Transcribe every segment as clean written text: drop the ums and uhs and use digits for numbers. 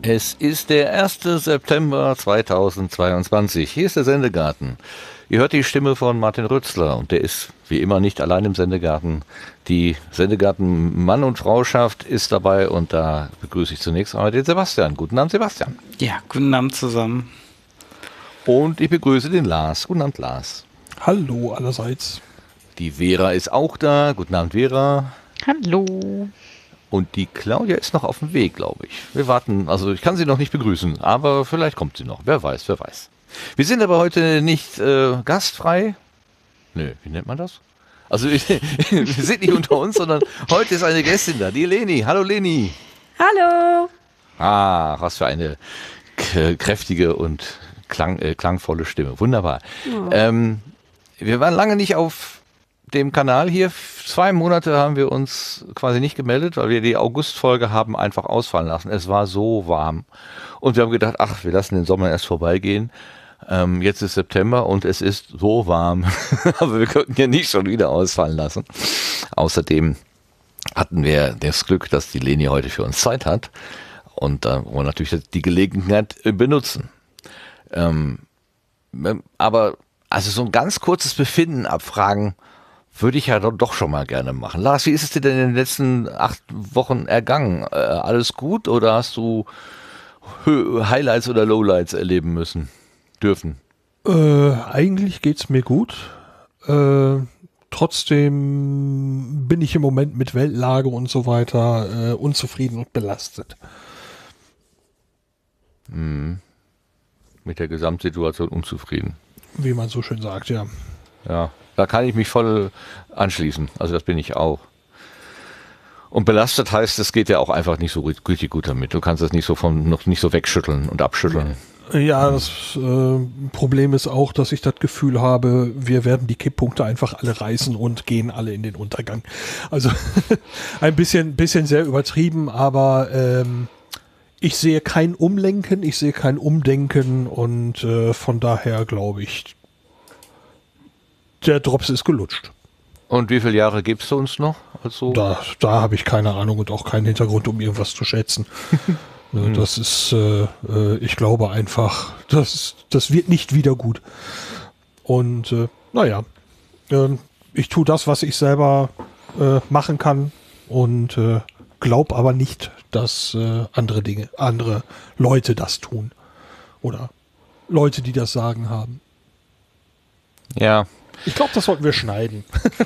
Es ist der 1. September 2022. Hier ist der Sendegarten. Ihr hört die Stimme von Martin Rützler und der ist wie immer nicht allein im Sendegarten. Die Sendegarten Mann und Frauschaft ist dabei und da begrüße ich zunächst einmal den Sebastian. Guten Abend, Sebastian. Ja, guten Abend zusammen. Und ich begrüße den Lars. Guten Abend, Lars. Hallo allerseits. Die Vera ist auch da. Guten Abend, Vera. Hallo. Und die Claudia ist noch auf dem Weg, glaube ich. Wir warten, also ich kann sie noch nicht begrüßen, aber vielleicht kommt sie noch. Wer weiß, wer weiß. Wir sind aber heute nicht gastfrei. Nö, wie nennt man das? Also wir sind nicht unter uns, sondern heute ist eine Gästin da, die Leni. Hallo Leni. Hallo. Ah, was für eine kräftige und klangvolle Stimme. Wunderbar. Oh. Wir waren lange nicht auf dem Kanal hier. 2 Monate haben wir uns quasi nicht gemeldet, weil wir die August-Folge haben einfach ausfallen lassen. Es war so warm. Und wir haben gedacht, ach, wir lassen den Sommer erst vorbeigehen. Jetzt ist September und es ist so warm. Aber wir könnten ja nicht schon wieder ausfallen lassen. Außerdem hatten wir das Glück, dass die Leni heute für uns Zeit hat. Und da wollen wir natürlich die Gelegenheit benutzen. Aber also so ein ganz kurzes Befinden abfragen, würde ich ja doch schon mal gerne machen. Lars, wie ist es dir denn in den letzten 8 Wochen ergangen? Alles gut oder hast du Highlights oder Lowlights erleben dürfen? Eigentlich geht's mir gut. Trotzdem bin ich im Moment mit Weltlage und so weiter unzufrieden und belastet. Mit der Gesamtsituation unzufrieden. Wie man so schön sagt, ja. Ja, da kann ich mich voll anschließen. Also das bin ich auch. Und belastet heißt, es geht ja auch einfach nicht so richtig gut damit. Du kannst es nicht so noch nicht so wegschütteln und abschütteln. Ja, das Problem ist auch, dass ich das Gefühl habe, wir werden die Kipppunkte einfach alle reißen und gehen alle in den Untergang. Also ein bisschen sehr übertrieben, aber ich sehe kein Umlenken, ich sehe kein Umdenken und von daher glaube ich, der Drops ist gelutscht. Und wie viele Jahre gibst du uns noch? Also Da habe ich keine Ahnung und auch keinen Hintergrund, um irgendwas zu schätzen. Das ist, ich glaube einfach, das wird nicht wieder gut. Und naja, ich tue das, was ich selber machen kann und glaube aber nicht, dass andere Leute das tun. Oder Leute, die das Sagen haben. ja. Ich glaube, das sollten wir schneiden.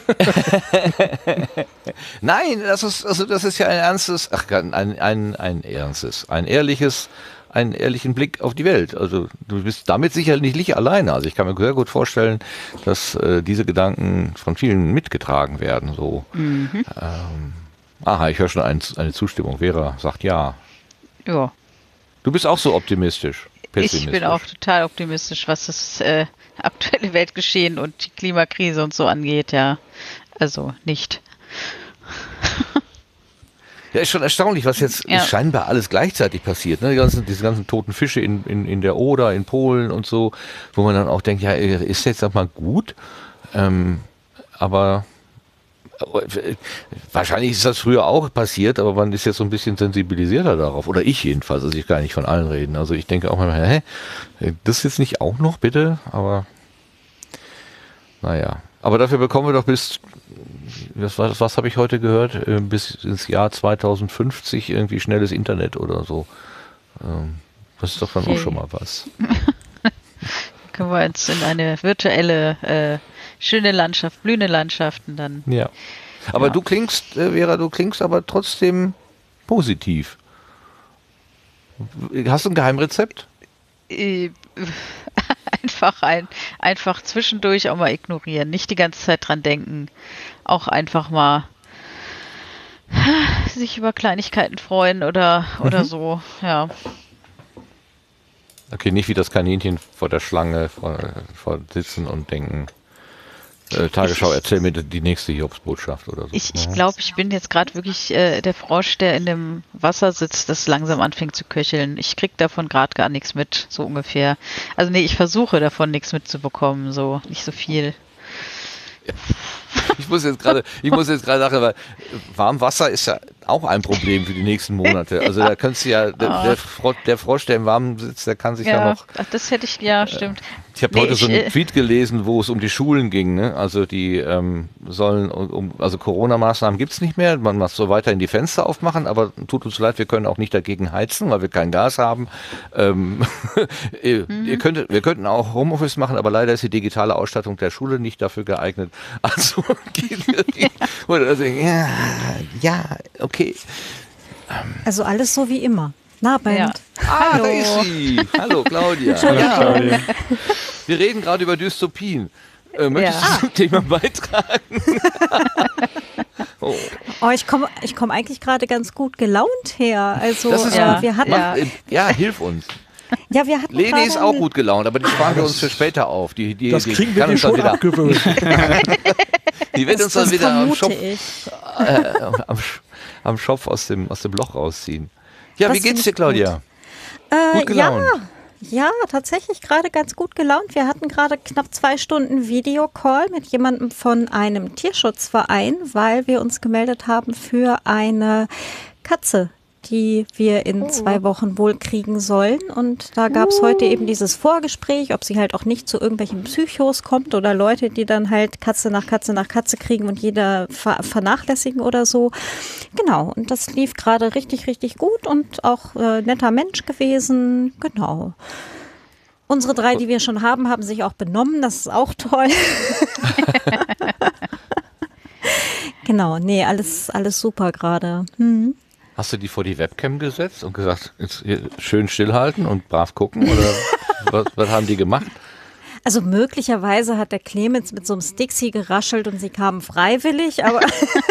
Nein, das ist ja ein ernstes, einen ehrlichen Blick auf die Welt. Also du bist damit sicherlich nicht alleine. Also ich kann mir sehr gut vorstellen, dass diese Gedanken von vielen mitgetragen werden. So. Ich höre schon eine Zustimmung. Vera sagt ja. Ja. Du bist auch so optimistisch. Ich bin auch total optimistisch, was das aktuelle Weltgeschehen und die Klimakrise und so angeht, ja. Also nicht. Ja, ist schon erstaunlich, was jetzt scheinbar alles gleichzeitig passiert. Ne? Diese ganzen toten Fische in der Oder, in Polen und so, wo man dann auch denkt, ja, ist jetzt mal gut? Aber wahrscheinlich ist das früher auch passiert, aber man ist jetzt so ein bisschen sensibilisierter darauf. Oder ich jedenfalls, also ich kann nicht von allen reden. Also ich denke auch mal, das jetzt nicht auch noch, bitte? Aber naja. Aber dafür bekommen wir doch was habe ich heute gehört? Bis ins Jahr 2050 irgendwie schnelles Internet oder so. Das ist doch dann auch schon mal was. Können wir uns in eine virtuelle schöne Landschaft, blühende Landschaften dann. Ja. Aber du klingst, Vera, aber trotzdem positiv. Hast du ein Geheimrezept? Einfach zwischendurch auch mal ignorieren. Nicht die ganze Zeit dran denken. Auch einfach mal sich über Kleinigkeiten freuen oder so, ja. Okay, nicht wie das Kaninchen vor der Schlange vor sitzen und denken, Tagesschau, erzähl mir die nächste Hiobsbotschaft oder so. Ich glaube, ich bin jetzt gerade wirklich der Frosch, der in dem Wasser sitzt, das langsam anfängt zu köcheln. Ich krieg davon gerade gar nichts mit, so ungefähr. Also nee, ich versuche davon nichts mitzubekommen, so nicht so viel. Ich muss jetzt gerade lachen, weil Warmwasser ist ja auch ein Problem für die nächsten Monate. Also da kannst du ja, der Frosch, der im Warmen sitzt, der kann sich ja noch... Ach, das hätte ich, ja, stimmt. Ich habe heute so einen Tweet gelesen, wo es um die Schulen ging. Ne? Also die sollen, also Corona-Maßnahmen gibt's nicht mehr. Man muss so weiterhin die Fenster aufmachen, aber tut uns leid, wir können auch nicht dagegen heizen, weil wir kein Gas haben. Wir könnten auch Homeoffice machen, aber leider ist die digitale Ausstattung der Schule nicht dafür geeignet. Also, ja, okay. Also alles so wie immer. Nabend. Ja. Da ist sie. Hallo, Claudia. Claudia. Wir reden gerade über Dystopien. Möchtest du zum Thema beitragen? Oh, ich komm eigentlich gerade ganz gut gelaunt her. Also Das ist wir hatten hilf uns. ja, wir hatten Leni ist auch gut gelaunt, aber die sparen wir uns für später auf. Die Das kriegen wir kann dir uns dann schon wieder, abgewöhnt. die wird uns dann das wieder vermute ich. am Schopf aus dem Loch rausziehen. Ja, Das wie geht's finde dir, ich Claudia? Gut gelaunt. Ja, tatsächlich gerade ganz gut gelaunt. Wir hatten gerade knapp 2 Stunden Videocall mit jemandem von einem Tierschutzverein, weil wir uns gemeldet haben für eine Katze, die wir in 2 Wochen wohl kriegen sollen. Und da gab es heute eben dieses Vorgespräch, ob sie halt auch nicht zu irgendwelchen Psychos kommt oder Leute, die dann halt Katze nach Katze nach Katze kriegen und jeder vernachlässigen oder so. Genau, und das lief gerade richtig, richtig gut und auch netter Mensch gewesen. Genau. Unsere 3, die wir schon haben, haben sich auch benommen. Das ist auch toll. Genau, nee, alles super gerade. Hast du die vor die Webcam gesetzt und gesagt, jetzt hier schön stillhalten und brav gucken? Oder was haben die gemacht? Also möglicherweise hat der Clemens mit so einem Stixi geraschelt und sie kamen freiwillig, aber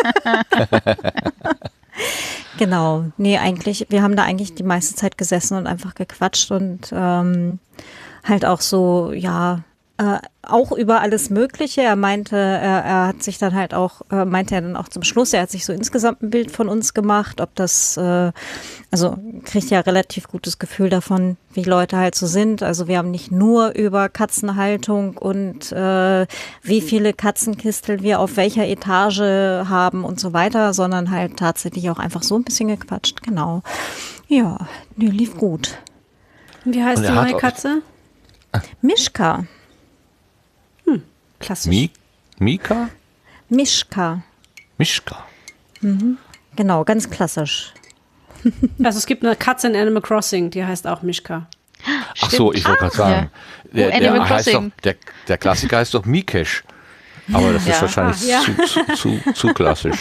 genau, nee, eigentlich, wir haben da eigentlich die meiste Zeit gesessen und einfach gequatscht und halt auch so, ja, auch über alles Mögliche. Er meinte, er hat sich dann halt auch, meinte er dann auch zum Schluss, er hat sich so insgesamt ein Bild von uns gemacht, ob das, also kriegt ja relativ gutes Gefühl davon, wie Leute halt so sind. Also wir haben nicht nur über Katzenhaltung und wie viele Katzenkistel wir auf welcher Etage haben und so weiter, sondern halt tatsächlich auch einfach so ein bisschen gequatscht. Genau. Ja, nee, lief gut. Wie heißt die neue Katze? Mischka. Klassisch. Mika? Mischka. Mischka. Genau, ganz klassisch. Also es gibt eine Katze in Animal Crossing, die heißt auch Mischka. Ach so, ich wollte gerade sagen. Ja. Animal Heißt Crossing. doch, der Klassiker heißt doch Mikesh. Aber das ist wahrscheinlich zu klassisch.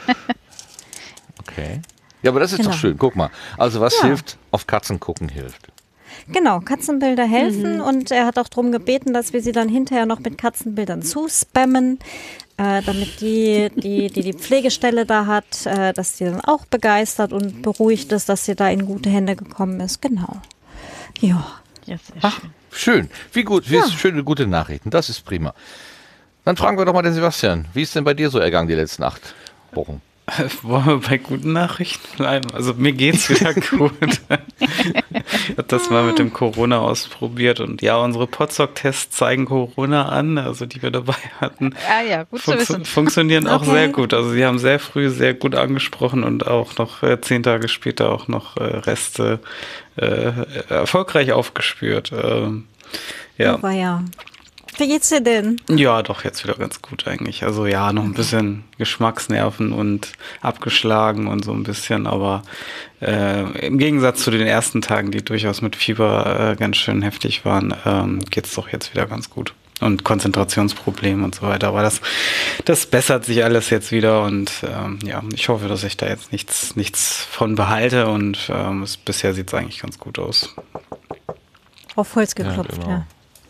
Okay. Ja, aber das ist doch schön. Guck mal. Also was hilft? Auf Katzen gucken hilft. Genau, Katzenbilder helfen und er hat auch darum gebeten, dass wir sie dann hinterher noch mit Katzenbildern zuspammen, damit die Pflegestelle da hat, dass sie dann auch begeistert und beruhigt ist, dass sie da in gute Hände gekommen ist. Genau. Ja. Ja, sehr Ach, schön. schön. Wie gut, schöne, gute Nachrichten. Das ist prima. Dann fragen wir doch mal den Sebastian. Wie ist denn bei dir so ergangen die letzten 8 Wochen? Wollen wir bei guten Nachrichten bleiben? Also mir geht's wieder gut. Ich habe das mal mit dem Corona ausprobiert und ja, unsere Podstock-Tests zeigen Corona an, also die wir dabei hatten. Ah ja, gut zu wissen. Funktionieren auch sehr gut. Also sie haben sehr früh sehr gut angesprochen und auch noch 10 Tage später auch noch Reste erfolgreich aufgespürt. Ja. Aber ja. Wie geht's dir denn? Ja, doch, jetzt wieder ganz gut eigentlich. Also ja, noch ein bisschen Geschmacksnerven und abgeschlagen und so ein bisschen, aber im Gegensatz zu den ersten Tagen, die durchaus mit Fieber ganz schön heftig waren, geht's doch jetzt wieder ganz gut. Und Konzentrationsprobleme und so weiter. Aber das bessert sich alles jetzt wieder und ja, ich hoffe, dass ich da jetzt nichts von behalte und bisher sieht's eigentlich ganz gut aus. Auf Holz geklopft, ja.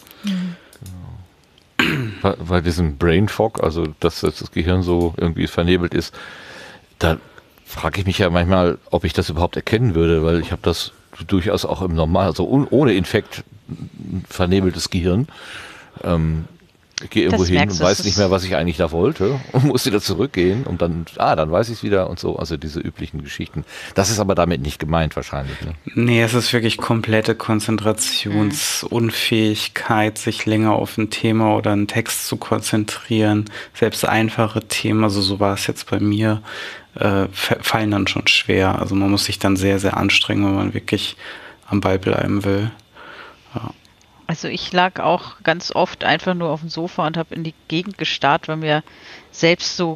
Bei diesem Brain Fog, also dass das Gehirn so irgendwie vernebelt ist, da frage ich mich ja manchmal, ob ich das überhaupt erkennen würde, weil ich habe das durchaus auch im Normal, also ohne Infekt vernebeltes Gehirn. Ich gehe irgendwo Das hin merkst und du, weiß es nicht ist- mehr, was ich eigentlich da wollte und muss wieder zurückgehen und dann weiß ich es wieder und so. Also diese üblichen Geschichten. Das ist aber damit nicht gemeint wahrscheinlich. Ne? Nee, es ist wirklich komplette Konzentrationsunfähigkeit, sich länger auf ein Thema oder einen Text zu konzentrieren. Selbst einfache Themen, also so war es jetzt bei mir, fallen dann schon schwer. Also man muss sich dann sehr, sehr anstrengen, wenn man wirklich am Ball bleiben will. Also ich lag auch ganz oft einfach nur auf dem Sofa und habe in die Gegend gestarrt, weil mir selbst so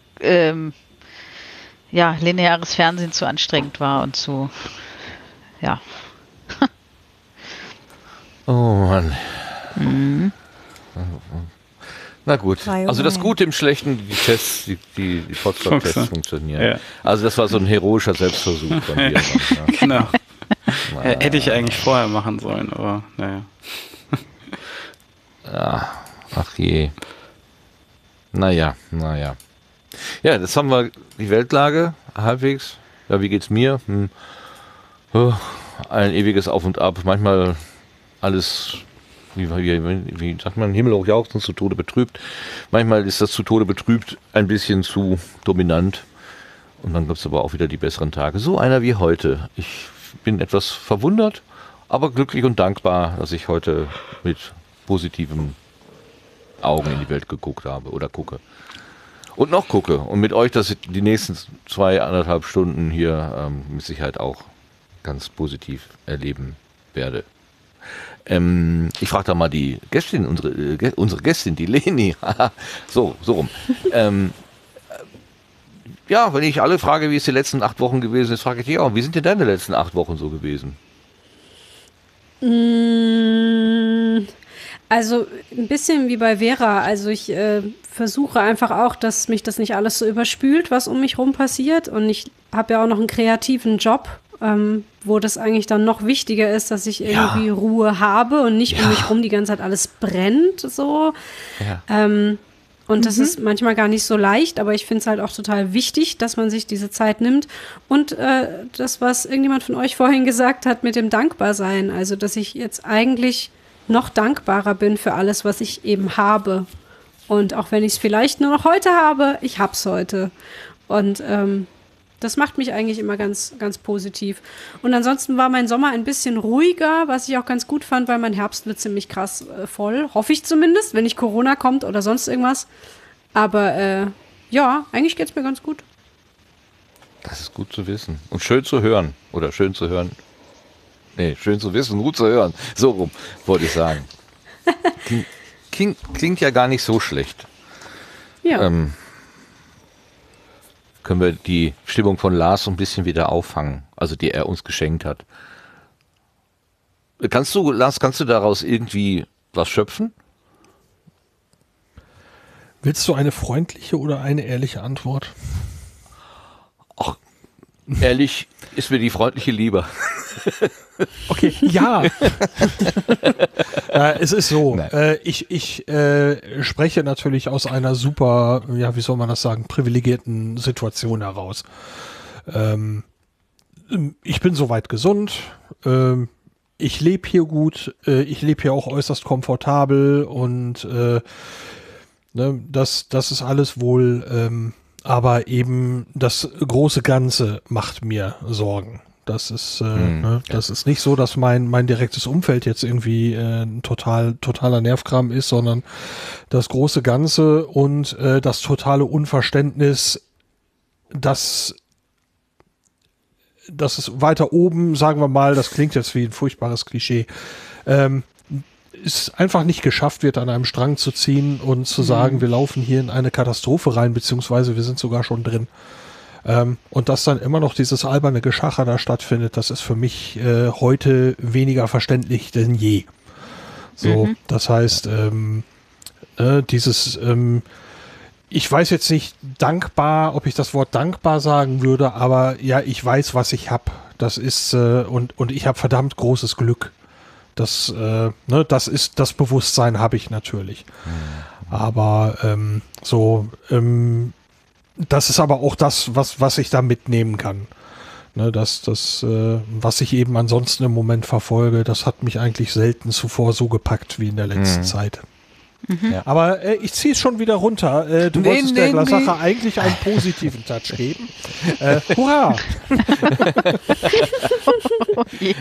lineares Fernsehen zu anstrengend war und zu, ja. Oh Mann. Na gut. Wei, oh Also das wei. Gute im Schlechten, die Tests, die Potsdam-Tests funktionieren. Ja. Also das war so ein heroischer Selbstversuch von dir. Genau. Hätte ich eigentlich vorher machen sollen, aber naja. Ja, ach je. Naja. Ja, jetzt haben wir die Weltlage halbwegs. Ja, wie geht's mir? Ein ewiges Auf und Ab. Manchmal alles, wie sagt man, himmelhoch jauchzend, zu Tode betrübt. Manchmal ist das zu Tode betrübt ein bisschen zu dominant. Und dann gibt es aber auch wieder die besseren Tage. So einer wie heute. Ich bin etwas verwundert, aber glücklich und dankbar, dass ich heute mit positiven Augen in die Welt geguckt habe oder gucke. Und noch gucke. Und mit euch das die nächsten 2,5 Stunden hier mit Sicherheit auch ganz positiv erleben werde. Ich frage da mal die Gästin, unsere Gästin, die Leni. so rum. Ja, wenn ich alle frage, wie es die letzten 8 Wochen gewesen ist, frage ich dich auch, wie sind denn deine letzten 8 Wochen so gewesen? Also ein bisschen wie bei Vera. Also ich versuche einfach auch, dass mich das nicht alles so überspült, was um mich rum passiert. Und ich habe ja auch noch einen kreativen Job, wo das eigentlich dann noch wichtiger ist, dass ich irgendwie Ruhe habe und nicht um mich rum die ganze Zeit alles brennt. So. Ja. Und das ist manchmal gar nicht so leicht, aber ich finde es halt auch total wichtig, dass man sich diese Zeit nimmt. Und das, was irgendjemand von euch vorhin gesagt hat mit dem Dankbarsein, also dass ich jetzt eigentlich noch dankbarer bin für alles, was ich eben habe. Und auch wenn ich es vielleicht nur noch heute habe, ich hab's heute. Und das macht mich eigentlich immer ganz, ganz positiv. Und ansonsten war mein Sommer ein bisschen ruhiger, was ich auch ganz gut fand, weil mein Herbst wird ziemlich krass voll. Hoffe ich zumindest, wenn nicht Corona kommt oder sonst irgendwas. Aber ja, eigentlich geht's mir ganz gut. Das ist gut zu wissen. Und schön zu hören. Oder schön zu hören. Nee, schön zu wissen, gut zu hören. So rum, wollte ich sagen. Klingt ja gar nicht so schlecht. Ja. Können wir die Stimmung von Lars so ein bisschen wieder auffangen, also die er uns geschenkt hat. Lars, kannst du daraus irgendwie was schöpfen? Willst du eine freundliche oder eine ehrliche Antwort? Ach, ehrlich ist mir die freundliche lieber. Okay, ja. Es ist so. Ich spreche natürlich aus einer super, ja, wie soll man das sagen, privilegierten Situation heraus. Ich bin soweit gesund. Ich lebe hier gut. Ich lebe hier auch äußerst komfortabel und das ist alles wohl, aber eben das große Ganze macht mir Sorgen. Das ist, das ist nicht so, dass mein direktes Umfeld jetzt irgendwie ein totaler Nervkram ist, sondern das große Ganze und das totale Unverständnis, dass es weiter oben, sagen wir mal, das klingt jetzt wie ein furchtbares Klischee, es einfach nicht geschafft wird, an einem Strang zu ziehen und zu sagen, wir laufen hier in eine Katastrophe rein, beziehungsweise wir sind sogar schon drin. Und dass dann immer noch dieses alberne Geschacher da stattfindet, das ist für mich heute weniger verständlich denn je. So, das heißt, ich weiß jetzt nicht dankbar, ob ich das Wort dankbar sagen würde, aber ja, ich weiß, was ich habe. Das ist, und ich habe verdammt großes Glück. Das ist das Bewusstsein habe ich natürlich. Aber das ist aber auch das, was ich da mitnehmen kann. Ne, was ich eben ansonsten im Moment verfolge, das hat mich eigentlich selten zuvor so gepackt wie in der letzten Zeit. Ja. Aber ich ziehe es schon wieder runter. Du wolltest der Sache eigentlich einen positiven Touch geben. Hurra! Oh je.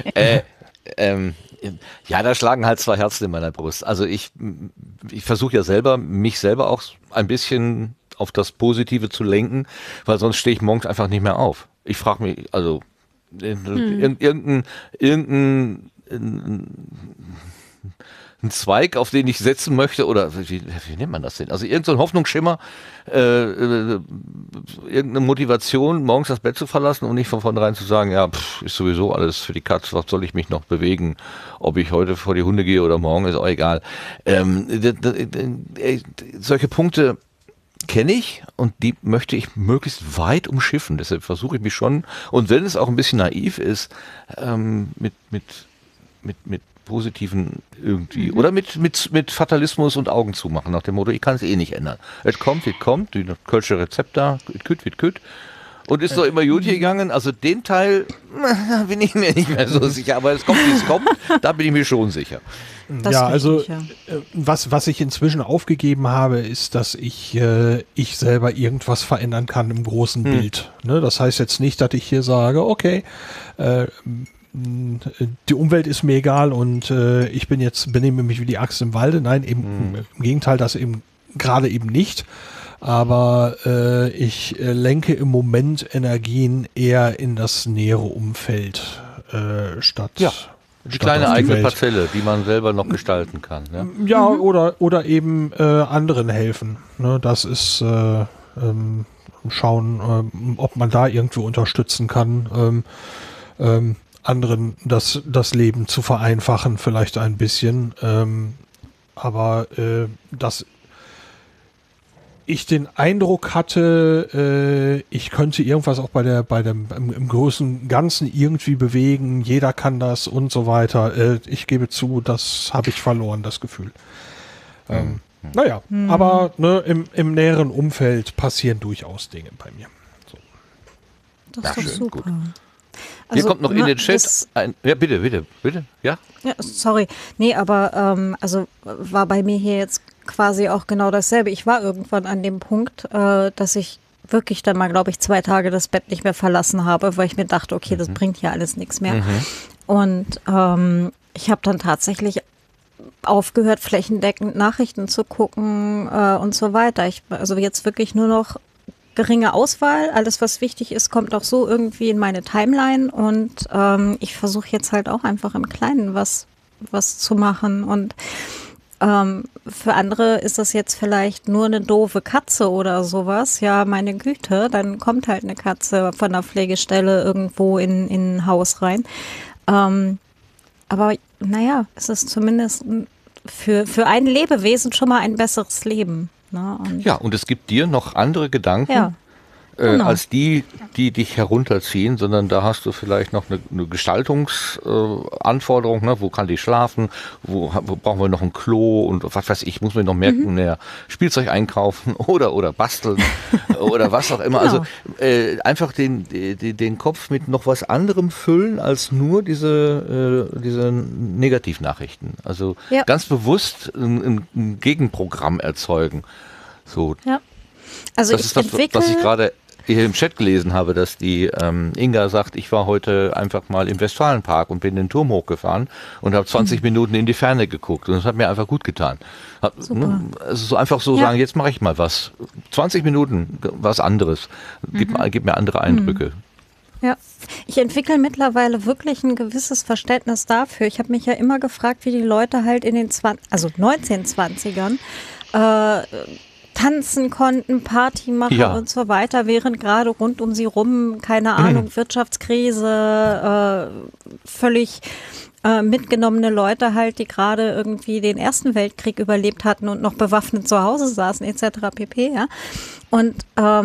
Ja, da schlagen halt zwei Herzen in meiner Brust. Also ich versuche ja selber, mich selber auch ein bisschen auf das Positive zu lenken, weil sonst stehe ich morgens einfach nicht mehr auf. Ich frage mich, also irgendein ein Zweig, auf den ich setzen möchte, oder wie nennt man das denn? Also irgend so ein Hoffnungsschimmer, irgendeine Motivation, morgens das Bett zu verlassen und nicht von vornherein zu sagen, ja, ist sowieso alles für die Katz, was soll ich mich noch bewegen? Ob ich heute vor die Hunde gehe oder morgen, ist auch egal. Solche Punkte kenne ich und die möchte ich möglichst weit umschiffen. Deshalb versuche ich mich schon, und wenn es auch ein bisschen naiv ist, mit positiven irgendwie, oder mit Fatalismus und Augen zumachen, nach dem Motto, ich kann es eh nicht ändern. Es kommt, wie kommt, die kölsche Rezept da, wie küt. Und ist doch immer gut gegangen. Also den Teil bin ich mir nicht mehr so sicher, aber es kommt, wie es kommt, da bin ich mir schon sicher. Das ja, ist also richtig, ja. was ich inzwischen aufgegeben habe, ist, dass ich selber irgendwas verändern kann im großen Bild. Ne? Das heißt jetzt nicht, dass ich hier sage, okay, die Umwelt ist mir egal und ich benehme mich wie die Axt im Walde. Nein, eben im Gegenteil, das eben gerade eben nicht. Aber ich lenke im Moment Energien eher in das nähere Umfeld statt. Ja. Die kleine eigene Parzelle, die man selber noch gestalten kann. Ja, ja oder eben anderen helfen. Ne, das ist schauen, ob man da irgendwo unterstützen kann, anderen das Leben zu vereinfachen, vielleicht ein bisschen. Aber dass ich den Eindruck hatte, ich könnte irgendwas auch im großen Ganzen irgendwie bewegen, jeder kann das und so weiter. Ich gebe zu, das habe ich verloren, das Gefühl. Naja, aber ne, im näheren Umfeld passieren durchaus Dinge bei mir. So. Das ist doch schön, super. gut. Also, hier kommt noch in den Chat ja, bitte, ja? Ja, sorry. Nee, aber also war bei mir hier jetzt quasi auch genau dasselbe. Ich war irgendwann an dem Punkt, dass ich wirklich dann mal, glaube ich, 2 Tage das Bett nicht mehr verlassen habe, weil ich mir dachte, okay, das bringt ja alles nichts mehr. Und ich habe dann tatsächlich aufgehört, flächendeckend Nachrichten zu gucken und so weiter. Also jetzt wirklich nur noch geringe Auswahl. Alles, was wichtig ist, kommt auch so irgendwie in meine Timeline und ich versuche jetzt halt auch einfach im Kleinen was zu machen und für andere ist das jetzt vielleicht nur eine doofe Katze oder sowas. Ja, meine Güte, dann kommt halt eine Katze von der Pflegestelle irgendwo in ein Haus rein. Aber naja, es ist zumindest für ein Lebewesen schon mal ein besseres Leben. Ne? Und es gibt dir noch andere Gedanken, genau. als die dich herunterziehen, sondern da hast du vielleicht noch eine Gestaltungsanforderung, ne? Wo kann die schlafen, wo brauchen wir noch ein Klo und was weiß ich, muss man noch mehr Spielzeug einkaufen oder basteln oder was auch immer. Genau. Also einfach den Kopf mit noch was anderem füllen als nur diese Negativnachrichten. Also ganz bewusst ein Gegenprogramm erzeugen. So. Ja. Also das ist das, was ich gerade hier im Chat gelesen habe, dass die Inga sagt, ich war heute einfach mal im Westfalenpark und bin den Turm hochgefahren und habe 20 Minuten in die Ferne geguckt und das hat mir einfach gut getan. Also so einfach so sagen, jetzt mache ich mal was. 20 Minuten, was anderes. Gib mir andere Eindrücke. Ja, ich entwickle mittlerweile wirklich ein gewisses Verständnis dafür. Ich habe mich ja immer gefragt, wie die Leute halt in den 1920ern tanzen konnten, Party machen und so weiter, während gerade rund um sie rum, keine Ahnung, Wirtschaftskrise, völlig mitgenommene Leute halt, die gerade irgendwie den Ersten Weltkrieg überlebt hatten und noch bewaffnet zu Hause saßen, etc. pp. Ja? Und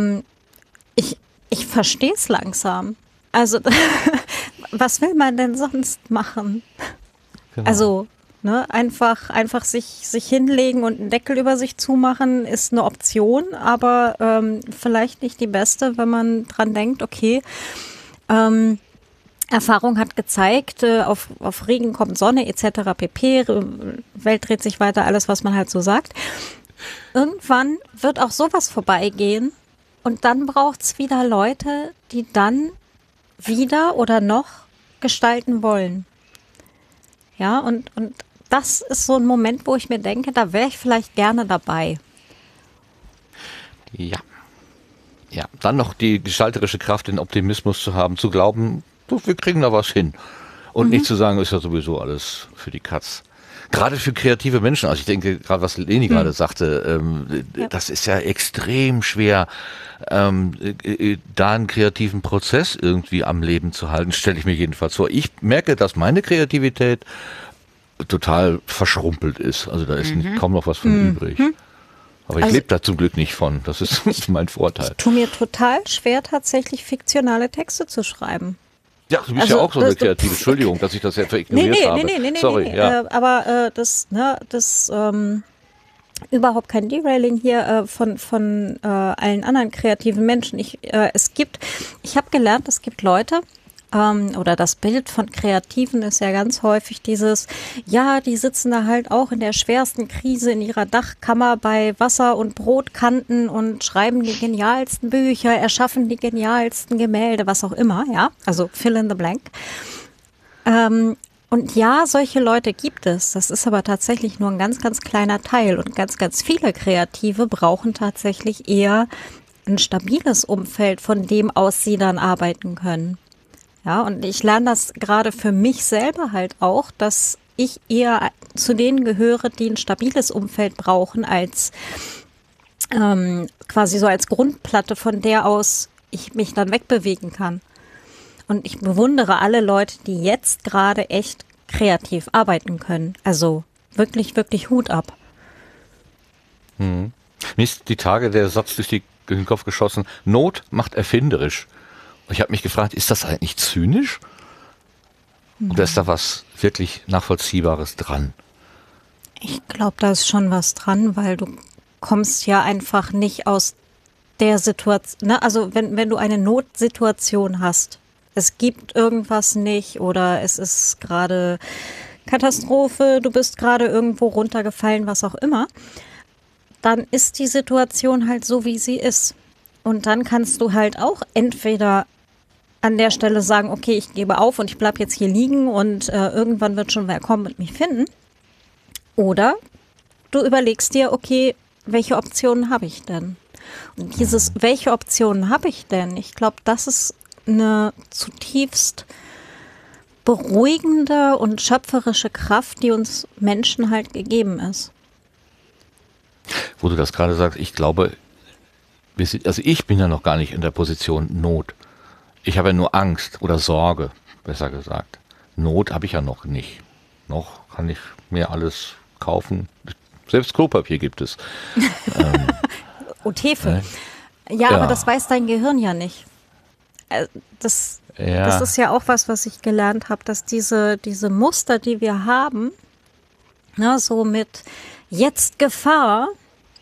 ich verstehe es langsam. Also, was will man denn sonst machen? Genau. Also, ne, einfach sich hinlegen und einen Deckel über sich zumachen ist eine Option, aber vielleicht nicht die beste, wenn man dran denkt, okay, Erfahrung hat gezeigt, auf Regen kommt Sonne etc. pp. Welt dreht sich weiter, alles, was man halt so sagt. Irgendwann wird auch sowas vorbeigehen und dann braucht es wieder Leute, die dann wieder oder noch gestalten wollen. Ja, und das ist so ein Moment, wo ich mir denke, da wäre ich vielleicht gerne dabei. Ja. Ja, dann noch die gestalterische Kraft, den Optimismus zu haben, zu glauben, du, wir kriegen da was hin. Und nicht zu sagen, ist ja sowieso alles für die Katz. Gerade für kreative Menschen, also ich denke, gerade was Leni gerade sagte, das ist ja extrem schwer, da einen kreativen Prozess irgendwie am Leben zu halten, stelle ich mir jedenfalls vor. Ich merke, dass meine Kreativität total verschrumpelt ist. Also da ist kaum noch was von übrig. Aber ich lebe da zum Glück nicht von. Das ist mein Vorteil. Ich tue mir total schwer, tatsächlich fiktionale Texte zu schreiben. Ja, du bist ja auch so eine Kreative. Entschuldigung, dass ich das jetzt ignoriert habe. Sorry, ja. Aber das überhaupt kein Derailing hier von allen anderen kreativen Menschen. Ich habe gelernt, es gibt Leute, oder das Bild von Kreativen ist ja ganz häufig dieses, ja, die sitzen da halt auch in der schwersten Krise in ihrer Dachkammer bei Wasser und Brotkanten und schreiben die genialsten Bücher, erschaffen die genialsten Gemälde, was auch immer, ja, also fill in the blank. Und ja, solche Leute gibt es. Das ist aber tatsächlich nur ein ganz, ganz kleiner Teil. Und ganz, ganz viele Kreative brauchen tatsächlich eher ein stabiles Umfeld, von dem aus sie dann arbeiten können. Ja, und ich lerne das gerade für mich selber halt auch, dass ich eher zu denen gehöre, die ein stabiles Umfeld brauchen, als quasi so als Grundplatte, von der aus ich mich dann wegbewegen kann. Und ich bewundere alle Leute, die jetzt gerade echt kreativ arbeiten können. Also wirklich, wirklich Hut ab. Mir ist die Tage der Satz durch den Kopf geschossen, Not macht erfinderisch. Und ich habe mich gefragt, ist das eigentlich zynisch? Oder ist da was wirklich Nachvollziehbares dran? Ich glaube, da ist schon was dran, weil du kommst ja einfach nicht aus der Situation, ne? Also wenn du eine Notsituation hast, es gibt irgendwas nicht oder es ist gerade Katastrophe, du bist gerade irgendwo runtergefallen, was auch immer, dann ist die Situation halt so, wie sie ist. Und dann kannst du halt auch entweder an der Stelle sagen, okay, ich gebe auf und ich bleibe jetzt hier liegen und irgendwann wird schon wer kommen und mich finden. Oder du überlegst dir, okay, welche Optionen habe ich denn? Und dieses, welche Optionen habe ich denn? Ich glaube, das ist eine zutiefst beruhigende und schöpferische Kraft, die uns Menschen halt gegeben ist. Wo du das gerade sagst, ich glaube, also ich bin ja noch gar nicht in der Position Not. Ich habe ja nur Angst oder Sorge, besser gesagt. Not habe ich ja noch nicht. Noch kann ich mir alles kaufen. Selbst Klopapier gibt es. Und Hefe. Ja, aber das weiß dein Gehirn ja nicht. Das ist ja auch was ich gelernt habe, dass diese Muster, die wir haben, ne, so mit jetzt Gefahr,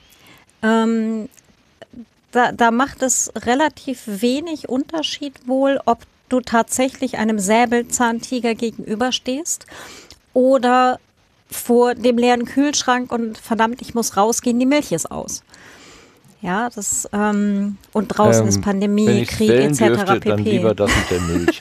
da macht es relativ wenig Unterschied wohl, ob du tatsächlich einem Säbelzahntiger gegenüberstehst oder vor dem leeren Kühlschrank und verdammt, ich muss rausgehen, die Milch ist aus. Ja, das und draußen ist Pandemie, Krieg etc. dürfte, pp. Dann lieber das mit der Milch.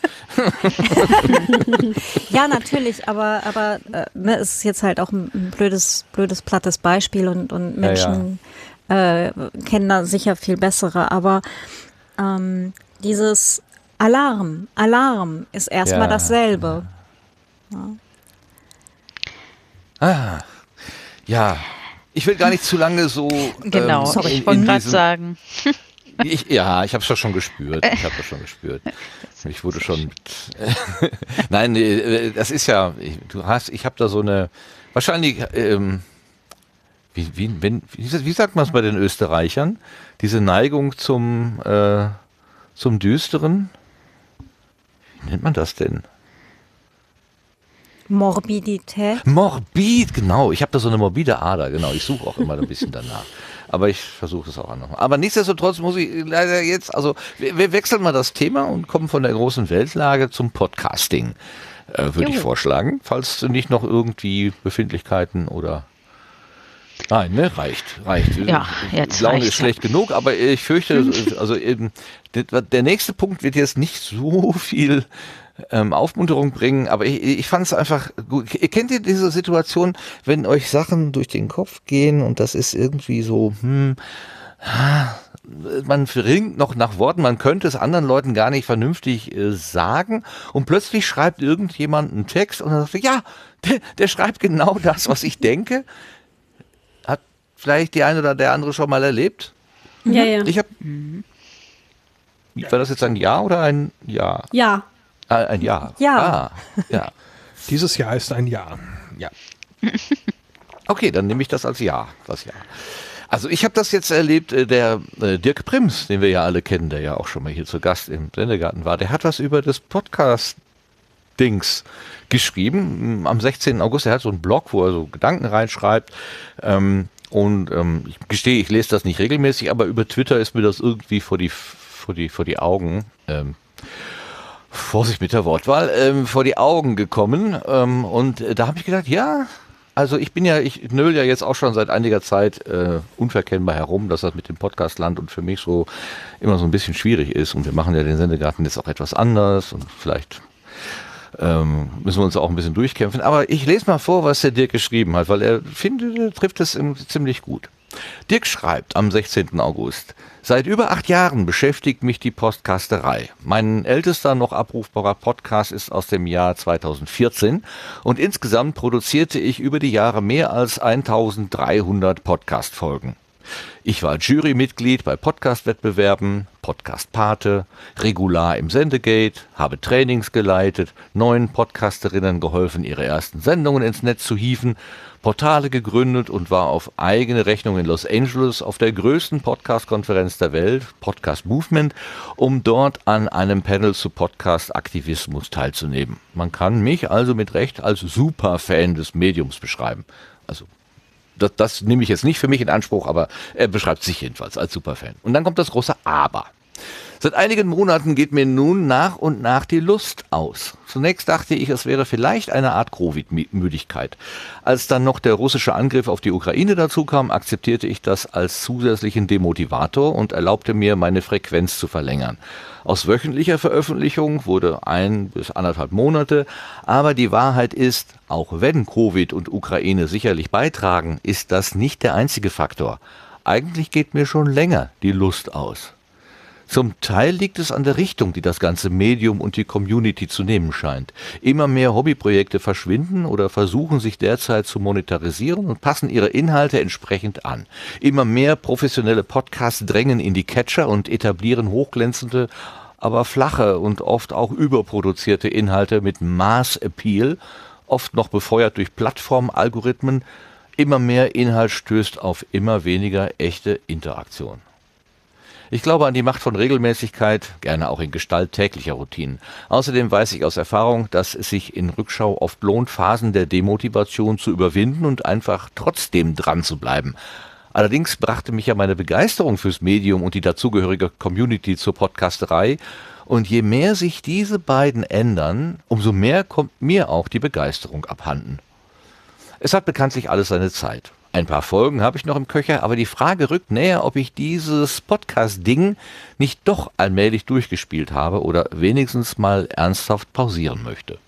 Ja, natürlich, aber es ist jetzt halt auch ein blödes, plattes Beispiel und Menschen kennen da sicher viel bessere, aber dieses Alarm ist erstmal dasselbe. Ja. Ich will gar nicht zu lange so. Genau, ich wollte gerade sagen. Ich habe es schon gespürt. Ich wurde schon. Nein, das ist ja. Ich habe da so eine. Wahrscheinlich. Wie sagt man es bei den Österreichern? Diese Neigung zum Düsteren. Wie nennt man das denn? Morbidität. Morbid, genau. Ich habe da so eine morbide Ader, genau. Ich suche auch immer ein bisschen danach. Aber ich versuche es auch nochmal. Aber nichtsdestotrotz muss ich leider jetzt, also wir wechseln mal das Thema und kommen von der großen Weltlage zum Podcasting, würde ich vorschlagen. Falls nicht noch irgendwie Befindlichkeiten oder... Nein, ne, reicht. Ja, jetzt Laune reicht's, ist schlecht genug, aber ich fürchte, also der nächste Punkt wird jetzt nicht so viel Aufmunterung bringen, aber ich fand es einfach gut. Ihr kennt ihr diese Situation, wenn euch Sachen durch den Kopf gehen und das ist irgendwie so, man ringt noch nach Worten, man könnte es anderen Leuten gar nicht vernünftig sagen und plötzlich schreibt irgendjemand einen Text und dann sagt, ja, der schreibt genau das, was ich denke. Hat vielleicht die eine oder der andere schon mal erlebt? Ja, ja. Ich habe. War das jetzt ein Ja oder ein Ja? Ja. Ein Ja. Ja. Ja. Dieses Jahr ist ein Jahr. Ja. Okay, dann nehme ich das als Ja. Das Ja. Also ich habe das jetzt erlebt, der Dirk Prims, den wir ja alle kennen, der ja auch schon mal hier zu Gast im Sendegarten war, der hat was über das Podcast-Dings geschrieben am 16. August. Er hat so einen Blog, wo er so Gedanken reinschreibt. Ich gestehe, ich lese das nicht regelmäßig, aber über Twitter ist mir das irgendwie vor die Augen, Vorsicht mit der Wortwahl, vor die Augen gekommen. Und da habe ich gedacht, ja, also ich nöl ja jetzt auch schon seit einiger Zeit unverkennbar herum, dass das mit dem Podcastland und für mich so immer so ein bisschen schwierig ist. Und wir machen ja den Sendegarten jetzt auch etwas anders und vielleicht müssen wir uns auch ein bisschen durchkämpfen. Aber ich lese mal vor, was der Dirk geschrieben hat, weil er trifft es ziemlich gut. Dirk schreibt am 16. August: Seit über 8 Jahren beschäftigt mich die Podcasterei. Mein ältester noch abrufbarer Podcast ist aus dem Jahr 2014 und insgesamt produzierte ich über die Jahre mehr als 1300 Podcast-Folgen. Ich war Jurymitglied bei Podcast-Wettbewerben, Podcast-Pate, regular im Sendegate, habe Trainings geleitet, neuen Podcasterinnen geholfen, ihre ersten Sendungen ins Netz zu hieven, Portale gegründet und war auf eigene Rechnung in Los Angeles auf der größten Podcast-Konferenz der Welt, Podcast Movement, um dort an einem Panel zu Podcast-Aktivismus teilzunehmen. Man kann mich also mit Recht als Superfan des Mediums beschreiben. Also das nehme ich jetzt nicht für mich in Anspruch, aber er beschreibt sich jedenfalls als Superfan. Und dann kommt das große Aber. Seit einigen Monaten geht mir nun nach und nach die Lust aus. Zunächst dachte ich, es wäre vielleicht eine Art Covid-Müdigkeit. Als dann noch der russische Angriff auf die Ukraine dazu kam, akzeptierte ich das als zusätzlichen Demotivator und erlaubte mir, meine Frequenz zu verlängern. Aus wöchentlicher Veröffentlichung wurde 1 bis 1,5 Monate, aber die Wahrheit ist, auch wenn Covid und Ukraine sicherlich beitragen, ist das nicht der einzige Faktor. Eigentlich geht mir schon länger die Lust aus. Zum Teil liegt es an der Richtung, die das ganze Medium und die Community zu nehmen scheint. Immer mehr Hobbyprojekte verschwinden oder versuchen sich derzeit zu monetarisieren und passen ihre Inhalte entsprechend an. Immer mehr professionelle Podcasts drängen in die Catcher und etablieren hochglänzende, aber flache und oft auch überproduzierte Inhalte mit Mass-Appeal, oft noch befeuert durch Plattformalgorithmen. Immer mehr Inhalt stößt auf immer weniger echte Interaktion. Ich glaube an die Macht von Regelmäßigkeit, gerne auch in Gestalt täglicher Routinen. Außerdem weiß ich aus Erfahrung, dass es sich in Rückschau oft lohnt, Phasen der Demotivation zu überwinden und einfach trotzdem dran zu bleiben. Allerdings brachte mich ja meine Begeisterung fürs Medium und die dazugehörige Community zur Podcasterei. Und je mehr sich diese beiden ändern, umso mehr kommt mir auch die Begeisterung abhanden. Es hat bekanntlich alles seine Zeit. Ein paar Folgen habe ich noch im Köcher, aber die Frage rückt näher, ob ich dieses Podcast-Ding nicht doch allmählich durchgespielt habe oder wenigstens mal ernsthaft pausieren möchte.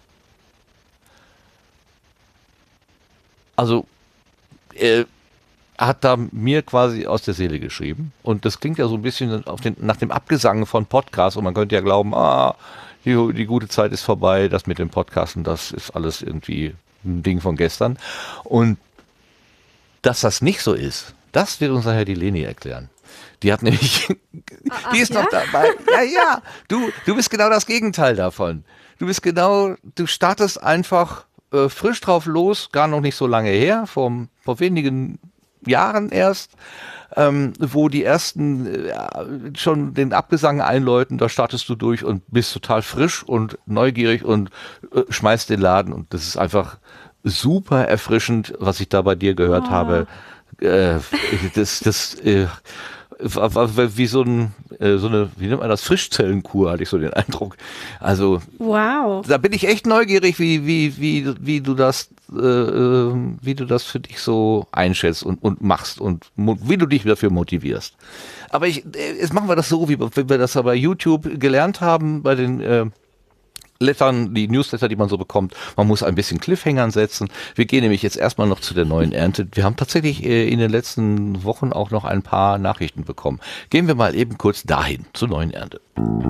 Also, er hat da mir quasi aus der Seele geschrieben und das klingt ja so ein bisschen nach dem Abgesang von Podcasts und man könnte ja glauben, die gute Zeit ist vorbei, das mit dem Podcasten, das ist alles irgendwie ein Ding von gestern. Und dass das nicht so ist, das wird uns nachher die Leni erklären. Die hat nämlich, die ist noch dabei. Ja, du bist genau das Gegenteil davon. Du startest einfach frisch drauf los, gar noch nicht so lange her, vor wenigen Jahren erst, wo die ersten schon den Abgesang einläuten, da startest du durch und bist total frisch und neugierig und schmeißt den Laden und das ist einfach super erfrischend, was ich da bei dir gehört habe. Das war wie so eine, wie nennt man das, Frischzellenkur, hatte ich so den Eindruck. Also, wow. Da bin ich echt neugierig, wie du das für dich so einschätzt und machst und wie du dich dafür motivierst. Aber jetzt machen wir das so, wie wir das bei YouTube gelernt haben, bei den die Newsletter, die man so bekommt. Man muss ein bisschen Cliffhangern setzen. Wir gehen nämlich jetzt erstmal noch zu der neuen Ernte. Wir haben tatsächlich in den letzten Wochen auch noch ein paar Nachrichten bekommen. Gehen wir mal eben kurz dahin, zur neuen Ernte.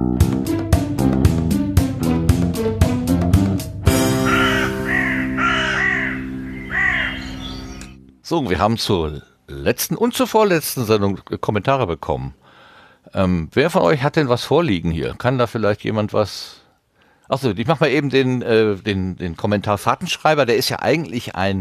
So, wir haben zur letzten und zur vorletzten Sendung Kommentare bekommen. Wer von euch hat denn was vorliegen hier? Kann da vielleicht jemand was... Achso, ich mache mal eben den Kommentar Fahrtenschreiber. Der ist ja eigentlich ein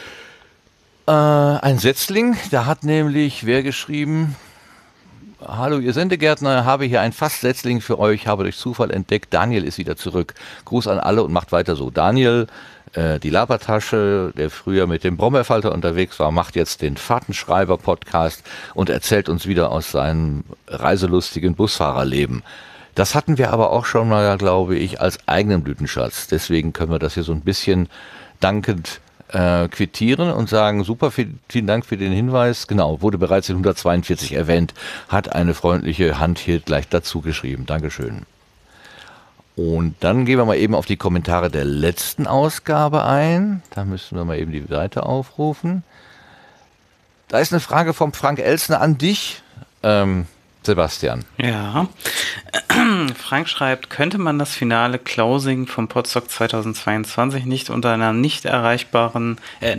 Setzling. Da hat nämlich wer geschrieben: Hallo, ihr Sendegärtner, habe hier ein Fasssetzling für euch, habe durch Zufall entdeckt, Daniel ist wieder zurück. Gruß an alle und macht weiter so. Daniel, die Labertasche, der früher mit dem Brombeerfalter unterwegs war, macht jetzt den Fahrtenschreiber-Podcast und erzählt uns wieder aus seinem reiselustigen Busfahrerleben. Das hatten wir aber auch schon mal, glaube ich, als eigenen Blütenschatz. Deswegen können wir das hier so ein bisschen dankend quittieren und sagen, super, vielen Dank für den Hinweis. Genau, wurde bereits in 142 erwähnt, hat eine freundliche Hand hier gleich dazu geschrieben. Dankeschön. Und dann gehen wir mal eben auf die Kommentare der letzten Ausgabe ein. Da müssen wir mal eben die Seite aufrufen. Da ist eine Frage vom Frank Elsner an dich, Sebastian. Ja, Frank schreibt, könnte man das finale Closing vom Podstock 2022 nicht unter einer nicht erratbaren, weil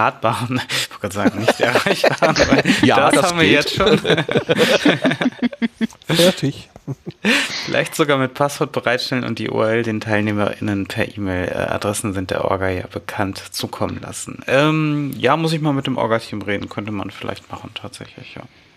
ja, das haben wir geht. jetzt schon. Fertig. Vielleicht sogar mit Passwort bereitstellen und die URL den TeilnehmerInnen per E-Mail-Adressen sind der Orga ja bekannt zukommen lassen. Ja, muss ich mal mit dem Orga-Team reden, könnte man vielleicht machen, tatsächlich, ja.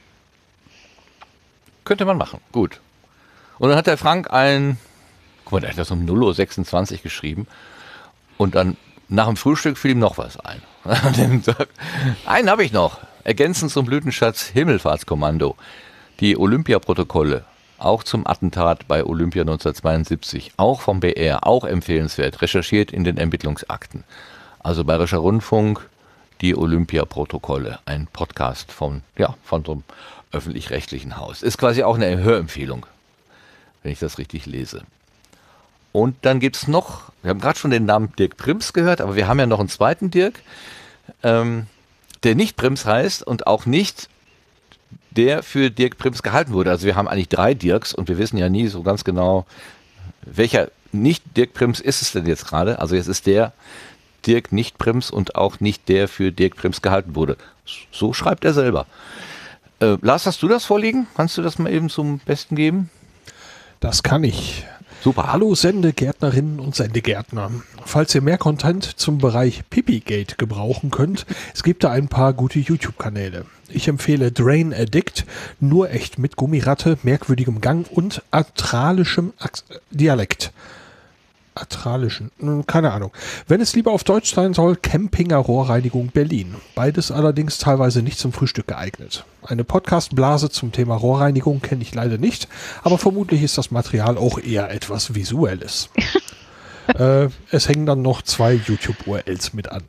Könnte man machen, gut. Und dann hat der Frank guck mal, der hat das um 0:26 Uhr geschrieben und dann nach dem Frühstück fiel ihm noch was ein. Einen habe ich noch, ergänzend zum Blütenschatz Himmelfahrtskommando, die Olympiaprotokolle, auch zum Attentat bei Olympia 1972, auch vom BR, auch empfehlenswert, recherchiert in den Ermittlungsakten. Also Bayerischer Rundfunk, die Olympiaprotokolle, ein Podcast von so einem öffentlich-rechtlichen Haus. Ist quasi auch eine Hörempfehlung, wenn ich das richtig lese. Und dann gibt es noch, wir haben gerade schon den Namen Dirk Prims gehört, aber wir haben ja noch einen zweiten Dirk, der nicht Prims heißt und auch nicht der für Dirk Prims gehalten wurde. Also wir haben eigentlich 3 Dirks und wir wissen ja nie so ganz genau, welcher nicht Dirk Prims ist es denn jetzt gerade. Also jetzt ist der Dirk nicht Prims und auch nicht der für Dirk Prims gehalten wurde. So schreibt er selber. Lars, hast du das vorliegen? Kannst du das mal eben zum Besten geben? Das kann ich. Super. Hallo Sendegärtnerinnen und Sendegärtner. Falls ihr mehr Content zum Bereich Pipigate gebrauchen könnt, es gibt da ein paar gute YouTube-Kanäle. Ich empfehle Drain Addict, nur echt mit Gummiratte, merkwürdigem Gang und astralischem Dialekt. Keine Ahnung. Wenn es lieber auf Deutsch sein soll, Campinger Rohrreinigung Berlin. Beides allerdings teilweise nicht zum Frühstück geeignet. Eine Podcast-Blase zum Thema Rohrreinigung kenne ich leider nicht, aber vermutlich ist das Material auch eher etwas Visuelles. Es hängen dann noch 2 YouTube-URLs mit an.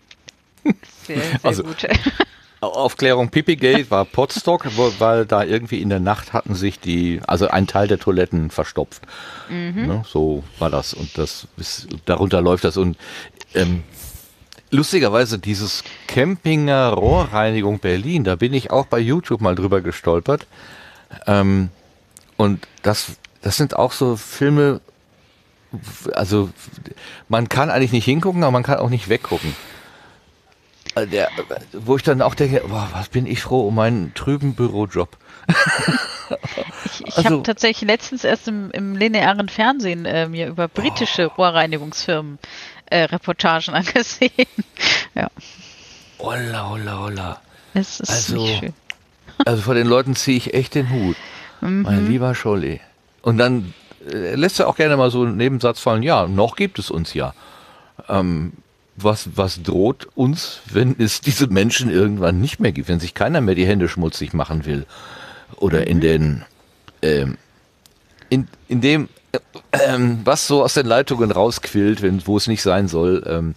Sehr gut. Aufklärung, Pipigate war Podstock, weil da irgendwie in der Nacht hatten sich ein Teil der Toiletten verstopft. Ne, so war das und darunter läuft das und lustigerweise dieses Campinger Rohrreinigung Berlin, da bin ich auch bei YouTube mal drüber gestolpert und das sind auch so Filme, also man kann eigentlich nicht hingucken, aber man kann auch nicht weggucken. Wo ich dann auch denke, boah, was bin ich froh um meinen trüben Bürojob. Ich habe tatsächlich letztens erst im linearen Fernsehen mir über britische Rohrreinigungsfirmen Reportagen angesehen. Ja. Holla. Es ist nicht schön. Also vor den Leuten ziehe ich echt den Hut. Mein lieber Scholli. Und dann lässt er auch gerne mal so einen Nebensatz fallen, ja, noch gibt es uns ja. Was droht uns, wenn es diese Menschen irgendwann nicht mehr gibt, wenn sich keiner mehr die Hände schmutzig machen will? Oder in dem, was so aus den Leitungen rausquillt, wo es nicht sein soll.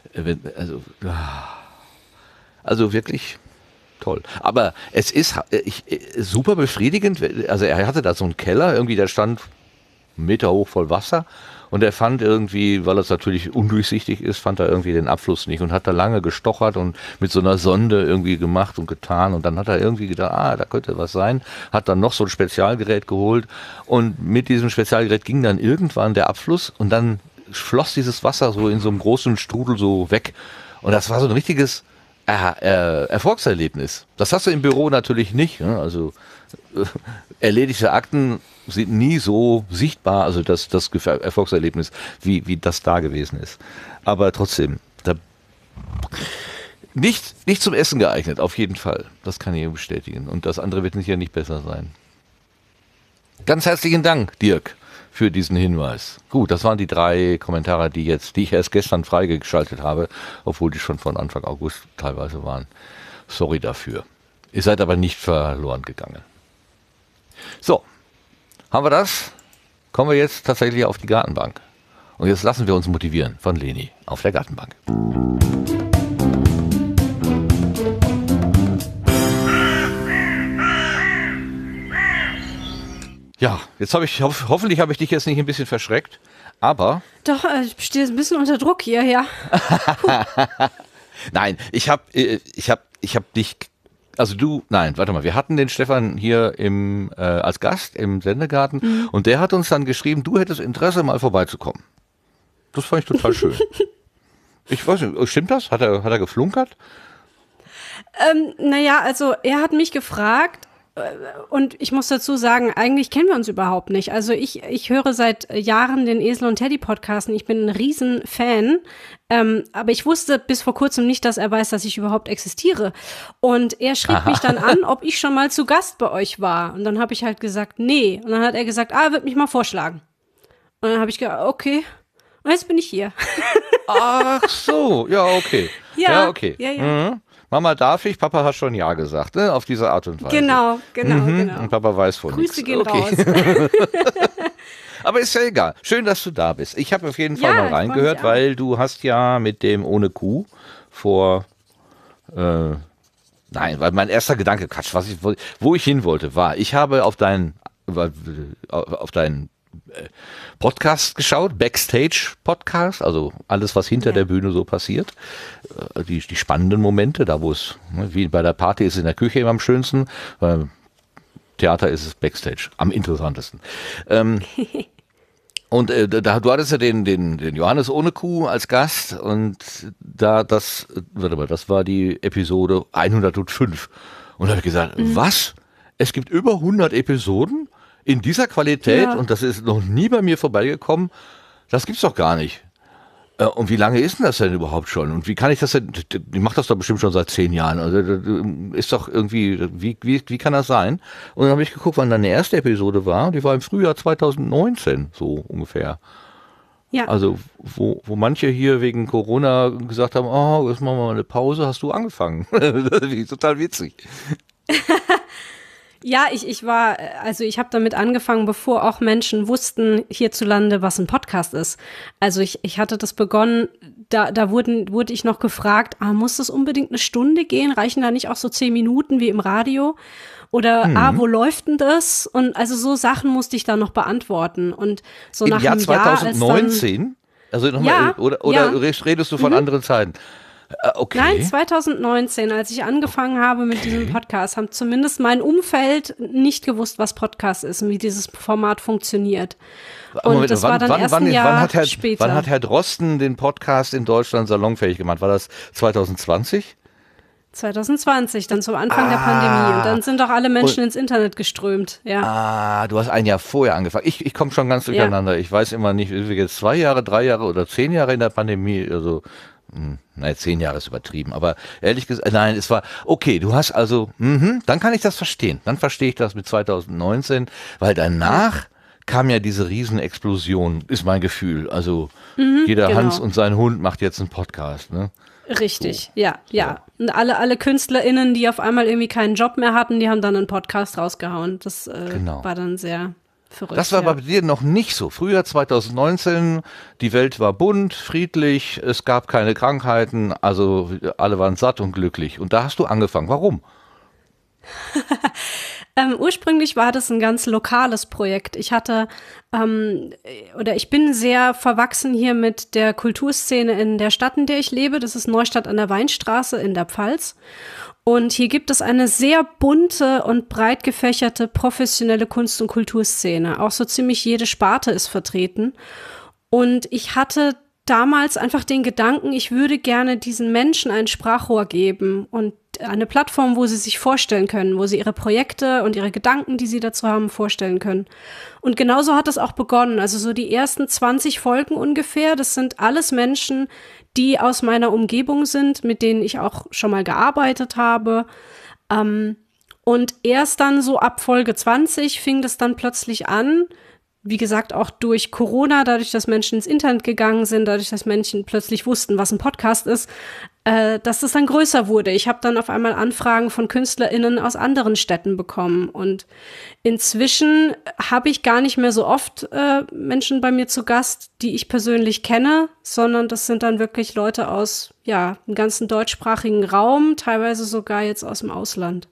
Also wirklich toll. Aber es ist super befriedigend. Also er hatte da so einen Keller, irgendwie der stand 1 Meter hoch voll Wasser. Und er fand irgendwie, weil es natürlich undurchsichtig ist, fand er irgendwie den Abfluss nicht und hat da lange gestochert und mit so einer Sonde irgendwie gemacht und getan. Und dann hat er irgendwie gedacht, da könnte was sein. Hat dann noch so ein Spezialgerät geholt. Und mit diesem Spezialgerät ging dann irgendwann der Abfluss und dann floss dieses Wasser so in so einem großen Strudel so weg. Und das war so ein richtiges Erfolgserlebnis. Das hast du im Büro natürlich nicht. Ne? Also erledigte Akten sind nie so sichtbar, also das Erfolgserlebnis, wie das da gewesen ist. Aber trotzdem, nicht zum Essen geeignet, auf jeden Fall. Das kann ich bestätigen. Und das andere wird sicher nicht besser sein. Ganz herzlichen Dank, Dirk, für diesen Hinweis. Gut, das waren die 3 Kommentare, die ich erst gestern freigeschaltet habe, obwohl die schon von Anfang August teilweise waren. Sorry dafür. Ihr seid aber nicht verloren gegangen. So, haben wir das? Kommen wir jetzt tatsächlich auf die Gartenbank. Und jetzt lassen wir uns motivieren von Leni auf der Gartenbank. Ja, jetzt hoffentlich habe ich dich jetzt nicht ein bisschen verschreckt, aber... Doch, ich stehe ein bisschen unter Druck hier, ja. Nein, ich hab dich... Also warte mal, wir hatten den Stefan hier als Gast im Sendegarten und der hat uns dann geschrieben, du hättest Interesse, mal vorbeizukommen. Das fand ich total schön. Ich weiß nicht, stimmt das? Hat er geflunkert? Naja, also er hat mich gefragt und ich muss dazu sagen, eigentlich kennen wir uns überhaupt nicht. Also ich höre seit Jahren den Esel und Teddy Podcast und ich bin ein Riesenfan. Aber ich wusste bis vor kurzem nicht, dass er weiß, dass ich überhaupt existiere. Und er schrieb mich dann an, ob ich schon mal zu Gast bei euch war. Und dann habe ich halt gesagt, nee. Und dann hat er gesagt, er wird mich mal vorschlagen. Und dann habe ich gesagt, okay. Und jetzt bin ich hier. Ach so, ja, okay. Ja, okay. Ja. Mhm. Mama darf ich, Papa hat schon Ja gesagt, ne? Auf diese Art und Weise. Genau. Und Papa weiß von nichts. Grüße gehen raus. Aber ist ja egal. Schön, dass du da bist. Ich habe auf jeden Fall mal reingehört, weil du hast ja mit dem Ohne Kuh weil mein erster Gedanke, wo ich hin wollte, war, ich habe auf deinen Podcast geschaut, Backstage-Podcast, also alles, was hinter der Bühne so passiert. Die spannenden Momente, da wo es, wie bei der Party ist es in der Küche immer am schönsten, beim Theater ist es Backstage, am interessantesten. Und du hattest ja den Johannes Ohne Kuh als Gast und das war die Episode 105. Und da habe ich gesagt, was? Es gibt über 100 Episoden in dieser Qualität und das ist noch nie bei mir vorbeigekommen. Das gibt's doch gar nicht. Und wie lange ist denn das denn überhaupt schon? Und wie kann ich das denn, ich mache das doch bestimmt schon seit 10 Jahren. Also ist doch irgendwie, wie kann das sein? Und dann habe ich geguckt, wann deine erste Episode war. Die war im Frühjahr 2019, so ungefähr. Ja. Also wo manche hier wegen Corona gesagt haben, jetzt machen wir mal eine Pause, hast du angefangen. Das ist total witzig. Ja, ich habe damit angefangen, bevor auch Menschen wussten hierzulande, was ein Podcast ist. Also ich hatte das begonnen, da wurde ich noch gefragt, muss das unbedingt 1 Stunde gehen? Reichen da nicht auch so 10 Minuten wie im Radio? Oder, wo läuft denn das? Und also so Sachen musste ich da noch beantworten. Und so nach einem Jahr 2019? Also nochmal, oder redest du von anderen Zeiten? Okay. Nein, 2019, als ich angefangen habe mit diesem Podcast, haben zumindest mein Umfeld nicht gewusst, was Podcast ist und wie dieses Format funktioniert. Und Moment, das war dann erst ein Jahr später. Wann hat Herr Drosten den Podcast in Deutschland salonfähig gemacht? War das 2020? 2020, dann zum Anfang der Pandemie. Und dann sind doch alle Menschen ins Internet geströmt. Ja. Du hast ein Jahr vorher angefangen. Ich komme schon ganz durcheinander. Ja. Ich weiß immer nicht, sind wir jetzt 2 Jahre, 3 Jahre oder 10 Jahre in der Pandemie? Also nein, 10 Jahre ist übertrieben, aber ehrlich gesagt, nein, es war, okay, du hast also, dann kann ich das verstehen. Dann verstehe ich das mit 2019, weil danach kam ja diese Riesenexplosion, ist mein Gefühl. Also jeder genau. Hans und sein Hund macht jetzt einen Podcast, ne? Richtig, so. Ja. Und alle KünstlerInnen, die auf einmal irgendwie keinen Job mehr hatten, die haben dann einen Podcast rausgehauen. Das war dann sehr verrückt. Das war bei dir noch nicht so. Früher 2019, die Welt war bunt, friedlich, es gab keine Krankheiten, also alle waren satt und glücklich. Und da hast du angefangen. Warum? Ursprünglich war das ein ganz lokales Projekt. Ich bin sehr verwachsen hier mit der Kulturszene in der Stadt, in der ich lebe. Das ist Neustadt an der Weinstraße in der Pfalz. Und hier gibt es eine sehr bunte und breit gefächerte professionelle Kunst- und Kulturszene. Auch so ziemlich jede Sparte ist vertreten. Und ich hatte damals einfach den Gedanken, ich würde gerne diesen Menschen ein Sprachrohr geben und eine Plattform, wo sie sich vorstellen können, wo sie ihre Projekte und ihre Gedanken, die sie dazu haben, vorstellen können. Und genauso hat es auch begonnen. Also so die ersten 20 Folgen ungefähr, das sind alles Menschen, die aus meiner Umgebung sind, mit denen ich auch schon mal gearbeitet habe. Und erst dann so ab Folge 20 fing das dann plötzlich an, wie gesagt, auch durch Corona, dadurch, dass Menschen ins Internet gegangen sind, dadurch, dass Menschen plötzlich wussten, was ein Podcast ist, dass das dann größer wurde. Ich habe dann auf einmal Anfragen von KünstlerInnen aus anderen Städten bekommen. Und inzwischen habe ich gar nicht mehr so oft Menschen bei mir zu Gast, die ich persönlich kenne, sondern das sind dann wirklich Leute aus dem ganzen deutschsprachigen Raum, teilweise sogar jetzt aus dem Ausland.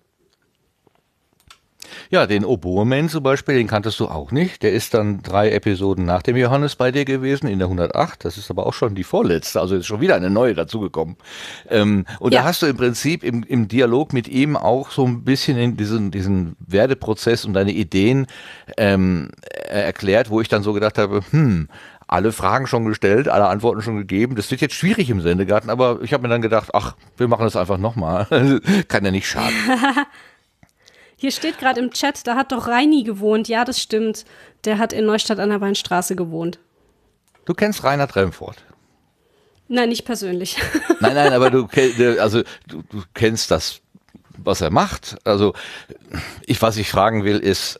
Ja, den Oboe-Man zum Beispiel, den kanntest du auch nicht. Der ist dann 3 Episoden nach dem Johannes bei dir gewesen, in der 108. Das ist aber auch schon die vorletzte, also ist schon wieder eine neue dazugekommen. Da hast du im Prinzip im Dialog mit ihm auch so ein bisschen in diesen Werdeprozess und deine Ideen erklärt, wo ich dann so gedacht habe, alle Fragen schon gestellt, alle Antworten schon gegeben. Das wird jetzt schwierig im Sendegarten, aber ich habe mir dann gedacht, wir machen das einfach nochmal. Kann ja nicht schaden. Hier steht gerade im Chat, da hat doch Reini gewohnt. Ja, das stimmt. Der hat in Neustadt an der Weinstraße gewohnt. Du kennst Reinhard Remford? Nein, nicht persönlich. Nein, aber du kennst das, was er macht. Also was ich fragen will, ist,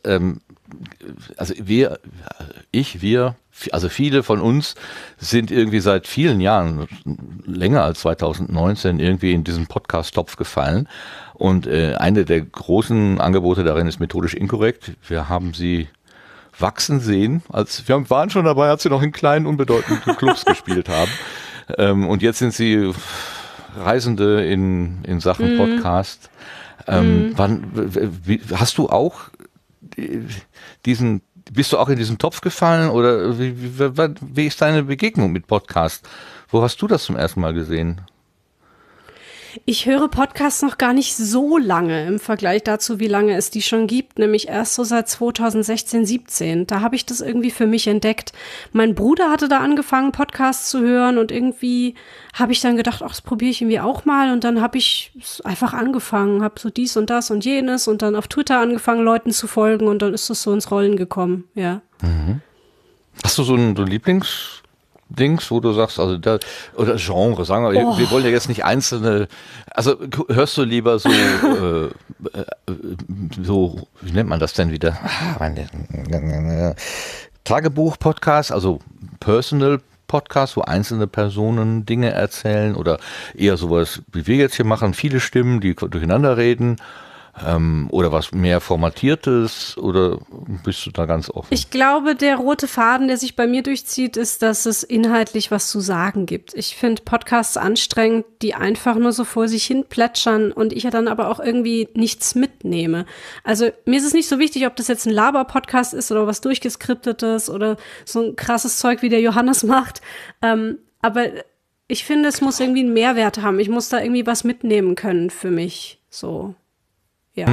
viele von uns sind irgendwie seit vielen Jahren, länger als 2019, irgendwie in diesen Podcast-Topf gefallen. Und eine der großen Angebote darin ist methodisch inkorrekt. Wir haben sie wachsen sehen. Wir waren schon dabei, als sie noch in kleinen, unbedeutenden Clubs gespielt haben. Und jetzt sind sie Reisende in Sachen Podcast. Hast du auch bist du auch in diesen Topf gefallen oder wie ist deine Begegnung mit Podcast? Wo hast du das zum ersten Mal gesehen? Ich höre Podcasts noch gar nicht so lange im Vergleich dazu, wie lange es die schon gibt, nämlich erst so seit 2016, 17. Da habe ich das irgendwie für mich entdeckt. Mein Bruder hatte da angefangen, Podcasts zu hören und irgendwie habe ich dann gedacht, das probiere ich irgendwie auch mal und dann habe ich einfach angefangen, habe so dies und das und jenes und dann auf Twitter angefangen, Leuten zu folgen und dann ist das so ins Rollen gekommen, ja. Mhm. Hast du so ein Lieblingsdings, wo du sagst, also oder Genre, sagen wir, wir wollen ja jetzt nicht einzelne, also hörst du lieber so, wie nennt man das denn wieder? Tagebuch-Podcast, also Personal-Podcast, wo einzelne Personen Dinge erzählen oder eher sowas, wie wir jetzt hier machen, viele Stimmen, die durcheinander reden. Oder was mehr Formatiertes oder bist du da ganz offen? Ich glaube, der rote Faden, der sich bei mir durchzieht, ist, dass es inhaltlich was zu sagen gibt. Ich finde Podcasts anstrengend, die einfach nur so vor sich hin plätschern und ich ja dann aber auch irgendwie nichts mitnehme. Also mir ist es nicht so wichtig, ob das jetzt ein Laber-Podcast ist oder was durchgeskriptetes oder so ein krasses Zeug, wie der Johannes macht. Aber ich finde, es muss irgendwie einen Mehrwert haben. Ich muss da irgendwie was mitnehmen können für mich. So. Ja.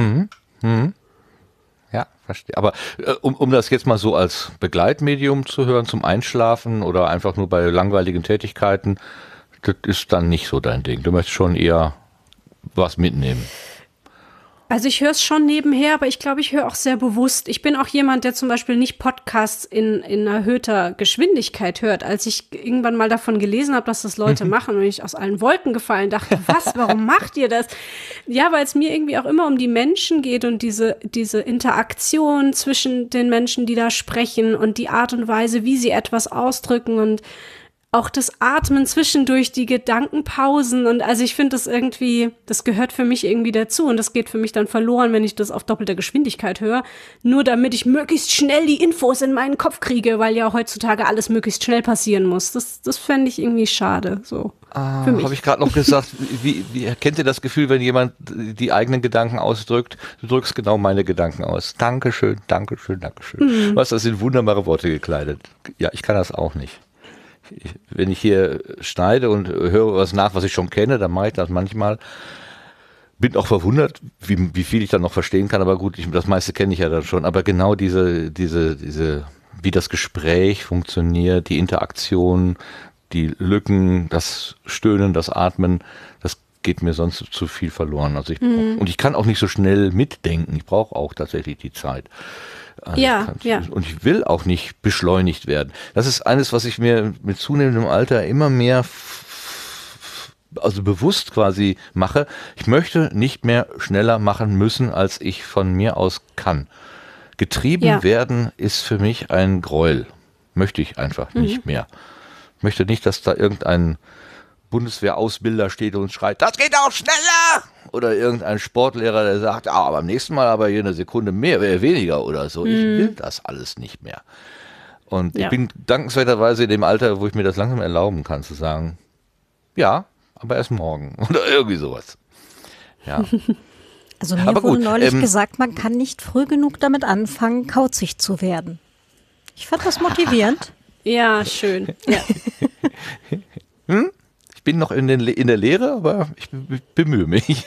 Ja, verstehe. Aber um das jetzt mal so als Begleitmedium zu hören, zum Einschlafen oder einfach nur bei langweiligen Tätigkeiten, das ist dann nicht so dein Ding. Du möchtest schon eher was mitnehmen. Also ich höre es schon nebenher, aber ich glaube, ich höre auch sehr bewusst. Ich bin auch jemand, der zum Beispiel nicht Podcasts in erhöhter Geschwindigkeit hört. Als ich irgendwann mal davon gelesen habe, dass das Leute machen und ich aus allen Wolken gefallen dachte, was, warum macht ihr das? Ja, weil es mir irgendwie auch immer um die Menschen geht und diese Interaktion zwischen den Menschen, die da sprechen und die Art und Weise, wie sie etwas ausdrücken und auch das Atmen zwischendurch, die Gedankenpausen und also ich finde das irgendwie, das gehört für mich irgendwie dazu und das geht für mich dann verloren, wenn ich das auf doppelter Geschwindigkeit höre, nur damit ich möglichst schnell die Infos in meinen Kopf kriege, weil ja heutzutage alles möglichst schnell passieren muss. Das fände ich irgendwie schade, so. Habe ich gerade noch gesagt, wie kennt ihr das Gefühl, wenn jemand die eigenen Gedanken ausdrückt? Du drückst genau meine Gedanken aus. Dankeschön, Dankeschön, Dankeschön. Was, das sind wunderbare Worte gekleidet. Ja, ich kann das auch nicht. Wenn ich hier schneide und höre was nach, was ich schon kenne, dann mache ich das manchmal. Bin auch verwundert, wie viel ich dann noch verstehen kann, aber gut, das meiste kenne ich ja dann schon. Aber genau diese, wie das Gespräch funktioniert, die Interaktion, die Lücken, das Stöhnen, das Atmen, das geht mir sonst zu viel verloren. Also und ich kann auch nicht so schnell mitdenken. Ich brauche auch tatsächlich die Zeit. Also ja. Und ich will auch nicht beschleunigt werden. Das ist eines, was ich mir mit zunehmendem Alter immer mehr also bewusst quasi mache. Ich möchte nicht mehr schneller machen müssen, als ich von mir aus kann. Getrieben werden ist für mich ein Gräuel. Möchte ich einfach nicht mehr. Ich möchte nicht, dass da irgendein Bundeswehrausbilder steht und schreit, das geht auch schneller! Oder irgendein Sportlehrer, der sagt, beim nächsten Mal aber hier eine Sekunde mehr, weniger oder so. Ich will das alles nicht mehr. Und ich bin dankenswerterweise in dem Alter, wo ich mir das langsam erlauben kann, zu sagen, ja, aber erst morgen oder irgendwie sowas. Ja. Also mir wurde neulich gesagt, man kann nicht früh genug damit anfangen, kauzig zu werden. Ich fand das motivierend. Ja, schön. Ja. Ich bin noch in der Lehre, aber ich bemühe mich.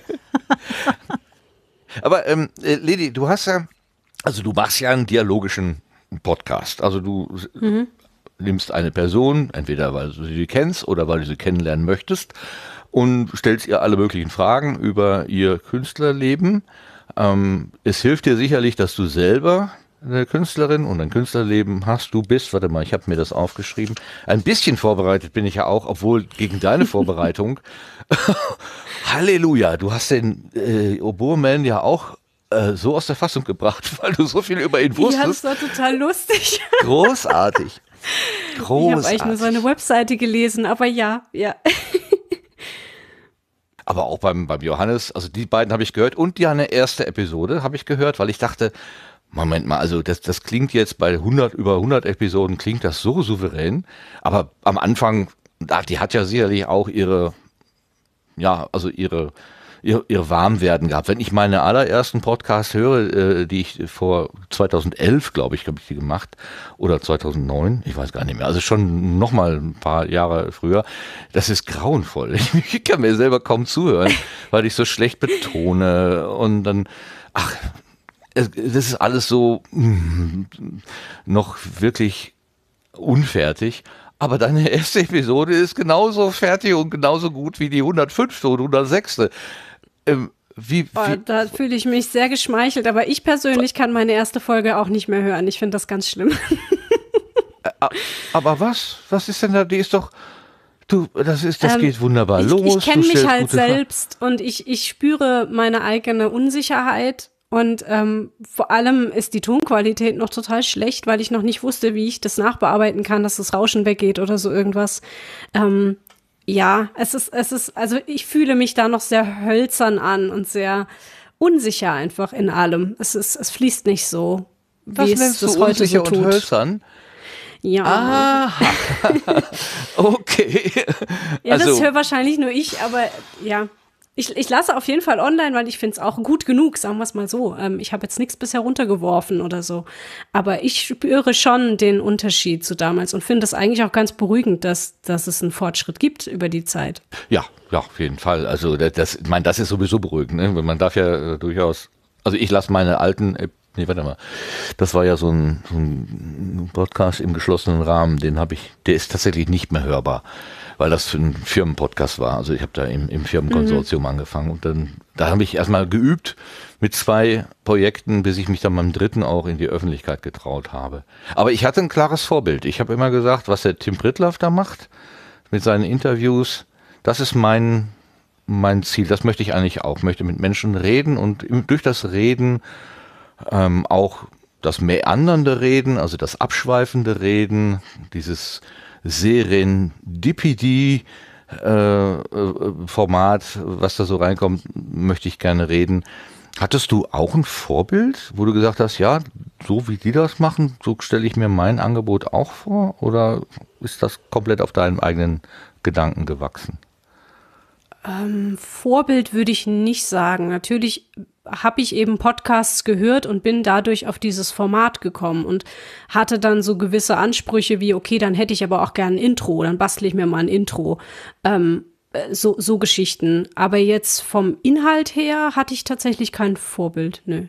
Aber Ledi, du machst ja einen dialogischen Podcast. Also du nimmst eine Person, entweder weil du sie kennst oder weil du sie kennenlernen möchtest und stellst ihr alle möglichen Fragen über ihr Künstlerleben. Es hilft dir sicherlich, dass du selber eine Künstlerin und ein Künstlerleben hast. Du bist, warte mal, ich habe mir das aufgeschrieben. Ein bisschen vorbereitet bin ich ja auch, obwohl gegen deine Vorbereitung. Halleluja, du hast den Oboe-Man ja auch so aus der Fassung gebracht, weil du so viel über ihn wusstest. Ja, das war total lustig. Großartig. Ich habe eigentlich nur seine Webseite gelesen, aber ja. Aber auch beim Johannes, also die beiden habe ich gehört und ja eine erste Episode habe ich gehört, weil ich dachte, Moment mal, also das klingt jetzt bei über 100 Episoden, klingt das so souverän, aber am Anfang, die hat ja sicherlich auch ihr Warmwerden gehabt. Wenn ich meine allerersten Podcasts höre, die ich vor 2011, glaube ich, habe ich die gemacht, oder 2009, ich weiß gar nicht mehr, also schon nochmal ein paar Jahre früher, das ist grauenvoll. Ich kann mir selber kaum zuhören, weil ich so schlecht betone und dann, das ist alles so noch wirklich unfertig. Aber deine erste Episode ist genauso fertig und genauso gut wie die 105. oder 106. Da fühle ich mich sehr geschmeichelt, aber ich persönlich kann meine erste Folge auch nicht mehr hören. Ich finde das ganz schlimm. Aber was? Was ist denn da? Die ist doch... das geht wunderbar los. Ich kenne mich halt selbst und ich spüre meine eigene Unsicherheit. Und vor allem ist die Tonqualität noch total schlecht, weil ich noch nicht wusste, wie ich das nachbearbeiten kann, dass das Rauschen weggeht oder so irgendwas. Es ist, also ich fühle mich da noch sehr hölzern an und sehr unsicher einfach in allem. Es fließt nicht so, wie es das heute so tut. Und hölzern? Ja. Aha. Okay. Ja, das höre wahrscheinlich nur ich, aber ja. Ich lasse auf jeden Fall online, weil ich finde es auch gut genug, sagen wir es mal so. Ich habe jetzt nichts bisher runtergeworfen oder so. Aber ich spüre schon den Unterschied zu damals und finde es eigentlich auch ganz beruhigend, dass es einen Fortschritt gibt über die Zeit. Ja, auf jeden Fall. Also das ist sowieso beruhigend. Ne? Man darf ja durchaus, also ich lasse meine alten, das war ja so ein Podcast im geschlossenen Rahmen, der ist tatsächlich nicht mehr hörbar. weil das für ein Firmenpodcast war. Also ich habe da im Firmenkonsortium angefangen und da habe ich erstmal geübt mit 2 Projekten, bis ich mich dann beim 3. auch in die Öffentlichkeit getraut habe. Aber ich hatte ein klares Vorbild. Ich habe immer gesagt, was der Tim Pritlove da macht mit seinen Interviews, das ist mein Ziel. Das möchte ich eigentlich auch. Ich möchte mit Menschen reden und durch das Reden auch das meandernde Reden, also das abschweifende Reden, dieses Serendipity-Format, was da so reinkommt, möchte ich gerne reden. Hattest du auch ein Vorbild, wo du gesagt hast, ja, so wie die das machen, so stelle ich mir mein Angebot auch vor? Oder ist das komplett auf deinem eigenen Gedanken gewachsen? Vorbild würde ich nicht sagen. Natürlich habe ich eben Podcasts gehört und bin dadurch auf dieses Format gekommen und hatte dann so gewisse Ansprüche wie, okay, dann hätte ich aber auch gern ein Intro, dann bastle ich mir mal ein Intro. So Geschichten. Aber jetzt vom Inhalt her hatte ich tatsächlich kein Vorbild, nö.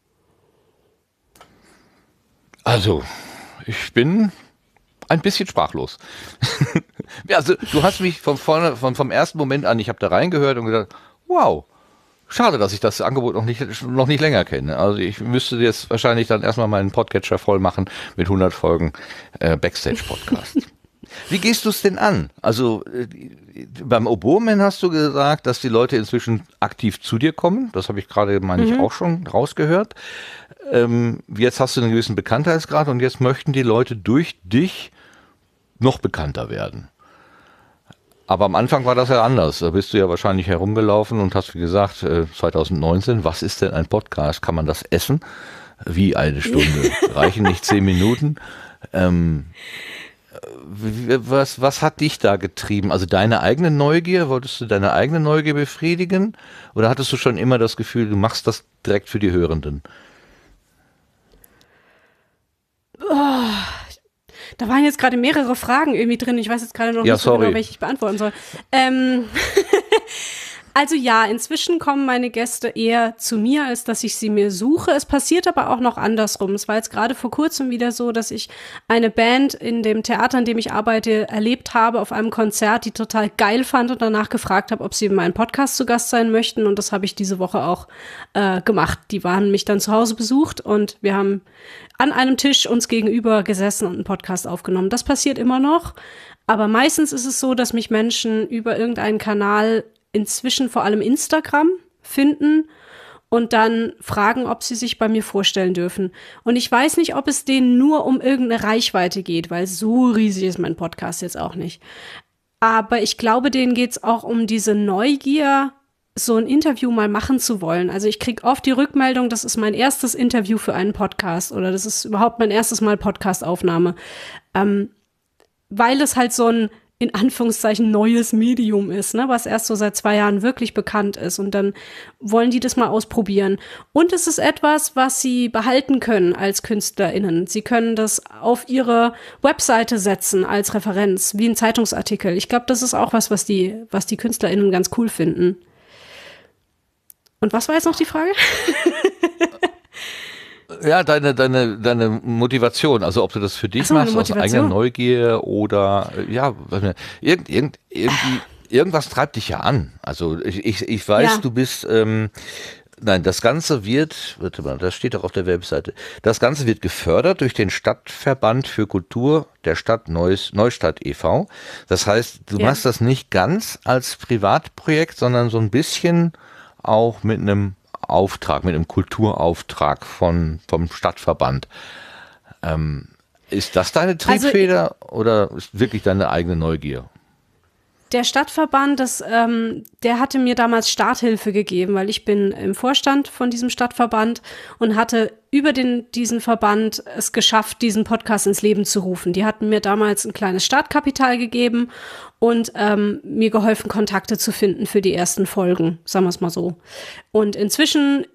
Also, ich bin ein bisschen sprachlos. Also, du hast mich vom ersten Moment an, ich habe da reingehört und gedacht, wow, schade, dass ich das Angebot noch nicht länger kenne. Also ich müsste jetzt wahrscheinlich dann erstmal meinen Podcatcher voll machen mit 100 Folgen Backstage-Podcast. Wie gehst du es denn an? Also beim Oboeman hast du gesagt, dass die Leute inzwischen aktiv zu dir kommen. Das habe ich gerade, meine ich, auch schon rausgehört. Jetzt hast du einen gewissen Bekanntheitsgrad und jetzt möchten die Leute durch dich noch bekannter werden. Aber am Anfang war das ja anders. Da bist du ja wahrscheinlich herumgelaufen und hast, wie gesagt, 2019, was ist denn ein Podcast? Kann man das essen? Wie eine Stunde? Reichen nicht 10 Minuten? Was hat dich da getrieben? Also deine eigene Neugier? Wolltest du deine eigene Neugier befriedigen? Oder hattest du schon immer das Gefühl, du machst das direkt für die Hörenden? Da waren jetzt gerade mehrere Fragen irgendwie drin. Ich weiß jetzt gerade noch nicht so genau, welche ich beantworten soll. Also ja, inzwischen kommen meine Gäste eher zu mir, als dass ich sie mir suche. Es passiert aber auch noch andersrum. Es war jetzt gerade vor kurzem wieder so, dass ich eine Band in dem Theater, in dem ich arbeite, erlebt habe auf einem Konzert, die total geil fand und danach gefragt habe, ob sie in meinem Podcast zu Gast sein möchten. Und das habe ich diese Woche auch gemacht. Die haben mich dann zu Hause besucht und wir haben an einem Tisch uns gegenüber gesessen und einen Podcast aufgenommen. Das passiert immer noch. Aber meistens ist es so, dass mich Menschen über irgendeinen Kanal, inzwischen vor allem Instagram, finden und dann fragen, ob sie sich bei mir vorstellen dürfen. Und ich weiß nicht, ob es denen nur um irgendeine Reichweite geht, weil so riesig ist mein Podcast jetzt auch nicht. Aber ich glaube, denen geht es auch um diese Neugier, so ein Interview mal machen zu wollen. Also ich kriege oft die Rückmeldung, das ist mein erstes Interview für einen Podcast oder das ist überhaupt mein erstes Mal Podcast-Aufnahme. Weil es halt so ein in Anführungszeichen neues Medium ist, ne, was erst so seit 2 Jahren wirklich bekannt ist und dann wollen die das mal ausprobieren. Und es ist etwas, was sie behalten können als KünstlerInnen. Sie können das auf ihre Webseite setzen als Referenz, wie ein Zeitungsartikel. Ich glaube, das ist auch was die KünstlerInnen ganz cool finden. Und was war jetzt noch die Frage? Ja, deine Motivation, also ob du das für dich machst, aus eigener Neugier oder ja, irgendwas treibt dich ja an. Also ich weiß, du bist, nein, das Ganze wird, warte mal, das steht doch auf der Webseite, das Ganze wird gefördert durch den Stadtverband für Kultur der Stadt Neustadt e.V. Das heißt, du machst das nicht ganz als Privatprojekt, sondern so ein bisschen auch mit einem Auftrag, mit einem Kulturauftrag vom Stadtverband. Ist das deine Triebfeder oder ist wirklich deine eigene Neugier? Der Stadtverband, der hatte mir damals Starthilfe gegeben, weil ich bin im Vorstand von diesem Stadtverband und hatte über diesen Verband es geschafft, diesen Podcast ins Leben zu rufen. Die hatten mir damals ein kleines Startkapital gegeben und mir geholfen, Kontakte zu finden für die ersten Folgen, sagen wir es mal so. Und inzwischen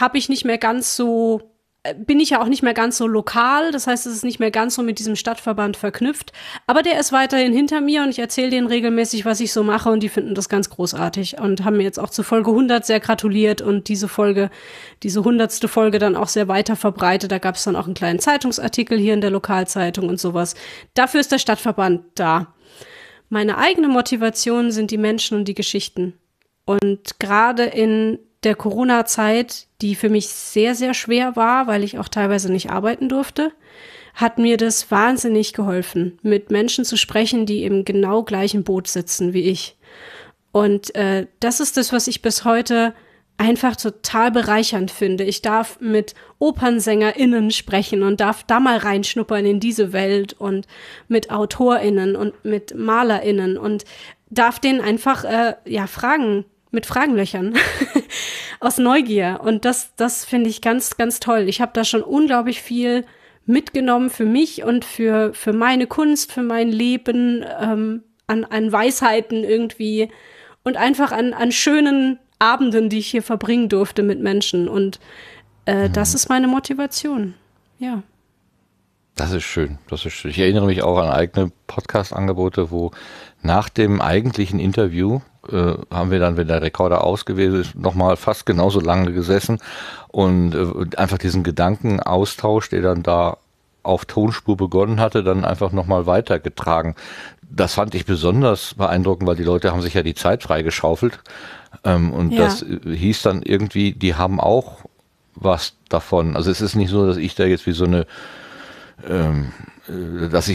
bin ich ja auch nicht mehr ganz so lokal, das heißt, es ist nicht mehr ganz so mit diesem Stadtverband verknüpft, aber der ist weiterhin hinter mir und ich erzähle denen regelmäßig, was ich so mache und die finden das ganz großartig und haben mir jetzt auch zu Folge 100 sehr gratuliert und diese 100. Folge dann auch sehr weiter verbreitet, da gab es dann auch einen kleinen Zeitungsartikel hier in der Lokalzeitung und sowas. Dafür ist der Stadtverband da. Meine eigene Motivation sind die Menschen und die Geschichten. Und gerade in der Corona-Zeit, die für mich sehr, sehr schwer war, weil ich auch teilweise nicht arbeiten durfte, hat mir das wahnsinnig geholfen, mit Menschen zu sprechen, die im genau gleichen Boot sitzen wie ich. Und das ist das, was ich bis heute einfach total bereichernd finde. Ich darf mit OpernsängerInnen sprechen und darf da mal reinschnuppern in diese Welt und mit AutorInnen und mit MalerInnen und darf denen einfach Fragen löchern aus Neugier. Und das finde ich ganz, ganz toll. Ich habe da schon unglaublich viel mitgenommen für mich und für meine Kunst, für mein Leben, an Weisheiten irgendwie und einfach an schönen Abenden, die ich hier verbringen durfte mit Menschen. Und das ist meine Motivation. Ja. Das ist schön. Ich erinnere mich auch an eigene Podcast-Angebote, wo nach dem eigentlichen Interview haben wir dann, wenn der Rekorder aus gewesen ist, nochmal fast genauso lange gesessen und einfach diesen Gedankenaustausch, der dann da auf Tonspur begonnen hatte, dann einfach nochmal weitergetragen. Das fand ich besonders beeindruckend, weil die Leute haben sich ja die Zeit freigeschaufelt. Das hieß dann irgendwie, die haben auch was davon. Also es ist nicht so, dass ich da jetzt wie so eine, dass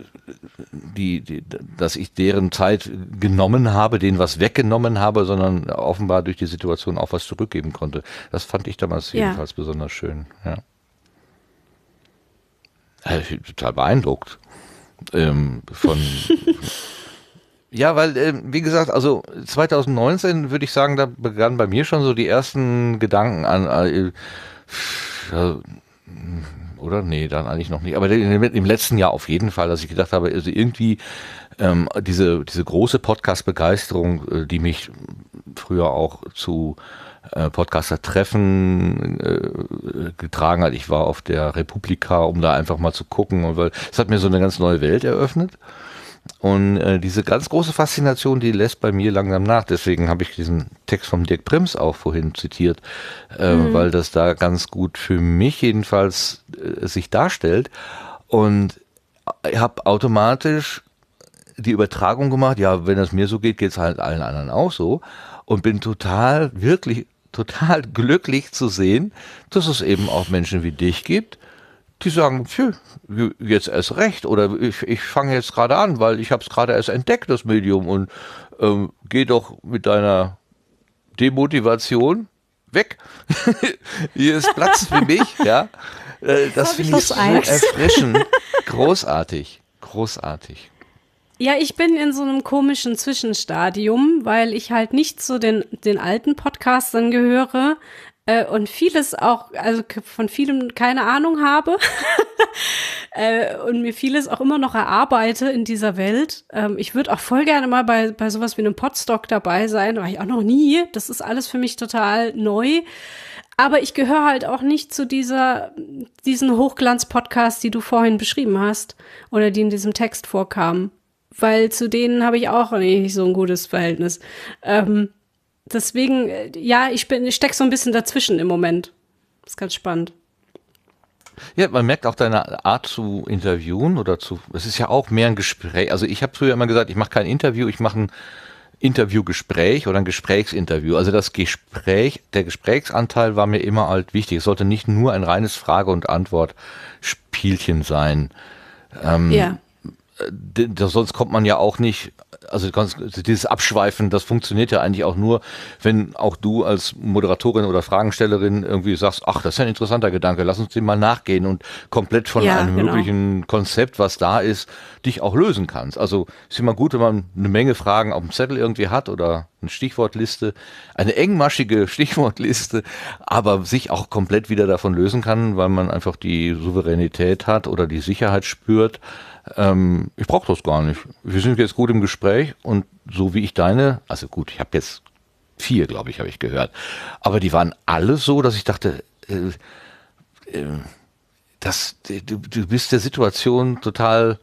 ich deren Zeit genommen habe, denen was weggenommen habe, sondern offenbar durch die Situation auch was zurückgeben konnte. Das fand ich damals jedenfalls besonders schön. Ja. Ich bin total beeindruckt ja, weil, wie gesagt, also 2019 würde ich sagen, da begannen bei mir schon so die ersten Gedanken an, oder? Nee, dann eigentlich noch nicht. Aber im letzten Jahr auf jeden Fall, dass ich gedacht habe, also irgendwie diese große Podcast-Begeisterung, die mich früher auch zu Podcaster-Treffen getragen hat. Ich war auf der Republika, um da einfach mal zu gucken, weil es hat mir so eine ganz neue Welt eröffnet. Und diese ganz große Faszination, die lässt bei mir langsam nach. Deswegen habe ich diesen Text von Dirk Prims auch vorhin zitiert, weil das da ganz gut für mich jedenfalls sich darstellt. Und ich habe automatisch die Übertragung gemacht, ja, wenn es mir so geht, geht es halt allen anderen auch so. Und bin wirklich total glücklich zu sehen, dass es eben auch Menschen wie dich gibt, die sagen, jetzt erst recht oder ich fange jetzt gerade an, weil ich habe es gerade erst entdeckt, das Medium und geh doch mit deiner Demotivation weg. Hier ist Platz für mich, ja. Das finde ich so erfrischend. Großartig. Ja, ich bin in so einem komischen Zwischenstadium, weil ich halt nicht zu den alten Podcastern gehöre, und vieles auch, also von vielem keine Ahnung habe und mir vieles auch immer noch erarbeite in dieser Welt. Ich würde auch voll gerne mal bei sowas wie einem Podstock dabei sein, war ich auch noch nie. Das ist alles für mich total neu. Aber ich gehöre halt auch nicht zu diesen Hochglanz-Podcasts, die du vorhin beschrieben hast oder die in diesem Text vorkamen. Weil zu denen habe ich auch nicht so ein gutes Verhältnis. Deswegen, ja, ich stecke so ein bisschen dazwischen im Moment. Das ist ganz spannend. Ja, man merkt auch deine Art zu interviewen es ist ja auch mehr ein Gespräch. Also ich habe früher immer gesagt, ich mache kein Interview, ich mache ein Interviewgespräch oder ein Gesprächsinterview. Also der Gesprächsanteil war mir immer halt wichtig. Es sollte nicht nur ein reines Frage- und Antwort-Spielchen sein. Sonst kommt man ja auch nicht, also dieses Abschweifen, das funktioniert ja eigentlich auch nur, wenn auch du als Moderatorin oder Fragenstellerin irgendwie sagst, ach, das ist ja ein interessanter Gedanke, lass uns dem mal nachgehen und komplett von einem möglichen Konzept, was da ist, dich auch lösen kannst. Also ist immer gut, wenn man eine Menge Fragen auf dem Zettel irgendwie hat oder eine Stichwortliste, eine engmaschige Stichwortliste, aber sich auch komplett wieder davon lösen kann, weil man einfach die Souveränität hat oder die Sicherheit spürt. Ich brauche das gar nicht. Wir sind jetzt gut im Gespräch und so wie ich also gut, ich habe jetzt 4, glaube ich, habe ich gehört, aber die waren alle so, dass ich dachte, du bist der Situation total,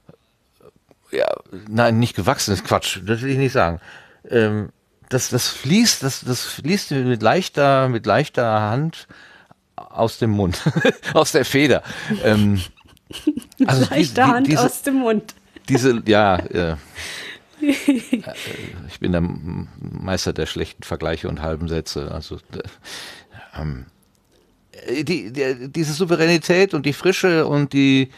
nein, nicht gewachsen, das ist Quatsch, das will ich nicht sagen. Das fließt mit leichter Hand aus dem Mund, aus der Feder. Also Hand aus dem Mund. Ich bin der Meister der schlechten Vergleiche und halben Sätze. Also diese Souveränität und die Frische und die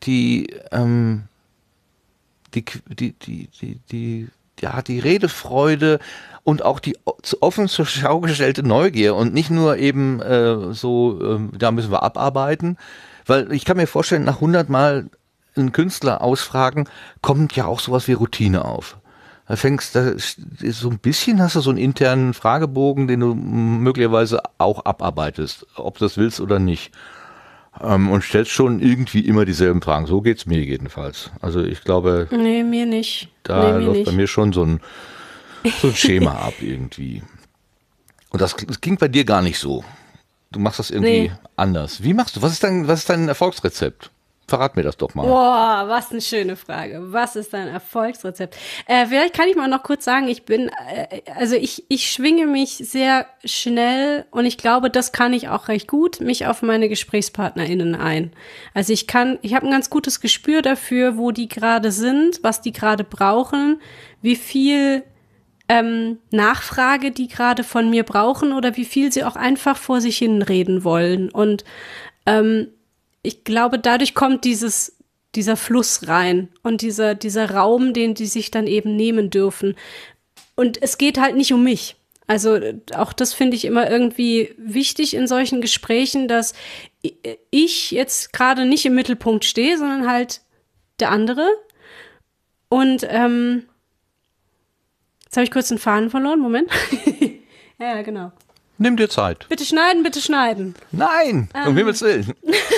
Redefreude und auch die offen zur Schau gestellte Neugier und nicht nur eben da müssen wir abarbeiten, weil ich kann mir vorstellen, nach 100 Mal einen Künstler ausfragen, kommt ja auch sowas wie Routine auf. Da so ein bisschen hast du so einen internen Fragebogen, den du möglicherweise auch abarbeitest, ob du das willst oder nicht. Und stellst schon irgendwie immer dieselben Fragen. So geht's mir jedenfalls. Also ich glaube, nee, mir nicht. Da läuft bei mir schon so ein Schema ab irgendwie. Und das ging bei dir gar nicht so. Du machst das irgendwie anders. Wie machst du? Was ist dein Erfolgsrezept? Verrat mir das doch mal. Boah, was eine schöne Frage. Was ist dein Erfolgsrezept? Vielleicht kann ich mal noch kurz sagen, ich schwinge mich sehr schnell und ich glaube, das kann ich auch recht gut, mich auf meine GesprächspartnerInnen ein. Also ich habe ein ganz gutes Gespür dafür, wo die gerade sind, was die gerade brauchen, wie viel Nachfrage die gerade von mir brauchen oder wie viel sie auch einfach vor sich hin reden wollen. Und ich glaube, dadurch kommt dieser Fluss rein und dieser Raum, den die sich dann eben nehmen dürfen. Und es geht halt nicht um mich. Also auch das finde ich immer irgendwie wichtig in solchen Gesprächen, dass ich jetzt gerade nicht im Mittelpunkt stehe, sondern halt der andere. Und jetzt habe ich kurz den Faden verloren. Moment. Ja, genau. Nimm dir Zeit. Bitte schneiden, bitte schneiden. Nein, um Himmels Willen.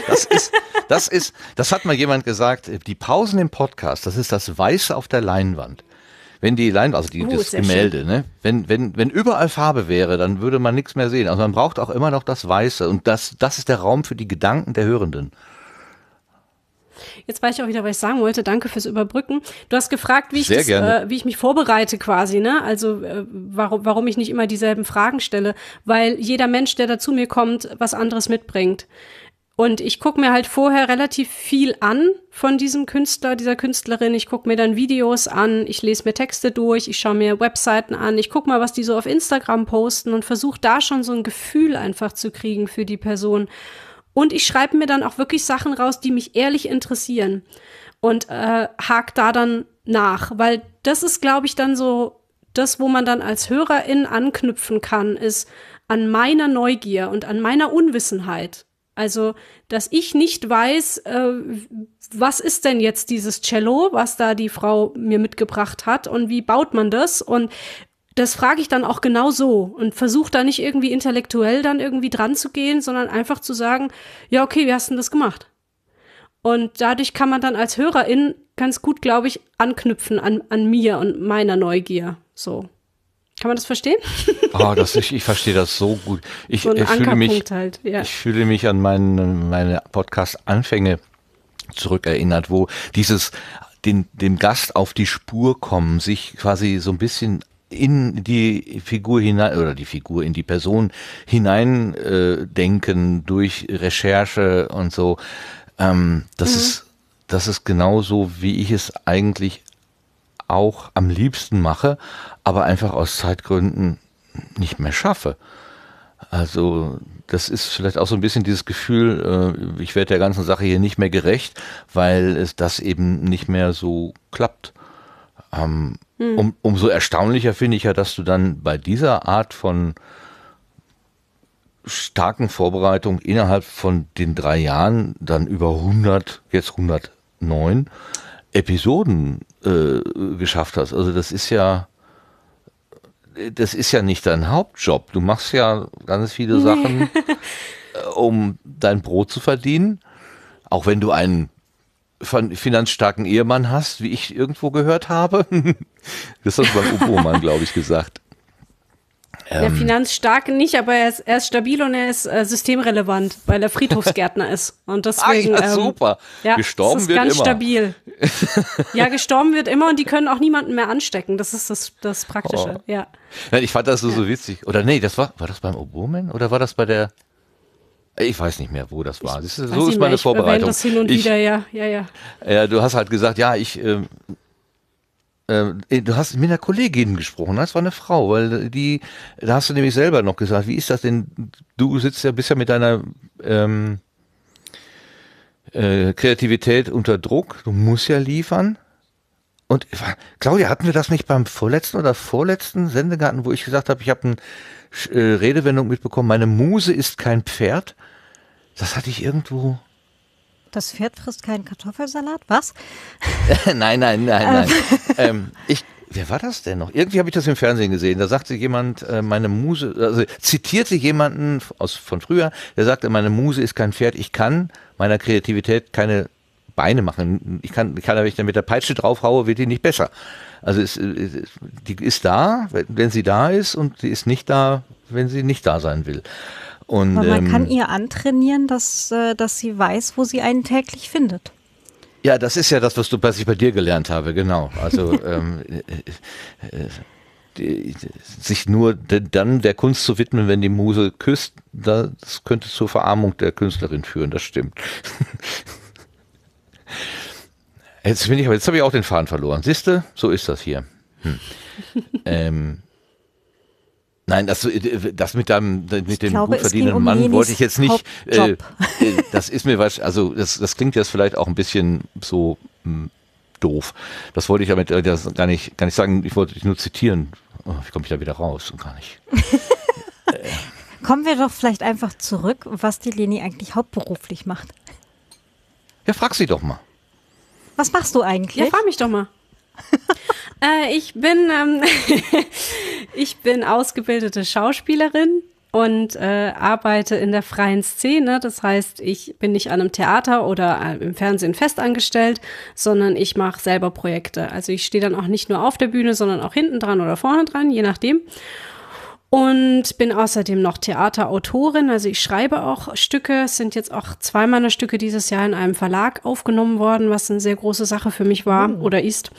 Das hat mal jemand gesagt, die Pausen im Podcast, das ist das Weiße auf der Leinwand. Wenn die Leinwand, also das Gemälde, ne? Wenn überall Farbe wäre, dann würde man nichts mehr sehen. Also man braucht auch immer noch das Weiße und das ist der Raum für die Gedanken der Hörenden. Jetzt weiß ich auch wieder, was ich sagen wollte. Danke fürs Überbrücken. Du hast gefragt, wie ich mich vorbereite quasi, ne? Also warum ich nicht immer dieselben Fragen stelle. Weil jeder Mensch, der da zu mir kommt, was anderes mitbringt. Und ich gucke mir halt vorher relativ viel an von diesem Künstler, dieser Künstlerin. Ich gucke mir dann Videos an, ich lese mir Texte durch, ich schaue mir Webseiten an, ich gucke mal, was die so auf Instagram posten und versuche da schon so ein Gefühl einfach zu kriegen für die Person. Und ich schreibe mir dann auch wirklich Sachen raus, die mich ehrlich interessieren und hake da dann nach, weil das ist, glaube ich, dann so das, wo man dann als Hörerin anknüpfen kann, ist an meiner Neugier und an meiner Unwissenheit. Also, dass ich nicht weiß, was ist denn jetzt dieses Cello, was da die Frau mir mitgebracht hat und wie baut man das? Und das frage ich dann auch genau so und versuche da nicht irgendwie intellektuell dann irgendwie dran zu gehen, sondern einfach zu sagen, ja, okay, wie hast du denn das gemacht? Und dadurch kann man dann als Hörerin ganz gut, glaube ich, anknüpfen an mir und meiner Neugier. So. Kann man das verstehen? Ich verstehe das so gut. Ich fühle mich an meine Podcast-Anfänge zurückerinnert, wo dem Gast auf die Spur kommen, sich quasi so ein bisschen in die Figur hinein oder die Figur in die Person hinein denken durch Recherche und so. Das ist genauso, wie ich es eigentlich auch am liebsten mache, aber einfach aus Zeitgründen nicht mehr schaffe. Also das ist vielleicht auch so ein bisschen dieses Gefühl, ich werde der ganzen Sache hier nicht mehr gerecht, weil es das eben nicht mehr so klappt. Umso erstaunlicher finde ich ja, dass du dann bei dieser Art von starken Vorbereitung innerhalb von den 3 Jahren dann über 100, jetzt 109 Episoden geschafft hast. Also das ist ja nicht dein Hauptjob. Du machst ja ganz viele Sachen, um dein Brot zu verdienen. Auch wenn du einen finanzstarken Ehemann hast, wie ich irgendwo gehört habe. Das hast du beim Obomann, glaube ich, gesagt. Der finanzstark nicht, aber er ist stabil und er ist systemrelevant, weil er Friedhofsgärtner ist. Und deswegen, ja, super. Ja, gestorben wird ganz immer. Stabil. Ja, gestorben wird immer und die können auch niemanden mehr anstecken. Das ist das Praktische, ja. Nein, ich fand das so witzig. Oder nee, war das beim Oboman oder war das bei der? Ich weiß nicht mehr, wo das war. So ist meine Vorbereitung. Das hin und wieder, ja. Ja, du hast halt gesagt, ja, du hast mit einer Kollegin gesprochen, das war eine Frau, weil da hast du nämlich selber noch gesagt, wie ist das denn, du bist ja mit deiner Kreativität unter Druck, du musst ja liefern. Und Claudia, hatten wir das nicht beim vorletzten Sendegarten, wo ich gesagt habe, ich habe eine Redewendung mitbekommen, meine Muse ist kein Pferd? Das hatte ich irgendwo... Das Pferd frisst keinen Kartoffelsalat? Was? Nein. Wer war das denn noch? Irgendwie habe ich das im Fernsehen gesehen. Da sagte jemand, meine Muse, also zitierte jemanden von früher, der sagte, meine Muse ist kein Pferd, ich kann meiner Kreativität keine Beine machen. Ich kann, wenn ich dann mit der Peitsche draufhaue, wird die nicht besser. Also die ist da, wenn sie da ist, und die ist nicht da, wenn sie nicht da sein will. Und, aber man kann ihr antrainieren, dass sie weiß, wo sie einen täglich findet. Ja, das ist ja das, was ich bei dir gelernt habe, genau. Also sich nur dann der Kunst zu widmen, wenn die Muse küsst, das könnte zur Verarmung der Künstlerin führen, das stimmt. Jetzt habe ich auch den Faden verloren. Siehste, so ist das hier. Nein, das mit dem gut verdienenden Mann wollte ich jetzt nicht. Das ist mir was, also das klingt jetzt vielleicht auch ein bisschen so doof. Das wollte ich damit gar nicht sagen. Ich wollte dich nur zitieren. Oh, wie komme ich da wieder raus? Gar nicht. Kommen wir doch vielleicht einfach zurück, was die Leni eigentlich hauptberuflich macht. Ja, frag sie doch mal. Was machst du eigentlich? Ja, frag mich doch mal. Ich bin ausgebildete Schauspielerin und arbeite in der freien Szene. Das heißt, ich bin nicht an einem Theater oder im Fernsehen festangestellt, sondern ich mache selber Projekte. Also ich stehe dann auch nicht nur auf der Bühne, sondern auch hinten dran oder vorne dran, je nachdem. Und bin außerdem noch Theaterautorin, also ich schreibe auch Stücke. Es sind jetzt auch 2 meiner Stücke dieses Jahr in einem Verlag aufgenommen worden, was eine sehr große Sache für mich war oder ist.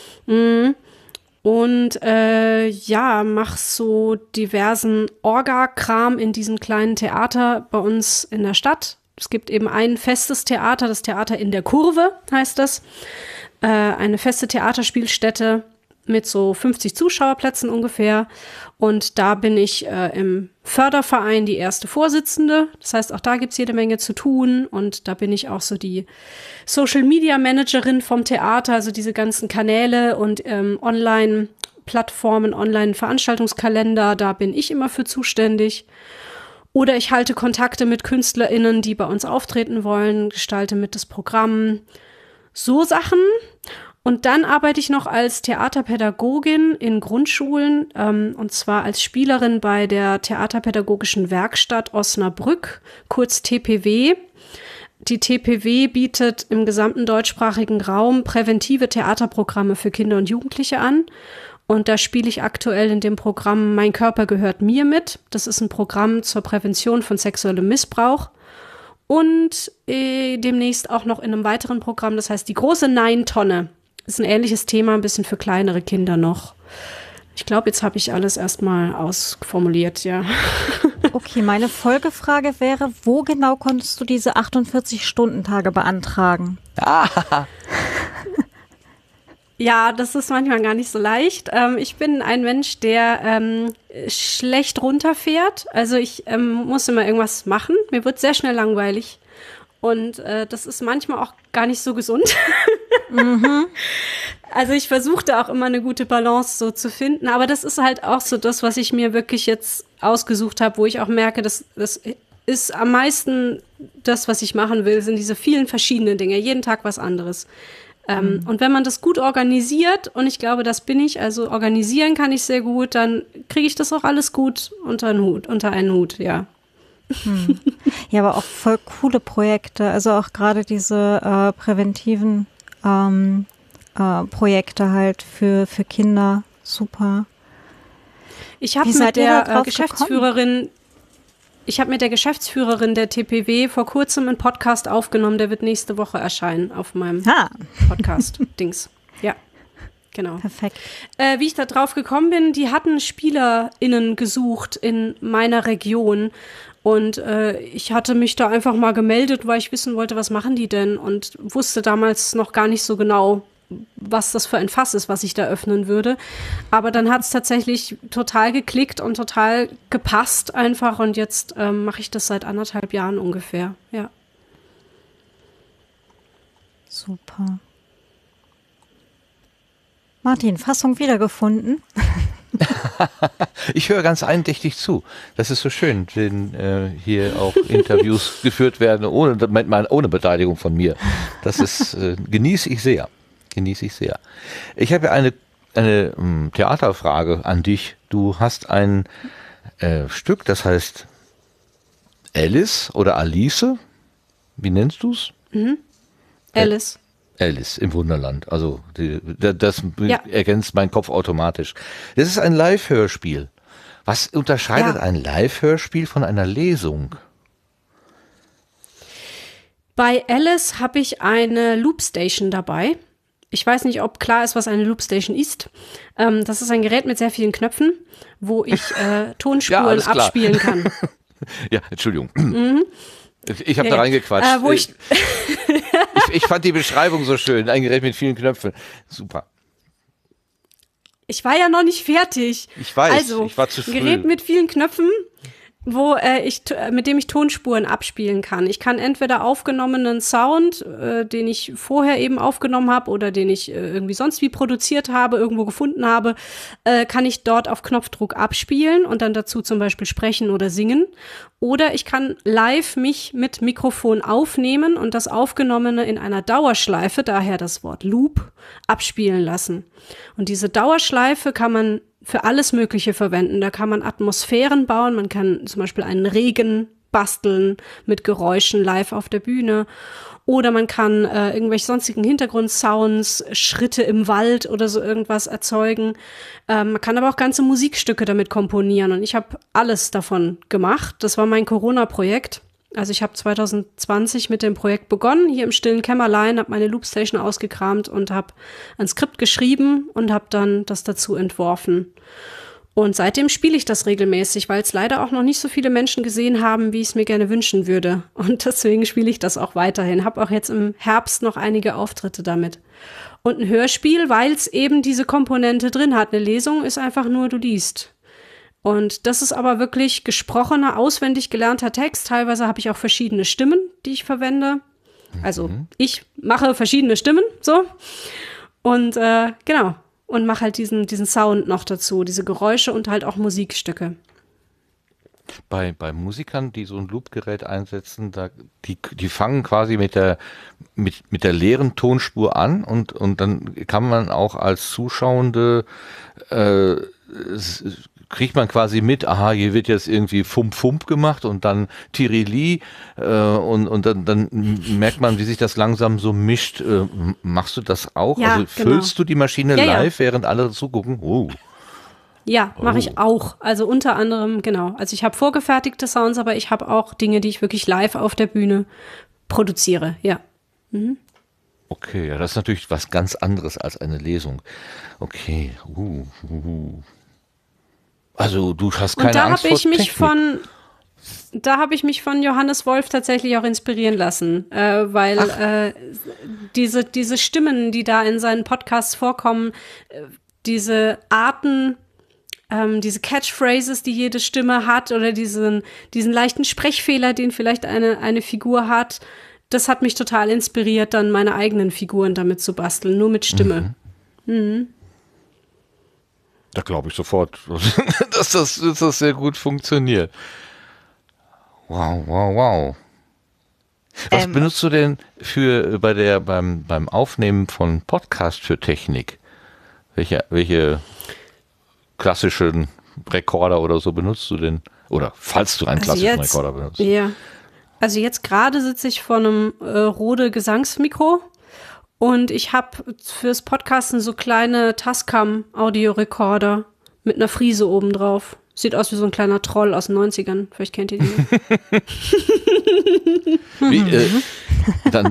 Und mach so diversen Orga-Kram in diesem kleinen Theater bei uns in der Stadt. Es gibt eben ein festes Theater, das Theater in der Kurve heißt das. Eine feste Theaterspielstätte mit so 50 Zuschauerplätzen ungefähr. Und da bin ich im Förderverein die erste Vorsitzende. Das heißt, auch da gibt's jede Menge zu tun. Und da bin ich auch so die Social-Media-Managerin vom Theater, also diese ganzen Kanäle und Online-Plattformen, Online-Veranstaltungskalender, da bin ich immer für zuständig. Oder ich halte Kontakte mit KünstlerInnen, die bei uns auftreten wollen, gestalte mit das Programm. So Sachen. Und dann arbeite ich noch als Theaterpädagogin in Grundschulen, und zwar als Spielerin bei der Theaterpädagogischen Werkstatt Osnabrück, kurz TPW. Die TPW bietet im gesamten deutschsprachigen Raum präventive Theaterprogramme für Kinder und Jugendliche an. Und da spiele ich aktuell in dem Programm Mein Körper gehört mir mit. Das ist ein Programm zur Prävention von sexuellem Missbrauch. Und demnächst auch noch in einem weiteren Programm, das heißt die große Nein-Tonne. Ist ein ähnliches Thema, ein bisschen für kleinere Kinder noch. Ich glaube, jetzt habe ich alles erstmal ausformuliert, ja. Okay, meine Folgefrage wäre, wo genau konntest du diese 48-Stunden-Tage beantragen? Ja, das ist manchmal gar nicht so leicht. Ich bin ein Mensch, der schlecht runterfährt. Also ich muss immer irgendwas machen. Mir wird sehr schnell langweilig. Und das ist manchmal auch gar nicht so gesund. Also ich versuchte auch immer eine gute Balance so zu finden. Aber das ist halt auch so das, was ich mir wirklich jetzt ausgesucht habe, wo ich auch merke, das ist am meisten das, was ich machen will, sind diese vielen verschiedenen Dinge. Jeden Tag was anderes. Und wenn man das gut organisiert, und ich glaube, das bin ich, also organisieren kann ich sehr gut, dann kriege ich das auch alles gut unter einen Hut, ja. Ja, aber auch voll coole Projekte, also auch gerade diese präventiven Projekte halt für Kinder, super. Ich habe mit der Geschäftsführerin der TPW vor kurzem einen Podcast aufgenommen, der wird nächste Woche erscheinen auf meinem Podcast-Dings. Ja, genau. Perfekt. Wie ich da drauf gekommen bin, die hatten SpielerInnen gesucht in meiner Region und ich hatte mich da einfach mal gemeldet, weil ich wissen wollte, was machen die denn, und wusste damals noch gar nicht so genau, was das für ein Fass ist, was ich da öffnen würde. Aber dann hat es tatsächlich total geklickt und total gepasst einfach. Und jetzt mache ich das seit 1,5 Jahren ungefähr. Ja. Super. Martin, Fassung wiedergefunden. Ich höre ganz eindächtig zu. Das ist so schön, wenn hier auch Interviews geführt werden, ohne Beteiligung von mir. Das ist genieße ich sehr. Ich habe eine Theaterfrage an dich. Du hast ein Stück, das heißt Alice oder Alice. Wie nennst du es? Alice. Alice im Wunderland. Also das ergänzt meinen Kopf automatisch. Das ist ein Live-Hörspiel. Was unterscheidet ein Live-Hörspiel von einer Lesung? Bei Alice habe ich eine Loopstation dabei. Ich weiß nicht, ob klar ist, was eine Loopstation ist. Das ist ein Gerät mit sehr vielen Knöpfen, wo ich Tonspuren abspielen kann. Ja, Entschuldigung. Ich habe da reingequatscht. Ich fand die Beschreibung so schön. Ein Gerät mit vielen Knöpfen. Super. Ich war ja noch nicht fertig. Ich weiß, also, ich war zu früh. Ein Gerät mit vielen Knöpfen, mit dem ich Tonspuren abspielen kann. Ich kann entweder aufgenommenen Sound, den ich vorher eben aufgenommen habe oder den ich irgendwie sonst wie produziert habe, irgendwo gefunden habe, kann ich dort auf Knopfdruck abspielen und dann dazu zum Beispiel sprechen oder singen. Oder ich kann live mich mit Mikrofon aufnehmen und das Aufgenommene in einer Dauerschleife, daher das Wort Loop, abspielen lassen. Und diese Dauerschleife kann man für alles Mögliche verwenden. Da kann man Atmosphären bauen, man kann zum Beispiel einen Regen basteln mit Geräuschen live auf der Bühne. Oder man kann irgendwelche sonstigen Hintergrundsounds, Schritte im Wald oder so irgendwas erzeugen. Man kann aber auch ganze Musikstücke damit komponieren. Und ich habe alles davon gemacht. Das war mein Corona-Projekt. Also ich habe 2020 mit dem Projekt begonnen, hier im stillen Kämmerlein, habe meine Loopstation ausgekramt und habe ein Skript geschrieben und habe dann das dazu entworfen. Und seitdem spiele ich das regelmäßig, weil es leider auch noch nicht so viele Menschen gesehen haben, wie ich es mir gerne wünschen würde. Und deswegen spiele ich das auch weiterhin. Habe auch jetzt im Herbst noch einige Auftritte damit. Und ein Hörspiel, weil es eben diese Komponente drin hat. Eine Lesung ist einfach nur, du liest. Und das ist aber wirklich gesprochener, auswendig gelernter Text. Teilweise habe ich auch verschiedene Stimmen, die ich verwende. Also ich mache verschiedene Stimmen, so. Und genau. Und mache halt diesen Sound noch dazu, diese Geräusche und halt auch Musikstücke. Bei Musikern, die so ein Loopgerät einsetzen, die fangen quasi mit der leeren Tonspur an und dann kann man auch als Zuschauende kriegt man quasi mit, aha, hier wird jetzt irgendwie Fump gemacht und dann Tirili und dann merkt man, wie sich das langsam so mischt. Machst du das auch? Ja, also füllst du die Maschine live, während alle zugucken? Ja, mache ich auch. Also unter anderem, genau. Also ich habe vorgefertigte Sounds, aber ich habe auch Dinge, die ich wirklich live auf der Bühne produziere, ja. Mhm. Okay, ja, das ist natürlich was ganz anderes als eine Lesung. Okay, Also du hast keine Angst vor Technik. Da habe ich mich von Johannes Wolf tatsächlich auch inspirieren lassen, weil diese Stimmen, die da in seinen Podcasts vorkommen, diese Arten, diese Catchphrases, die jede Stimme hat oder diesen leichten Sprechfehler, den vielleicht eine Figur hat, das hat mich total inspiriert, dann meine eigenen Figuren damit zu basteln, nur mit Stimme. Mhm. Da glaube ich sofort, dass das sehr gut funktioniert. Wow. Was benutzt du denn beim Aufnehmen von Podcast für Technik? Welche klassischen Rekorder oder so benutzt du denn? Oder falls du einen klassischen Rekorder benutzt? Ja. Also jetzt gerade sitze ich vor einem Rode Gesangsmikro. Und ich habe fürs Podcasten so kleine Tascam-Audiorekorder mit einer Friese oben drauf. Sieht aus wie so ein kleiner Troll aus den 90ern. Vielleicht kennt ihr die. Dann,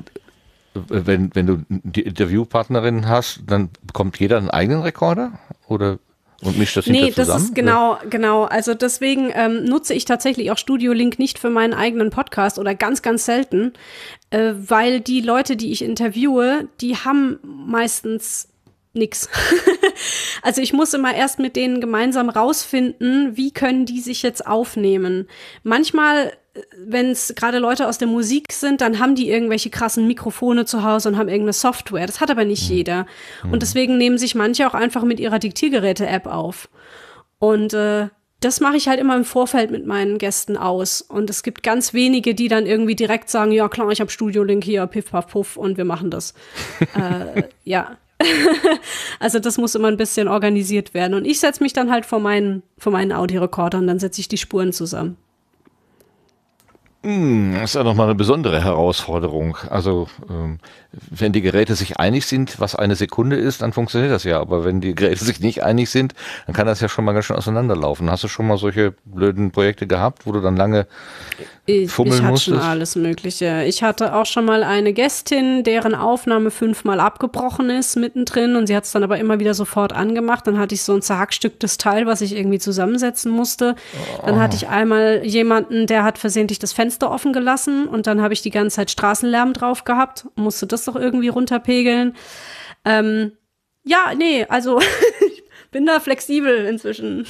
wenn du die Interviewpartnerin hast, dann bekommt jeder einen eigenen Rekorder? Oder? und mischt das hinterher zusammen? Nee, das ist genau. Also deswegen nutze ich tatsächlich auch Studio Link nicht für meinen eigenen Podcast oder ganz, ganz selten, weil die Leute, die ich interviewe, die haben meistens nix. Also ich muss immer erst mit denen gemeinsam rausfinden, wie können die sich jetzt aufnehmen. Manchmal, wenn es gerade Leute aus der Musik sind, dann haben die irgendwelche krassen Mikrofone zu Hause und haben irgendeine Software. Das hat aber nicht jeder. Und deswegen nehmen sich manche auch einfach mit ihrer Diktiergeräte-App auf. Und das mache ich halt immer im Vorfeld mit meinen Gästen aus. Und es gibt ganz wenige, die dann irgendwie direkt sagen, ja klar, ich habe Studio Link hier, piff, paff, puff und wir machen das. Ja. Also das muss immer ein bisschen organisiert werden. Und ich setze mich dann halt vor meinen Audiorekorder und dann setze ich die Spuren zusammen. Das ist ja nochmal eine besondere Herausforderung. Also wenn die Geräte sich einig sind, was eine Sekunde ist, dann funktioniert das ja. Aber wenn die Geräte sich nicht einig sind, dann kann das ja schon mal ganz schön auseinanderlaufen. Hast du schon mal solche blöden Projekte gehabt, wo du dann lange fummeln musstest? Ich hatte schon alles Mögliche. Ich hatte auch schon mal eine Gästin, deren Aufnahme 5-mal abgebrochen ist mittendrin und sie hat es dann aber immer wieder sofort angemacht. Dann hatte ich so ein zerhackstücktes Teil, was ich irgendwie zusammensetzen musste. Dann hatte ich einmal jemanden, der hat versehentlich das Fenster offen gelassen und dann habe ich die ganze Zeit Straßenlärm drauf gehabt, musste das doch irgendwie runterpegeln. Ja, nee, also ich bin da flexibel inzwischen.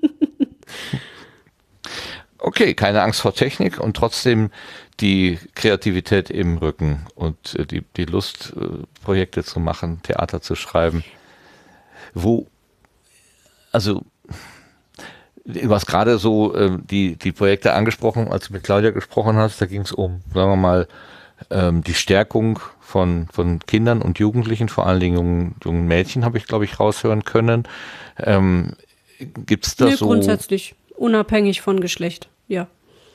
Okay, keine Angst vor Technik und trotzdem die Kreativität im Rücken und die Lust, Projekte zu machen, Theater zu schreiben. Du hast gerade so die Projekte angesprochen, als du mit Claudia gesprochen hast, da ging es um, sagen wir mal, die Stärkung von Kindern und Jugendlichen, vor allen Dingen jungen Mädchen, habe ich, glaube ich, raushören können. Gibt es da so... Grundsätzlich, unabhängig von Geschlecht, ja.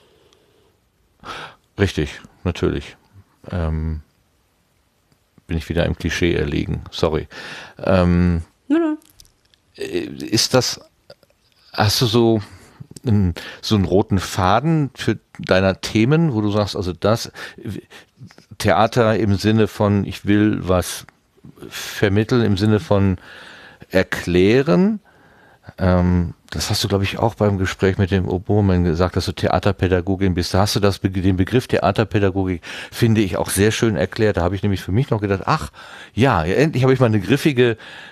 Richtig, natürlich. Bin ich wieder im Klischee erliegen, sorry. Ist das... Hast du so einen roten Faden für deiner Themen, wo du sagst, also das Theater im Sinne von, ich will was vermitteln, im Sinne von erklären? Das hast du, glaube ich, auch beim Gespräch mit dem Obermann gesagt, dass du Theaterpädagogin bist. Da hast du den Begriff Theaterpädagogik, finde ich, auch sehr schön erklärt. Da habe ich nämlich für mich noch gedacht, ach ja, endlich habe ich mal eine griffige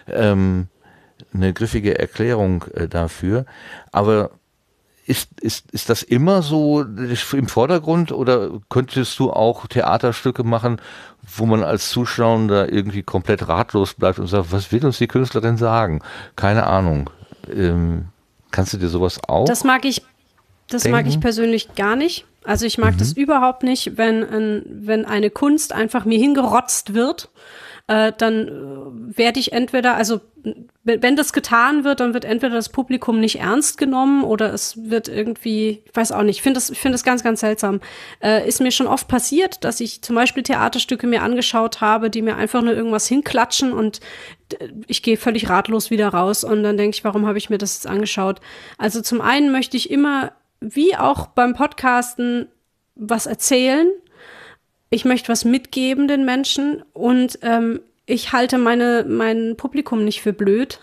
Erklärung dafür. Aber ist das immer so im Vordergrund oder könntest du auch Theaterstücke machen, wo man als Zuschauer da irgendwie komplett ratlos bleibt und sagt, was will uns die Künstlerin sagen? Keine Ahnung. Kannst du dir sowas auch? Das mag ich persönlich gar nicht. Also ich mag das überhaupt nicht, wenn eine Kunst einfach mir hingerotzt wird. Dann werde ich entweder, also wenn das getan wird, dann wird entweder das Publikum nicht ernst genommen oder es wird irgendwie, ich weiß auch nicht, ich finde das ganz, ganz seltsam. Ist mir schon oft passiert, dass ich zum Beispiel Theaterstücke mir angeschaut habe, die mir einfach nur irgendwas hinklatschen und ich gehe völlig ratlos wieder raus und dann denke ich, warum habe ich mir das jetzt angeschaut? Also zum einen möchte ich immer, wie auch beim Podcasten, was erzählen. Ich möchte was mitgeben den Menschen und ich halte mein Publikum nicht für blöd.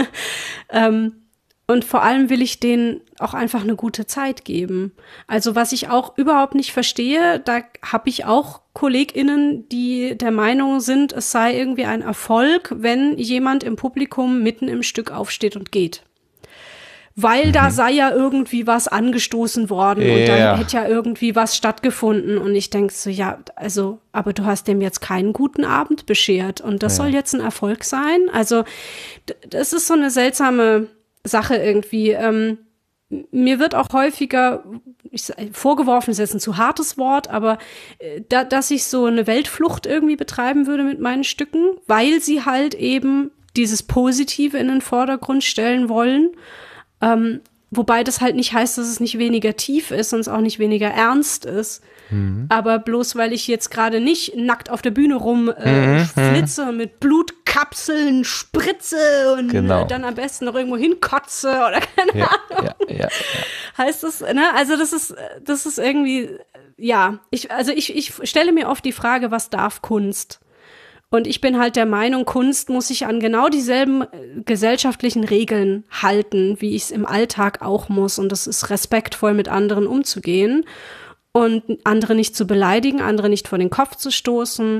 Und vor allem will ich denen auch einfach eine gute Zeit geben. Also was ich auch überhaupt nicht verstehe, da habe ich auch KollegInnen, die der Meinung sind, es sei irgendwie ein Erfolg, wenn jemand im Publikum mitten im Stück aufsteht und geht. Weil da sei ja irgendwie was angestoßen worden und dann hätte ja irgendwie was stattgefunden. Und ich denke so, ja, also, aber du hast dem jetzt keinen guten Abend beschert und das soll jetzt ein Erfolg sein? Also, das ist so eine seltsame Sache irgendwie. Mir wird auch häufiger vorgeworfen, ist jetzt ein zu hartes Wort, aber dass ich so eine Weltflucht irgendwie betreiben würde mit meinen Stücken, weil sie halt eben dieses Positive in den Vordergrund stellen wollen. Wobei das halt nicht heißt, dass es nicht weniger tief ist und es auch nicht weniger ernst ist. Aber bloß weil ich jetzt gerade nicht nackt auf der Bühne flitze mit Blutkapseln spritze und dann am besten noch irgendwo hinkotze oder keine Ahnung. Ja. Heißt das, ne? Also das ist irgendwie, ja, ich stelle mir oft die Frage, was darf Kunst? Und ich bin halt der Meinung, Kunst muss sich an genau dieselben gesellschaftlichen Regeln halten, wie ich es im Alltag auch muss. Und das ist respektvoll mit anderen umzugehen und andere nicht zu beleidigen, andere nicht vor den Kopf zu stoßen,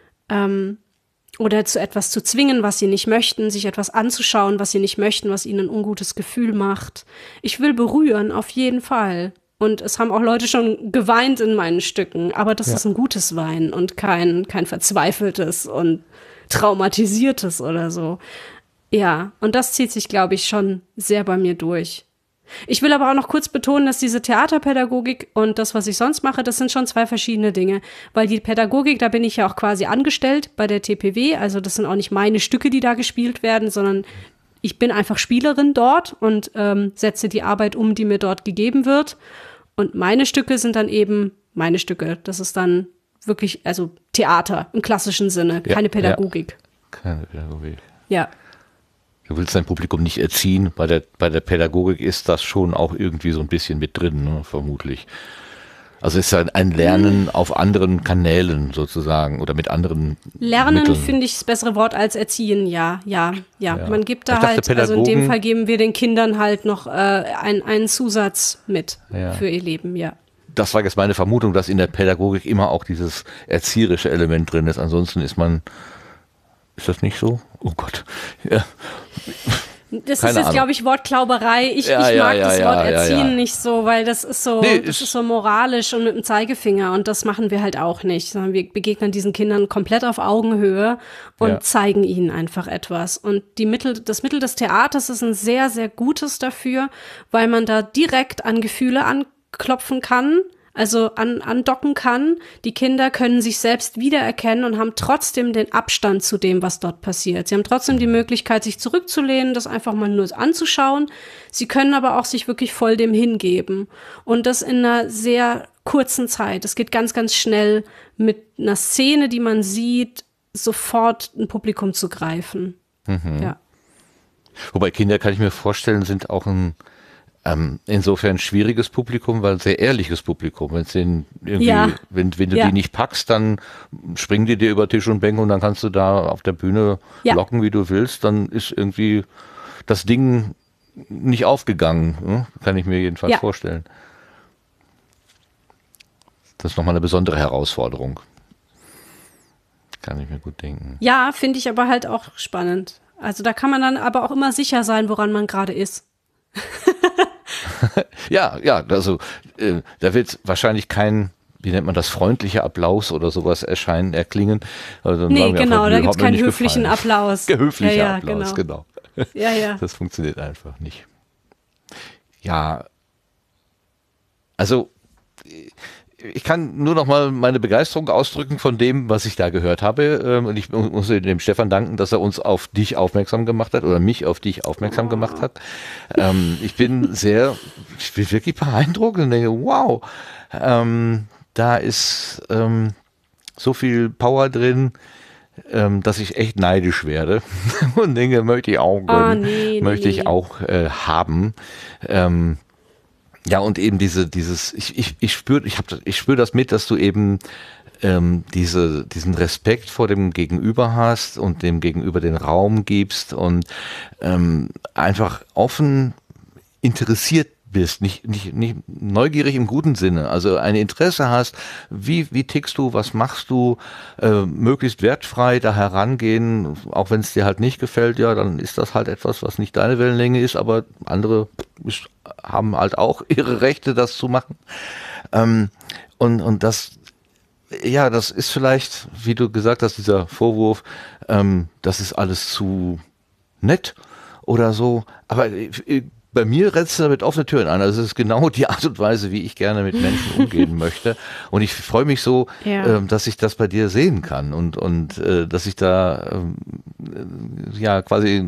oder zu etwas zu zwingen, was sie nicht möchten, sich etwas anzuschauen, was sie nicht möchten, was ihnen ein ungutes Gefühl macht. Ich will berühren, auf jeden Fall. Und es haben auch Leute schon geweint in meinen Stücken, aber das ist ein gutes Weinen und kein verzweifeltes und traumatisiertes oder so. Ja, und das zieht sich, glaube ich, schon sehr bei mir durch. Ich will aber auch noch kurz betonen, dass diese Theaterpädagogik und das, was ich sonst mache, das sind schon 2 verschiedene Dinge. Weil die Pädagogik, da bin ich ja auch quasi angestellt bei der TPW. Also das sind auch nicht meine Stücke, die da gespielt werden, sondern ich bin einfach Spielerin dort und setze die Arbeit um, die mir dort gegeben wird. Und meine Stücke sind dann eben meine Stücke. Das ist dann wirklich, also Theater im klassischen Sinne, keine Pädagogik. Ja. Keine Pädagogik. Ja. Du willst dein Publikum nicht erziehen. Bei der Pädagogik ist das schon auch irgendwie so ein bisschen mit drin, ne, vermutlich. Also ist ja ein Lernen auf anderen Kanälen sozusagen oder mit anderen Lernen finde ich das bessere Wort als erziehen, ja. Man gibt da halt, also in dem Fall geben wir den Kindern halt noch einen Zusatz mit für ihr Leben, ja. Das war jetzt meine Vermutung, dass in der Pädagogik immer auch dieses erzieherische Element drin ist. Ansonsten ist das nicht so? Oh Gott. Ja. Das ist jetzt, glaube ich, Wortklauberei. Ich mag das Wort Erziehen nicht so, weil das ist so, das ist so moralisch und mit dem Zeigefinger und das machen wir halt auch nicht, sondern wir begegnen diesen Kindern komplett auf Augenhöhe und zeigen ihnen einfach etwas. Und das Mittel des Theaters ist ein sehr, sehr gutes dafür, weil man da direkt an Gefühle anklopfen kann, also andocken kann. Die Kinder können sich selbst wiedererkennen und haben trotzdem den Abstand zu dem, was dort passiert. Sie haben trotzdem die Möglichkeit, sich zurückzulehnen, das einfach mal nur anzuschauen. Sie können aber auch sich wirklich voll dem hingeben. Und das in einer sehr kurzen Zeit. Es geht ganz, ganz schnell mit einer Szene, die man sieht, sofort ein Publikum zu greifen. Mhm. Ja. Wobei Kinder, kann ich mir vorstellen, sind auch insofern schwieriges Publikum, weil sehr ehrliches Publikum. Wenn du die nicht packst, dann springen die dir über Tisch und Bänke und dann kannst du da auf der Bühne locken, wie du willst. Dann ist irgendwie das Ding nicht aufgegangen. Ne? Kann ich mir jedenfalls vorstellen. Das ist nochmal eine besondere Herausforderung. Kann ich mir gut denken. Ja, finde ich aber halt auch spannend. Also da kann man dann aber auch immer sicher sein, woran man gerade ist. Also da wird wahrscheinlich kein, wie nennt man das, freundlicher Applaus oder sowas erklingen. Also nee, genau, da gibt es keinen höflichen Applaus. Höflicher Applaus, genau. Ja. Das funktioniert einfach nicht. Ja, also ich kann nur noch mal meine Begeisterung ausdrücken von dem, was ich da gehört habe. Und ich muss dem Stefan danken, dass er uns auf dich aufmerksam gemacht hat oder mich auf dich aufmerksam gemacht hat. Ich bin wirklich beeindruckt und denke, wow, da ist so viel Power drin, dass ich echt neidisch werde und denke, möchte ich auch haben. Ja, und eben ich spüre das mit, dass du eben diesen Respekt vor dem Gegenüber hast und dem Gegenüber den Raum gibst und einfach offen interessiert bist, nicht neugierig im guten Sinne, also ein Interesse hast, wie tickst du, was machst du, möglichst wertfrei da herangehen, auch wenn es dir halt nicht gefällt, ja, dann ist das halt etwas, was nicht deine Wellenlänge ist, aber andere haben halt auch ihre Rechte, das zu machen. Und das ist vielleicht, wie du gesagt hast, dieser Vorwurf, das ist alles zu nett oder so, aber bei mir rennst du damit offene Türen an. Also es ist genau die Art und Weise, wie ich gerne mit Menschen umgehen möchte. Und ich freue mich so, dass ich das bei dir sehen kann und dass ich da quasi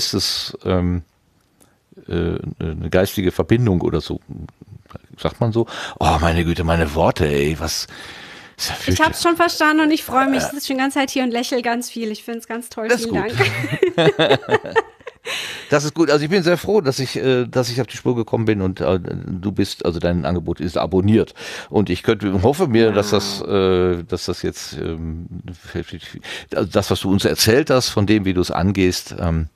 eine geistige Verbindung oder so, sagt man so. Oh, meine Güte, meine Worte, ey, was. Ich habe es schon verstanden und ich freue mich. Ich sitze schon die ganze Zeit hier und lächle ganz viel. Ich finde es ganz toll. Vielen Dank. Das ist gut. Also ich bin sehr froh, dass ich auf die Spur gekommen bin und du bist, also dein Angebot ist abonniert. Und ich hoffe mir, dass das jetzt, also das, was du uns erzählt hast, von dem, wie du es angehst,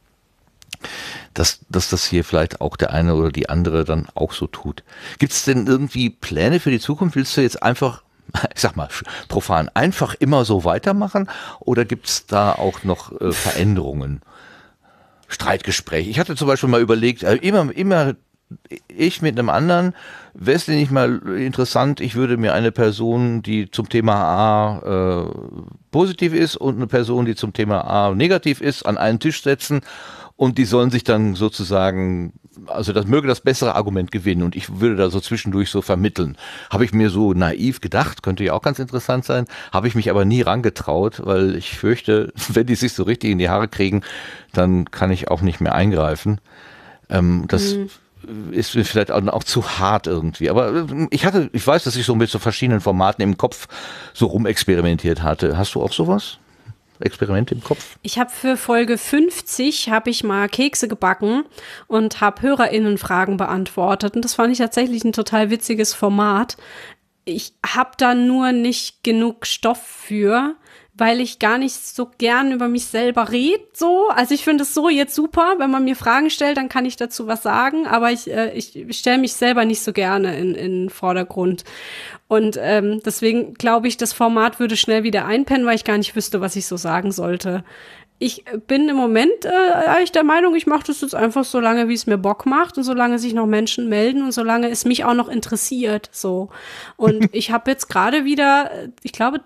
dass das hier vielleicht auch der eine oder die andere dann auch so tut. Gibt es denn irgendwie Pläne für die Zukunft? Willst du jetzt einfach, ich sag mal, profan, einfach immer so weitermachen oder gibt es da auch noch Veränderungen? Streitgespräche. Ich hatte zum Beispiel mal überlegt, immer ich mit einem anderen, wäre es denn nicht mal interessant, ich würde mir eine Person, die zum Thema A positiv ist und eine Person, die zum Thema A negativ ist, an einen Tisch setzen und die sollen sich dann sozusagen, also das möge das bessere Argument gewinnen und ich würde da so zwischendurch so vermitteln. Habe ich mir so naiv gedacht, könnte ja auch ganz interessant sein, habe ich mich aber nie rangetraut, weil ich fürchte, wenn die sich so richtig in die Haare kriegen, dann kann ich auch nicht mehr eingreifen. Das ist vielleicht auch zu hart irgendwie. Aber ich weiß, dass ich so mit so verschiedenen Formaten im Kopf so rumexperimentiert hatte. Hast du auch sowas? Experimente im Kopf? Ich habe für Folge 50 habe ich mal Kekse gebacken und habe HörerInnen-Fragen beantwortet. Und das fand ich tatsächlich ein total witziges Format. Ich habe da nur nicht genug Stoff für, weil ich gar nicht so gern über mich selber rede. So. Also ich finde es so jetzt super, wenn man mir Fragen stellt, dann kann ich dazu was sagen, aber ich stelle mich selber nicht so gerne in den Vordergrund. Und deswegen glaube ich, das Format würde schnell wieder einpennen, weil ich gar nicht wüsste, was ich so sagen sollte. Ich bin im Moment eigentlich der Meinung, ich mache das jetzt einfach so lange, wie es mir Bock macht und solange sich noch Menschen melden und solange es mich auch noch interessiert. So. Und ich habe jetzt gerade wieder, ich glaube,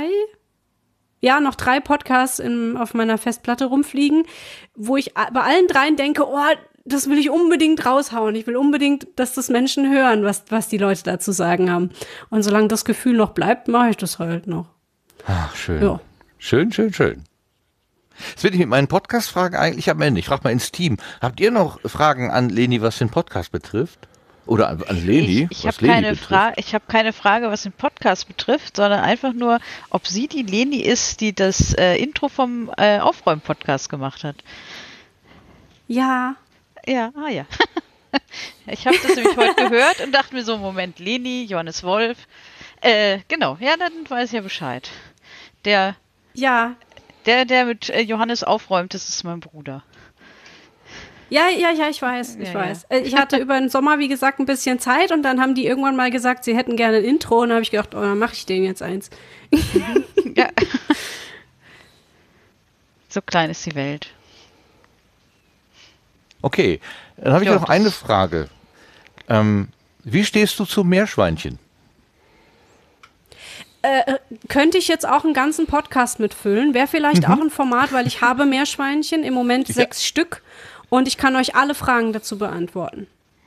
noch 3 Podcasts auf meiner Festplatte rumfliegen, wo ich bei allen 3 denke, oh, das will ich unbedingt raushauen. Ich will unbedingt, dass das Menschen hören, was die Leute da zu sagen haben. Und solange das Gefühl noch bleibt, mache ich das halt noch. Ach, schön. Ja. Schön. Jetzt bin ich mit meinen Podcast-Fragen eigentlich am Ende. Ich frage mal ins Team. Habt ihr noch Fragen an Leni, was den Podcast betrifft? Oder an Leni? Ich habe keine Frage, was den Podcast betrifft, sondern einfach nur, ob sie die Leni ist, die das Intro vom Aufräumen-Podcast gemacht hat. Ja. Ja, ja. Ich habe das nämlich heute gehört und dachte mir so, Moment, Leni, Johannes Wolf. Genau, ja, dann weiß ich ja Bescheid. Der mit Johannes aufräumt, das ist mein Bruder. Ja, ich weiß. Ich hatte über den Sommer, wie gesagt, ein bisschen Zeit und dann haben die irgendwann mal gesagt, sie hätten gerne ein Intro und dann habe ich gedacht, oh, dann mache ich denen jetzt eins. Ja. So klein ist die Welt. Okay, dann habe ich noch eine Frage. Wie stehst du zu Meerschweinchen? Könnte ich jetzt auch einen ganzen Podcast mitfüllen. Wäre vielleicht auch ein Format, weil ich habe Meerschweinchen, im Moment 6 Stück. Und ich kann euch alle Fragen dazu beantworten.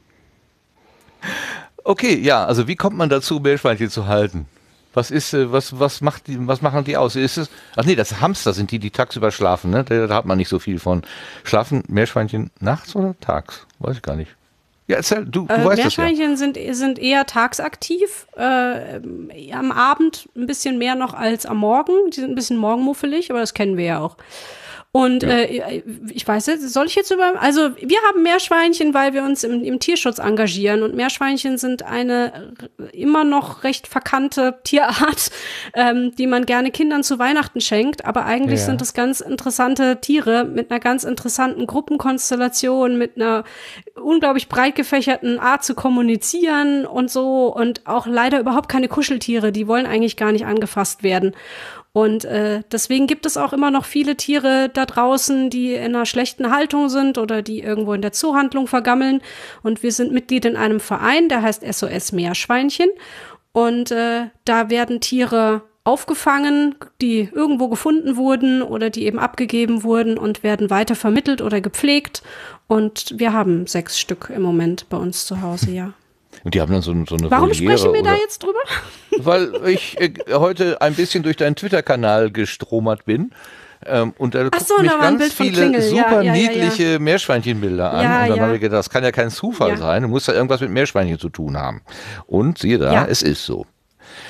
Okay, ja, also wie kommt man dazu, Meerschweinchen zu halten? Was machen die aus? Das Hamster sind die tagsüber schlafen, ne? Da hat man nicht so viel von. Schlafen Meerschweinchen nachts oder tags? Weiß ich gar nicht. Ja, erzähl, du weißt das ja. Meerschweinchen sind eher tagsaktiv, am Abend ein bisschen mehr noch als am Morgen. Die sind ein bisschen morgenmuffelig, aber das kennen wir ja auch. Und ich weiß jetzt, also wir haben Meerschweinchen, weil wir uns im Tierschutz engagieren und Meerschweinchen sind eine immer noch recht verkannte Tierart, die man gerne Kindern zu Weihnachten schenkt, aber eigentlich sind das ganz interessante Tiere mit einer ganz interessanten Gruppenkonstellation, mit einer unglaublich breit gefächerten Art zu kommunizieren und so und auch leider überhaupt keine Kuscheltiere, die wollen eigentlich gar nicht angefasst werden. Und deswegen gibt es auch immer noch viele Tiere da draußen, die in einer schlechten Haltung sind oder die irgendwo in der Zoohandlung vergammeln. Und wir sind Mitglied in einem Verein, der heißt SOS Meerschweinchen. Und da werden Tiere aufgefangen, die irgendwo gefunden wurden oder die eben abgegeben wurden und werden weiter vermittelt oder gepflegt. Und wir haben 6 Stück im Moment bei uns zu Hause, ja. Und die haben dann so eine Warum Voliere, sprechen wir da jetzt drüber? Weil ich heute ein bisschen durch deinen Twitter-Kanal gestromert bin. Und da gucken mich ganz viele super niedliche Meerschweinchenbilder an. Und dann habe ich gedacht, das kann ja kein Zufall sein. Du musst ja irgendwas mit Meerschweinchen zu tun haben. Und siehe da, es ist so.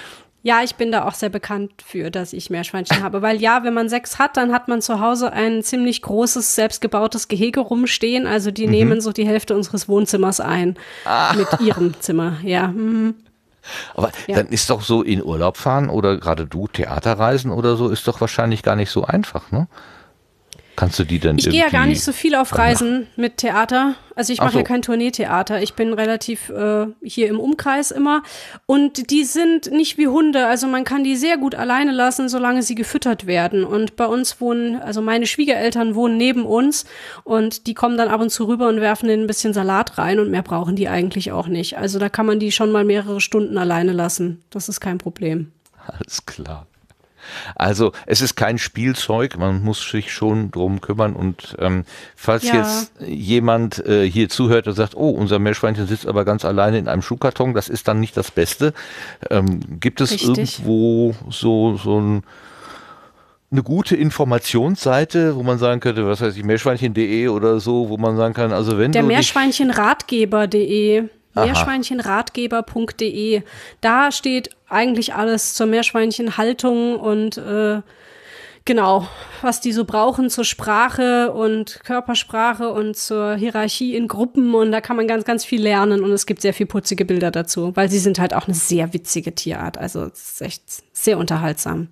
Ja, ich bin da auch sehr bekannt für, dass ich Meerschweinchen habe. Weil ja, wenn man 6 hat, dann hat man zu Hause ein ziemlich großes, selbstgebautes Gehege rumstehen. Also die nehmen so die Hälfte unseres Wohnzimmers ein. Mit ihrem Zimmer, ja. Mhm. Aber dann ist doch so in Urlaub fahren oder gerade du Theaterreisen oder so, ist doch wahrscheinlich gar nicht so einfach, ne? Kannst du die denn Ich gehe ja gar nicht so viel auf Reisen mit Theater. Also ich mache ja kein Tourneetheater. Ich bin relativ hier im Umkreis immer. Und die sind nicht wie Hunde. Also man kann die sehr gut alleine lassen, solange sie gefüttert werden. Und bei uns wohnen, also meine Schwiegereltern wohnen neben uns. Und die kommen dann ab und zu rüber und werfen denen ein bisschen Salat rein. Und mehr brauchen die eigentlich auch nicht. Also da kann man die schon mal mehrere Stunden alleine lassen. Das ist kein Problem. Alles klar. Also es ist kein Spielzeug, man muss sich schon drum kümmern und falls jetzt jemand hier zuhört und sagt, oh, unser Meerschweinchen sitzt aber ganz alleine in einem Schuhkarton, das ist dann nicht das Beste. Gibt es irgendwo so eine gute Informationsseite, wo man sagen könnte, was weiß ich, meerschweinchen.de oder so, wo man sagen kann, also wenn der Meerschweinchenratgeber.de Meerschweinchenratgeber.de. Da steht eigentlich alles zur Meerschweinchenhaltung und genau, was die so brauchen zur Sprache und Körpersprache und zur Hierarchie in Gruppen. Und da kann man ganz, ganz viel lernen. Und es gibt sehr viel putzige Bilder dazu, weil sie sind halt auch eine sehr witzige Tierart. Also es ist echt sehr unterhaltsam.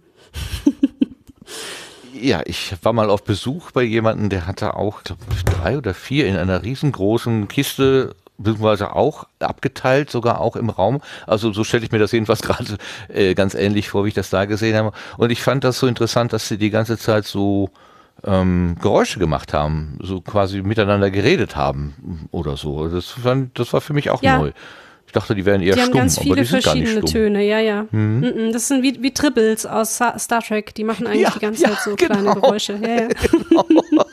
Ja, ich war mal auf Besuch bei jemandem, der hatte auch, glaube ich, 3 oder 4 in einer riesengroßen Kiste, beziehungsweise auch abgeteilt, sogar auch im Raum. Also so stelle ich mir das jedenfalls gerade ganz ähnlich vor, wie ich das da gesehen habe. Und ich fand das so interessant, dass sie die ganze Zeit so Geräusche gemacht haben, so quasi miteinander geredet haben oder so. Das war für mich auch neu. Ich dachte, die wären eher stumm, ganz viele aber die sind gar nicht stumm. Töne, ja. Das sind wie Tribbles aus Star Trek. Die machen eigentlich die ganze Zeit so kleine Geräusche. Ja. Genau.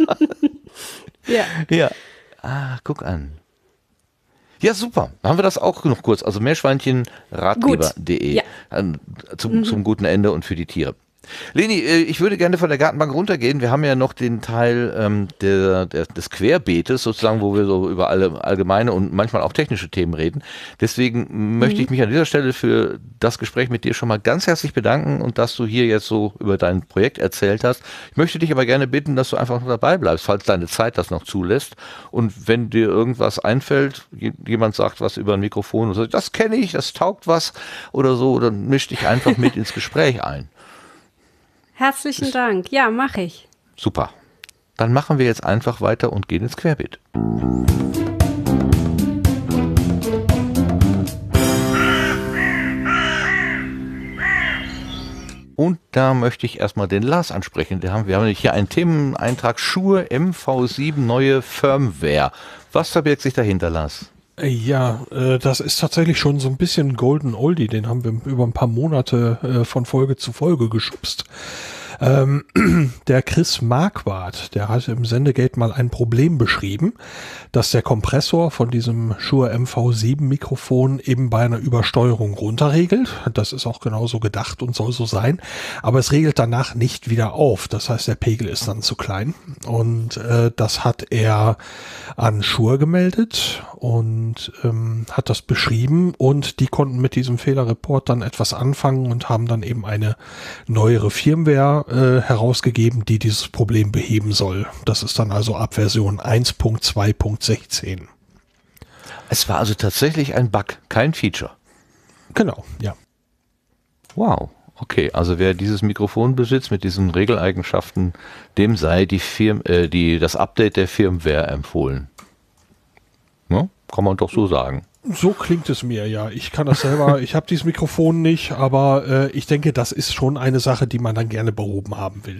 Ja. Ah, guck an. Ja, super. Haben wir das auch noch kurz. Also meerschweinchenratgeber.de zum guten Ende und für die Tiere. Leni, ich würde gerne von der Gartenbank runtergehen. Wir haben ja noch den Teil des Querbeetes, sozusagen, wo wir so über alle allgemeine und manchmal auch technische Themen reden. Deswegen möchte ich mich an dieser Stelle für das Gespräch mit dir schon mal ganz herzlich bedanken und dass du hier jetzt so über dein Projekt erzählt hast. Ich möchte dich aber gerne bitten, dass du einfach noch dabei bleibst, falls deine Zeit das noch zulässt. Und wenn dir irgendwas einfällt, jemand sagt was über ein Mikrofon und sagt, das kenne ich, das taugt was oder so, dann misch dich einfach mit ins Gespräch ein. Herzlichen Dank. Ja, mache ich. Super. Dann machen wir jetzt einfach weiter und gehen ins Querbeet. Und da möchte ich erstmal den Lars ansprechen. Wir haben hier einen Themeneintrag Schuhe MV7 neue Firmware. Was verbirgt sich dahinter, Lars? Ja, das ist tatsächlich schon so ein bisschen Golden Oldie, den haben wir über ein paar Monate von Folge zu Folge geschubst. Der Chris Marquardt, der hatte im Sendegate mal ein Problem beschrieben, dass der Kompressor von diesem Shure MV7 Mikrofon eben bei einer Übersteuerung runterregelt. Das ist auch genauso gedacht und soll so sein. Aber es regelt danach nicht wieder auf. Das heißt, der Pegel ist dann zu klein. Und das hat er an Shure gemeldet und hat das beschrieben. Und die konnten mit diesem Fehlerreport dann etwas anfangen und haben dann eben eine neuere Firmware herausgegeben, die dieses Problem beheben soll. Das ist dann also ab Version 1.2.16. Es war also tatsächlich ein Bug, kein Feature. Genau, ja. Wow, okay, also wer dieses Mikrofon besitzt mit diesen Regeleigenschaften, dem sei das Update der Firmware empfohlen. Ja, kann man doch so sagen. So klingt es mir, ja. Ich kann das selber, ich habe dieses Mikrofon nicht, aber ich denke, das ist schon eine Sache, die man dann gerne behoben haben will.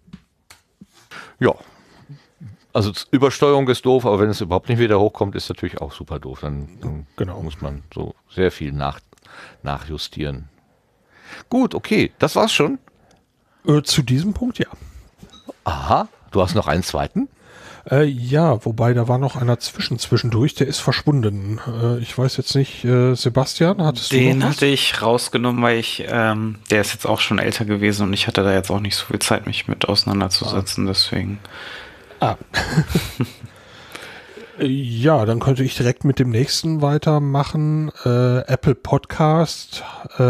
Ja, also Übersteuerung ist doof, aber wenn es überhaupt nicht wieder hochkommt, ist natürlich auch super doof. Dann muss man so sehr viel nachjustieren. Gut, okay, das war's schon. Zu diesem Punkt, ja. Aha, du hast noch einen zweiten? Ja, wobei da war noch einer zwischendurch, der ist verschwunden. Ich weiß jetzt nicht, Sebastian, hattest du noch was? Den hatte ich rausgenommen, weil der ist jetzt auch schon älter gewesen und ich hatte da jetzt auch nicht so viel Zeit, mich mit auseinanderzusetzen, deswegen. Ja, dann könnte ich direkt mit dem nächsten weitermachen. Apple Podcasts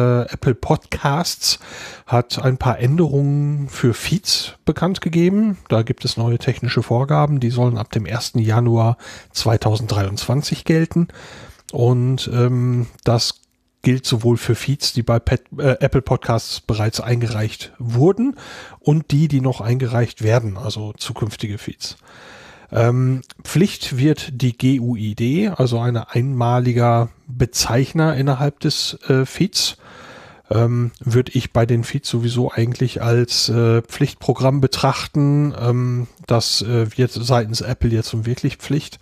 hat ein paar Änderungen für Feeds bekannt gegeben. Da gibt es neue technische Vorgaben, die sollen ab dem 1. Januar 2023 gelten. Und das gilt sowohl für Feeds, die bei Apple Podcasts bereits eingereicht wurden und die noch eingereicht werden, also zukünftige Feeds. Pflicht wird die GUID, also ein einmaliger Bezeichner innerhalb des Feeds. Würde ich bei den Feeds sowieso eigentlich als Pflichtprogramm betrachten. Das wird seitens Apple jetzt wirklich Pflicht.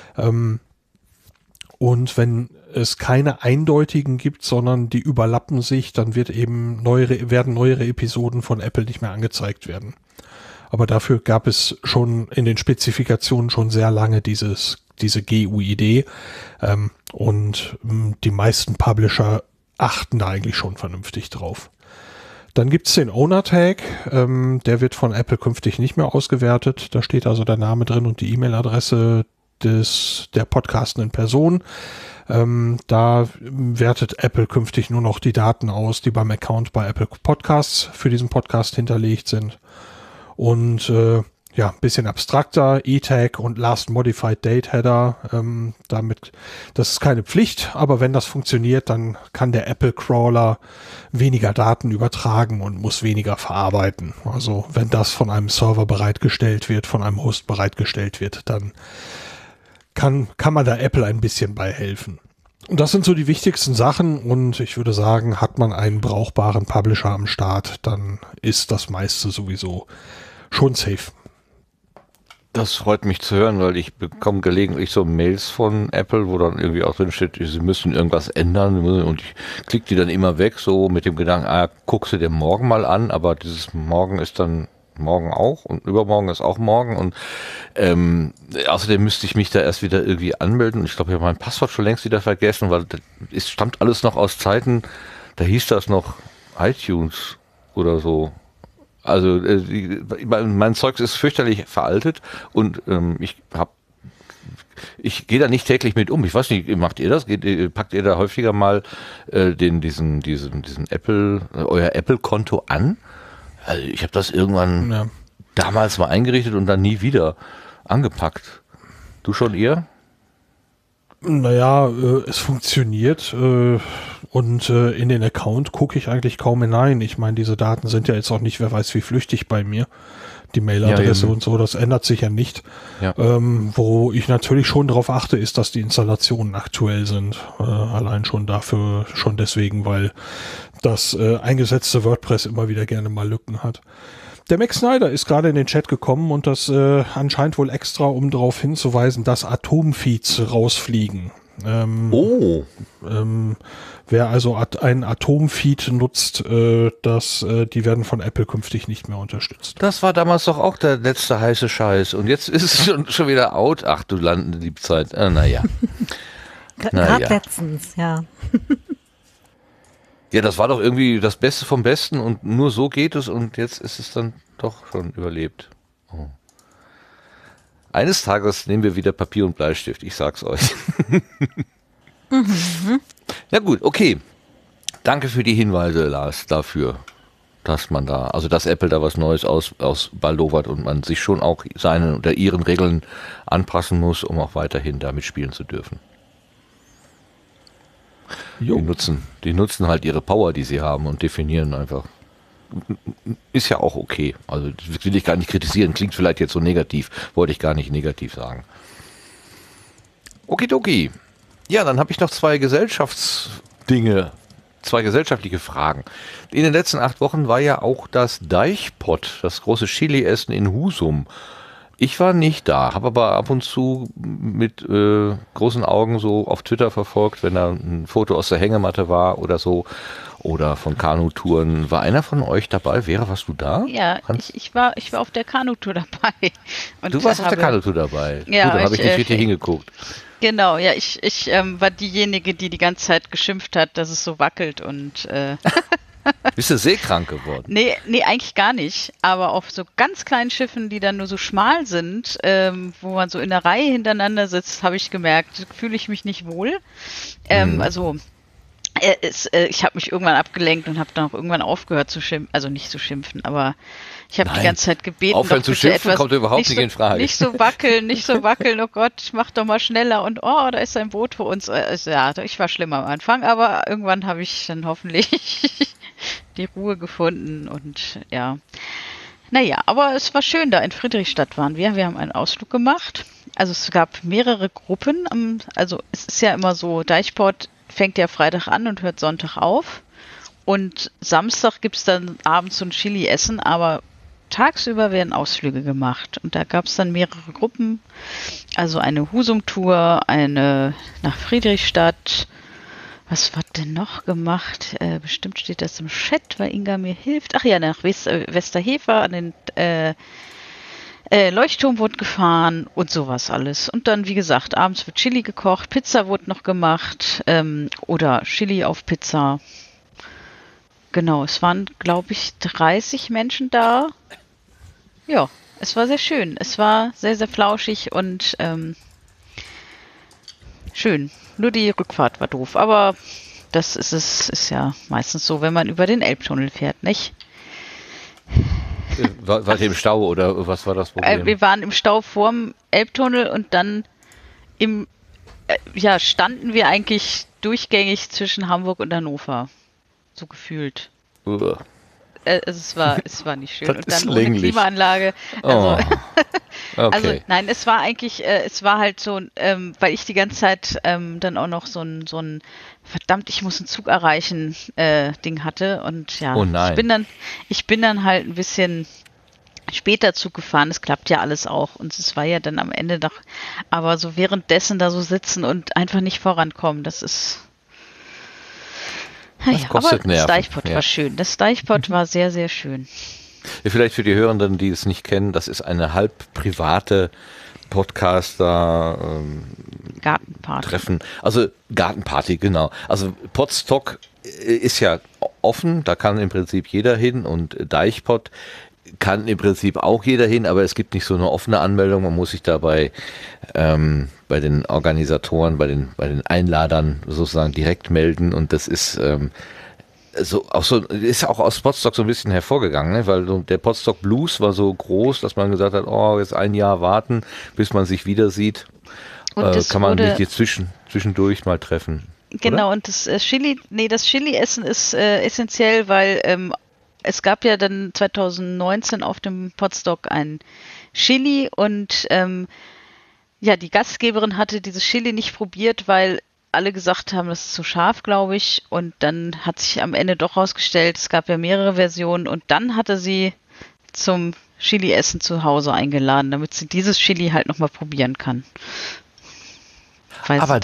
Und wenn es keine eindeutigen gibt, sondern die überlappen sich, dann werden neuere Episoden von Apple nicht mehr angezeigt werden. Aber dafür gab es schon in den Spezifikationen schon sehr lange diese GUID und die meisten Publisher achten da eigentlich schon vernünftig drauf. Dann gibt's den Owner-Tag, der wird von Apple künftig nicht mehr ausgewertet. Da steht also der Name drin und die E-Mail-Adresse der podcastenden Person. Da wertet Apple künftig nur noch die Daten aus, die beim Account bei Apple Podcasts für diesen Podcast hinterlegt sind. Und ein bisschen abstrakter, E-Tag und Last Modified Date Header. Das ist keine Pflicht, aber wenn das funktioniert, dann kann der Apple Crawler weniger Daten übertragen und muss weniger verarbeiten. Also wenn das von einem Server bereitgestellt wird, von einem Host bereitgestellt wird, dann kann man da Apple ein bisschen bei helfen. Und das sind so die wichtigsten Sachen und ich würde sagen, hat man einen brauchbaren Publisher am Start, dann ist das meiste sowieso schon safe. Das freut mich zu hören, weil ich bekomme gelegentlich so Mails von Apple, wo dann irgendwie auch drin steht, sie müssen irgendwas ändern und ich klicke die dann immer weg, so mit dem Gedanken, guckst du dir morgen mal an, aber dieses Morgen ist dann morgen auch und übermorgen ist auch morgen und außerdem müsste ich mich da erst wieder irgendwie anmelden und ich glaube, ich habe mein Passwort schon längst wieder vergessen, weil es stammt alles noch aus Zeiten, da hieß das noch iTunes oder so. Also mein Zeugs ist fürchterlich veraltet und ich gehe da nicht täglich mit um. Ich weiß nicht, macht ihr das? Packt ihr da häufiger mal diesen Apple, euer Apple-Konto an? Also ich habe das irgendwann damals mal eingerichtet und dann nie wieder angepackt. Du schon, ihr? Naja, es funktioniert und in den Account gucke ich eigentlich kaum hinein. Ich meine, diese Daten sind ja jetzt auch nicht, wer weiß wie flüchtig bei mir. Die Mailadresse und so, das ändert sich ja nicht. Ja. Wo ich natürlich schon darauf achte, ist, dass die Installationen aktuell sind. Allein schon dafür, schon deswegen, weil das eingesetzte WordPress immer wieder gerne mal Lücken hat. Der Max Snyder ist gerade in den Chat gekommen und das anscheinend wohl extra, um darauf hinzuweisen, dass Atomfeeds rausfliegen. Wer also ein Atomfeed nutzt, die werden von Apple künftig nicht mehr unterstützt. Das war damals doch auch der letzte heiße Scheiß und jetzt ist es schon wieder out. Ach, du landende Liebzeit. Naja. Gerade letztens, ja. Ja, das war doch irgendwie das Beste vom Besten und nur so geht es und jetzt ist es dann doch schon überlebt. Oh. Eines Tages nehmen wir wieder Papier und Bleistift, ich sag's euch. Na gut, okay. Danke für die Hinweise, Lars, dafür, dass Apple da was Neues ausbaldowert und man sich schon auch seinen oder ihren Regeln anpassen muss, um auch weiterhin damit spielen zu dürfen. Die nutzen halt ihre Power, die sie haben und definieren einfach. Ist ja auch okay. Also das will ich gar nicht kritisieren. Klingt vielleicht jetzt so negativ. Wollte ich gar nicht negativ sagen. Okidoki. Ja, dann habe ich noch zwei gesellschaftliche Fragen. In den letzten 8 Wochen war ja auch das Deichpott, das große Chili-Essen in Husum. Ich war nicht da, habe aber ab und zu mit großen Augen so auf Twitter verfolgt, wenn da ein Foto aus der Hängematte war oder so oder von Kanutouren. War einer von euch dabei? Vera, warst du da? Ja, ich war auf der Kanutour dabei. Und du warst auf der Kanutour dabei? Ja, gut, dann habe ich nicht richtig hingeguckt. Genau, ja, ich war diejenige, die ganze Zeit geschimpft hat, dass es so wackelt und Bist du seekrank geworden? Nee, eigentlich gar nicht. Aber auf so ganz kleinen Schiffen, die dann nur so schmal sind, wo man so in der Reihe hintereinander sitzt, habe ich gemerkt, fühle ich mich nicht wohl. Also ich habe mich irgendwann abgelenkt und habe dann auch irgendwann aufgehört zu schimpfen, also nicht zu schimpfen, aber ich habe die ganze Zeit gebeten, aufhören zu schimpfen kommt überhaupt nicht in Frage. Nicht so wackeln, oh Gott, mach doch mal schneller und da ist ein Boot für uns. Ja, ich war schlimm am Anfang, aber irgendwann habe ich dann hoffentlich die Ruhe gefunden und ja. Naja, aber es war schön, da in Friedrichstadt waren wir. Wir haben einen Ausflug gemacht. Also es gab mehrere Gruppen. Also es ist ja immer so, Deichport fängt ja Freitag an und hört Sonntag auf. Und Samstag gibt es dann abends so ein Chili-Essen, aber tagsüber werden Ausflüge gemacht. Und da gab es dann mehrere Gruppen. Also eine Husum-Tour, eine nach Friedrichstadt. Was wird denn noch gemacht? Bestimmt steht das im Chat, weil Inga mir hilft. Ach ja, nach Westerhefer an den Leuchtturm wurde gefahren und sowas alles. Und dann, wie gesagt, abends wird Chili gekocht, Pizza wurde noch gemacht oder Chili auf Pizza. Genau, es waren, glaube ich, 30 Menschen da. Ja, es war sehr schön. Es war sehr, sehr flauschig und schön. Nur die Rückfahrt war doof, aber das ist ja meistens so, wenn man über den Elbtunnel fährt, nicht? War im Stau oder was war das Problem? Wir waren im Stau vorm Elbtunnel und dann standen wir eigentlich durchgängig zwischen Hamburg und Hannover. So gefühlt. Es war nicht schön. Das und dann ist ohne länglich. Klimaanlage. Also, Okay. also nein, es war eigentlich, es war halt so, weil ich die ganze Zeit dann auch noch so ein verdammt, ich muss einen Zug erreichen Ding hatte und ja, Oh nein. ich bin dann halt ein bisschen später Zug gefahren, es klappt ja alles auch und es war ja dann am Ende doch, aber so währenddessen da so sitzen und einfach nicht vorankommen, das ist Das kostet aber Nerven. das Deichport war schön. Das Deichport war sehr, sehr schön. Vielleicht für die Hörenden, die es nicht kennen, das ist eine halb private Podcaster Gartenparty. Treffen. Also Gartenparty, genau. Also Podstock ist ja offen, da kann im Prinzip jeder hin und Deichpot kann im Prinzip auch jeder hin, aber es gibt nicht so eine offene Anmeldung. Man muss sich dabei bei den Organisatoren, bei den Einladern sozusagen direkt melden und das ist ist auch aus Podstock so ein bisschen hervorgegangen, ne? Weil so der Podstock Blues war so groß, dass man gesagt hat, jetzt ein Jahr warten, bis man sich wieder sieht. Kann man sich jetzt zwischendurch mal treffen. Genau, oder? und das Chili-Essen ist essentiell, weil es gab ja dann 2019 auf dem Podstock ein Chili und die Gastgeberin hatte dieses Chili nicht probiert, weil alle gesagt haben, das ist zu scharf, glaube ich. Und dann hat sich am Ende doch rausgestellt, es gab ja mehrere Versionen. Und dann hatte sie zum Chili-Essen zu Hause eingeladen, damit sie dieses Chili halt nochmal probieren kann. Aber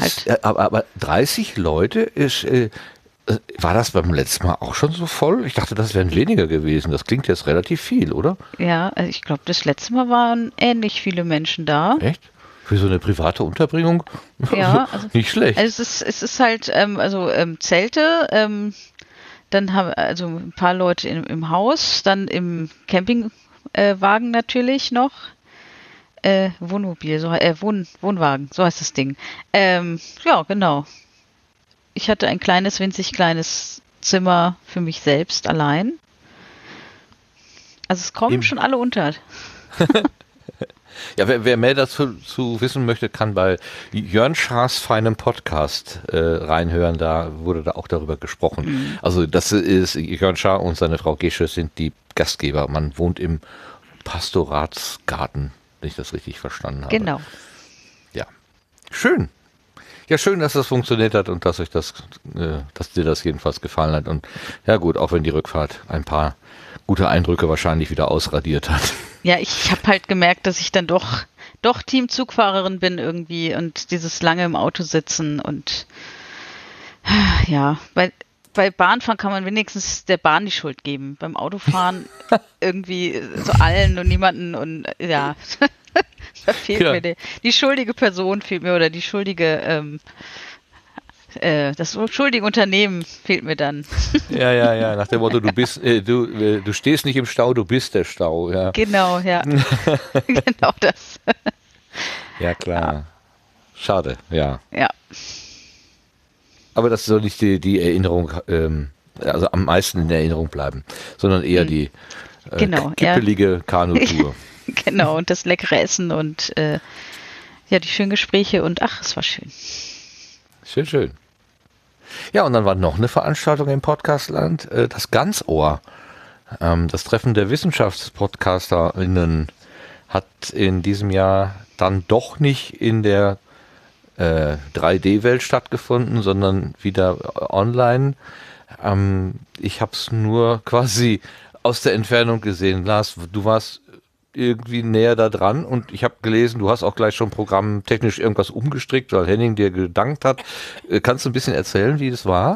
30 Leute ist... war das beim letzten Mal auch schon so voll? Ich dachte, das wären weniger gewesen. Das klingt jetzt relativ viel, oder? Ja, also ich glaube, das letzte Mal waren ähnlich viele Menschen da. Echt? Für so eine private Unterbringung? Ja, also nicht schlecht. Also es ist halt, Zelte, dann haben also ein paar Leute im Haus, dann im Campingwagen natürlich noch. Wohnmobil, Wohnwagen, so heißt das Ding. Ja, genau. Ich hatte ein winzig kleines Zimmer für mich selbst allein. Also es kommen schon alle unter. Ja, wer mehr dazu wissen möchte, kann bei Jörn Schaas feinem Podcast reinhören. Da wurde da auch darüber gesprochen. Mhm. Also das ist Jörn Schaar und seine Frau Gesche sind die Gastgeber. Man wohnt im Pastoratsgarten, wenn ich das richtig verstanden habe. Genau. Ja, schön. Ja, schön, dass das funktioniert hat und dass dir das jedenfalls gefallen hat. Und ja gut, auch wenn die Rückfahrt ein paar gute Eindrücke wahrscheinlich wieder ausradiert hat. Ja, ich habe halt gemerkt, dass ich dann doch Teamzugfahrerin bin irgendwie und dieses lange im Auto sitzen und ja, bei Bahnfahren kann man wenigstens der Bahn die Schuld geben. Beim Autofahren irgendwie so allen und niemanden und ja, da fehlt mir die schuldige Person fehlt mir oder die schuldige Das schuldige Unternehmen fehlt mir dann. Ja, nach dem Motto, du stehst nicht im Stau, du bist der Stau. Ja. Genau, ja. Genau das. Ja, klar. Schade, ja. Ja. Aber das soll nicht die Erinnerung, also am meisten in Erinnerung bleiben, sondern eher die kippelige Kanutour. Genau, und das leckere Essen und die schönen Gespräche und es war schön. Schön. Ja, und dann war noch eine Veranstaltung im Podcastland, das Ganzohr. Das Treffen der WissenschaftspodcasterInnen hat in diesem Jahr dann doch nicht in der 3D-Welt stattgefunden, sondern wieder online. Ich habe es nur quasi aus der Entfernung gesehen. Lars, du warst irgendwie näher da dran und ich habe gelesen, du hast auch gleich schon programmtechnisch irgendwas umgestrickt, weil Henning dir gedankt hat. Kannst du ein bisschen erzählen, wie das war?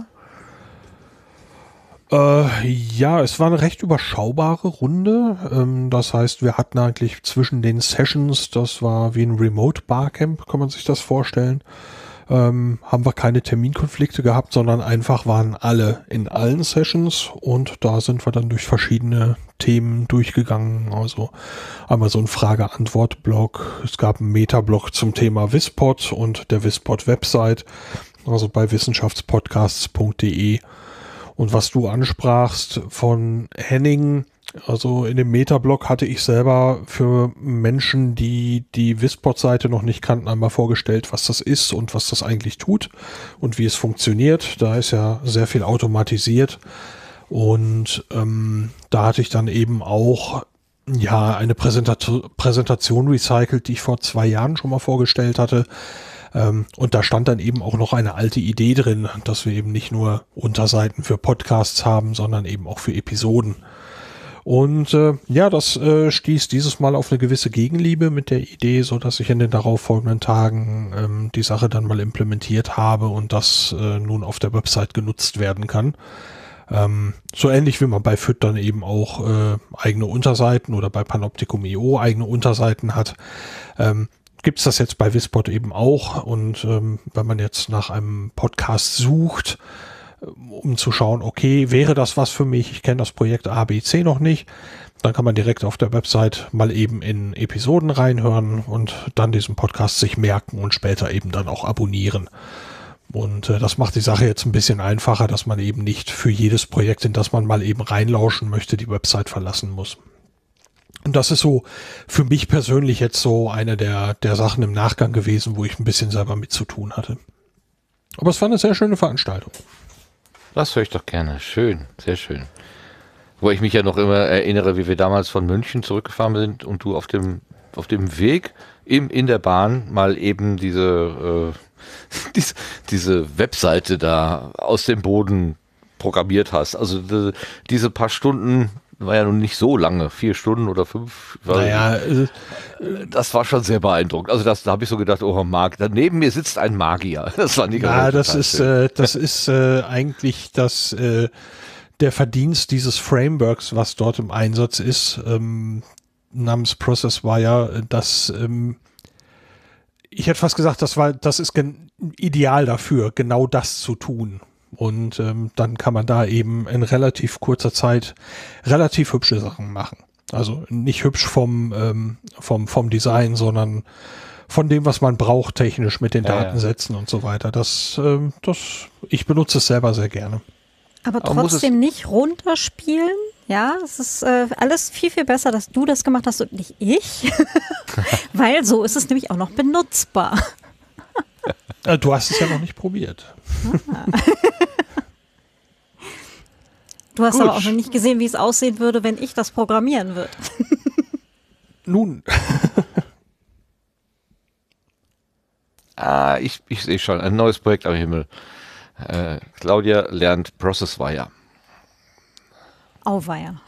Ja, es war eine recht überschaubare Runde. Das heißt, wir hatten eigentlich zwischen den Sessions, das war wie ein Remote Barcamp, kann man sich das vorstellen, haben wir keine Terminkonflikte gehabt, sondern einfach waren alle in allen Sessions und da sind wir dann durch verschiedene Themen durchgegangen. Also einmal so ein Frage-Antwort-Blog, es gab einen Meta-Blog zum Thema Wispod und der Wispod-Website, also bei wissenschaftspodcasts.de. Und was du ansprachst von Henning, also in dem Meta-Blog hatte ich selber für Menschen, die die Wispod-Seite noch nicht kannten, einmal vorgestellt, was das ist und was das eigentlich tut und wie es funktioniert. Da ist ja sehr viel automatisiert und da hatte ich dann eben auch eine Präsentation recycelt, die ich vor 2 Jahren schon mal vorgestellt hatte. Und da stand dann eben auch noch eine alte Idee drin, dass wir eben nicht nur Unterseiten für Podcasts haben, sondern eben auch für Episoden. Und das stieß dieses Mal auf eine gewisse Gegenliebe mit der Idee, so dass ich in den darauffolgenden Tagen die Sache dann mal implementiert habe und das nun auf der Website genutzt werden kann. So ähnlich wie man bei FIT dann eben auch eigene Unterseiten oder bei Panoptikum.io eigene Unterseiten hat. Gibt es das jetzt bei Wispod eben auch und wenn man jetzt nach einem Podcast sucht, um zu schauen, okay, wäre das was für mich, ich kenne das Projekt ABC noch nicht, dann kann man direkt auf der Website mal eben in Episoden reinhören und dann diesen Podcast sich merken und später eben dann auch abonnieren. Und das macht die Sache jetzt ein bisschen einfacher, dass man eben nicht für jedes Projekt, in das man mal eben reinlauschen möchte, die Website verlassen muss. Und das ist so für mich persönlich jetzt so eine der Sachen im Nachgang gewesen, wo ich ein bisschen selber mit zu tun hatte. Aber es war eine sehr schöne Veranstaltung. Das höre ich doch gerne. Schön, sehr schön. Wo ich mich ja noch immer erinnere, wie wir damals von München zurückgefahren sind und du auf dem Weg in der Bahn mal eben diese Webseite da aus dem Boden programmiert hast. Also diese paar Stunden war ja nun nicht so lange, 4 Stunden oder 5. Das war schon sehr beeindruckend. Also da habe ich so gedacht, oh neben mir sitzt ein Magier. Das war nicht das ist eigentlich der Verdienst dieses Frameworks, was dort im Einsatz ist, namens Processwire, dass ich hätte fast gesagt, das ist ideal dafür, genau das zu tun. Und dann kann man da eben in relativ kurzer Zeit relativ hübsche Sachen machen. Also nicht hübsch vom Design, sondern von dem, was man braucht technisch mit den Datensätzen und so weiter. Ich benutze es selber sehr gerne. Aber trotzdem nicht runterspielen. Ja, es ist alles viel, viel besser, dass du das gemacht hast und nicht ich. Weil so ist es nämlich auch noch benutzbar. Du hast es ja noch nicht probiert. Du hast aber auch noch nicht gesehen, wie es aussehen würde, wenn ich das programmieren würde. Nun. Ich sehe schon, ein neues Projekt am Himmel. Claudia lernt Processwire. Auweia.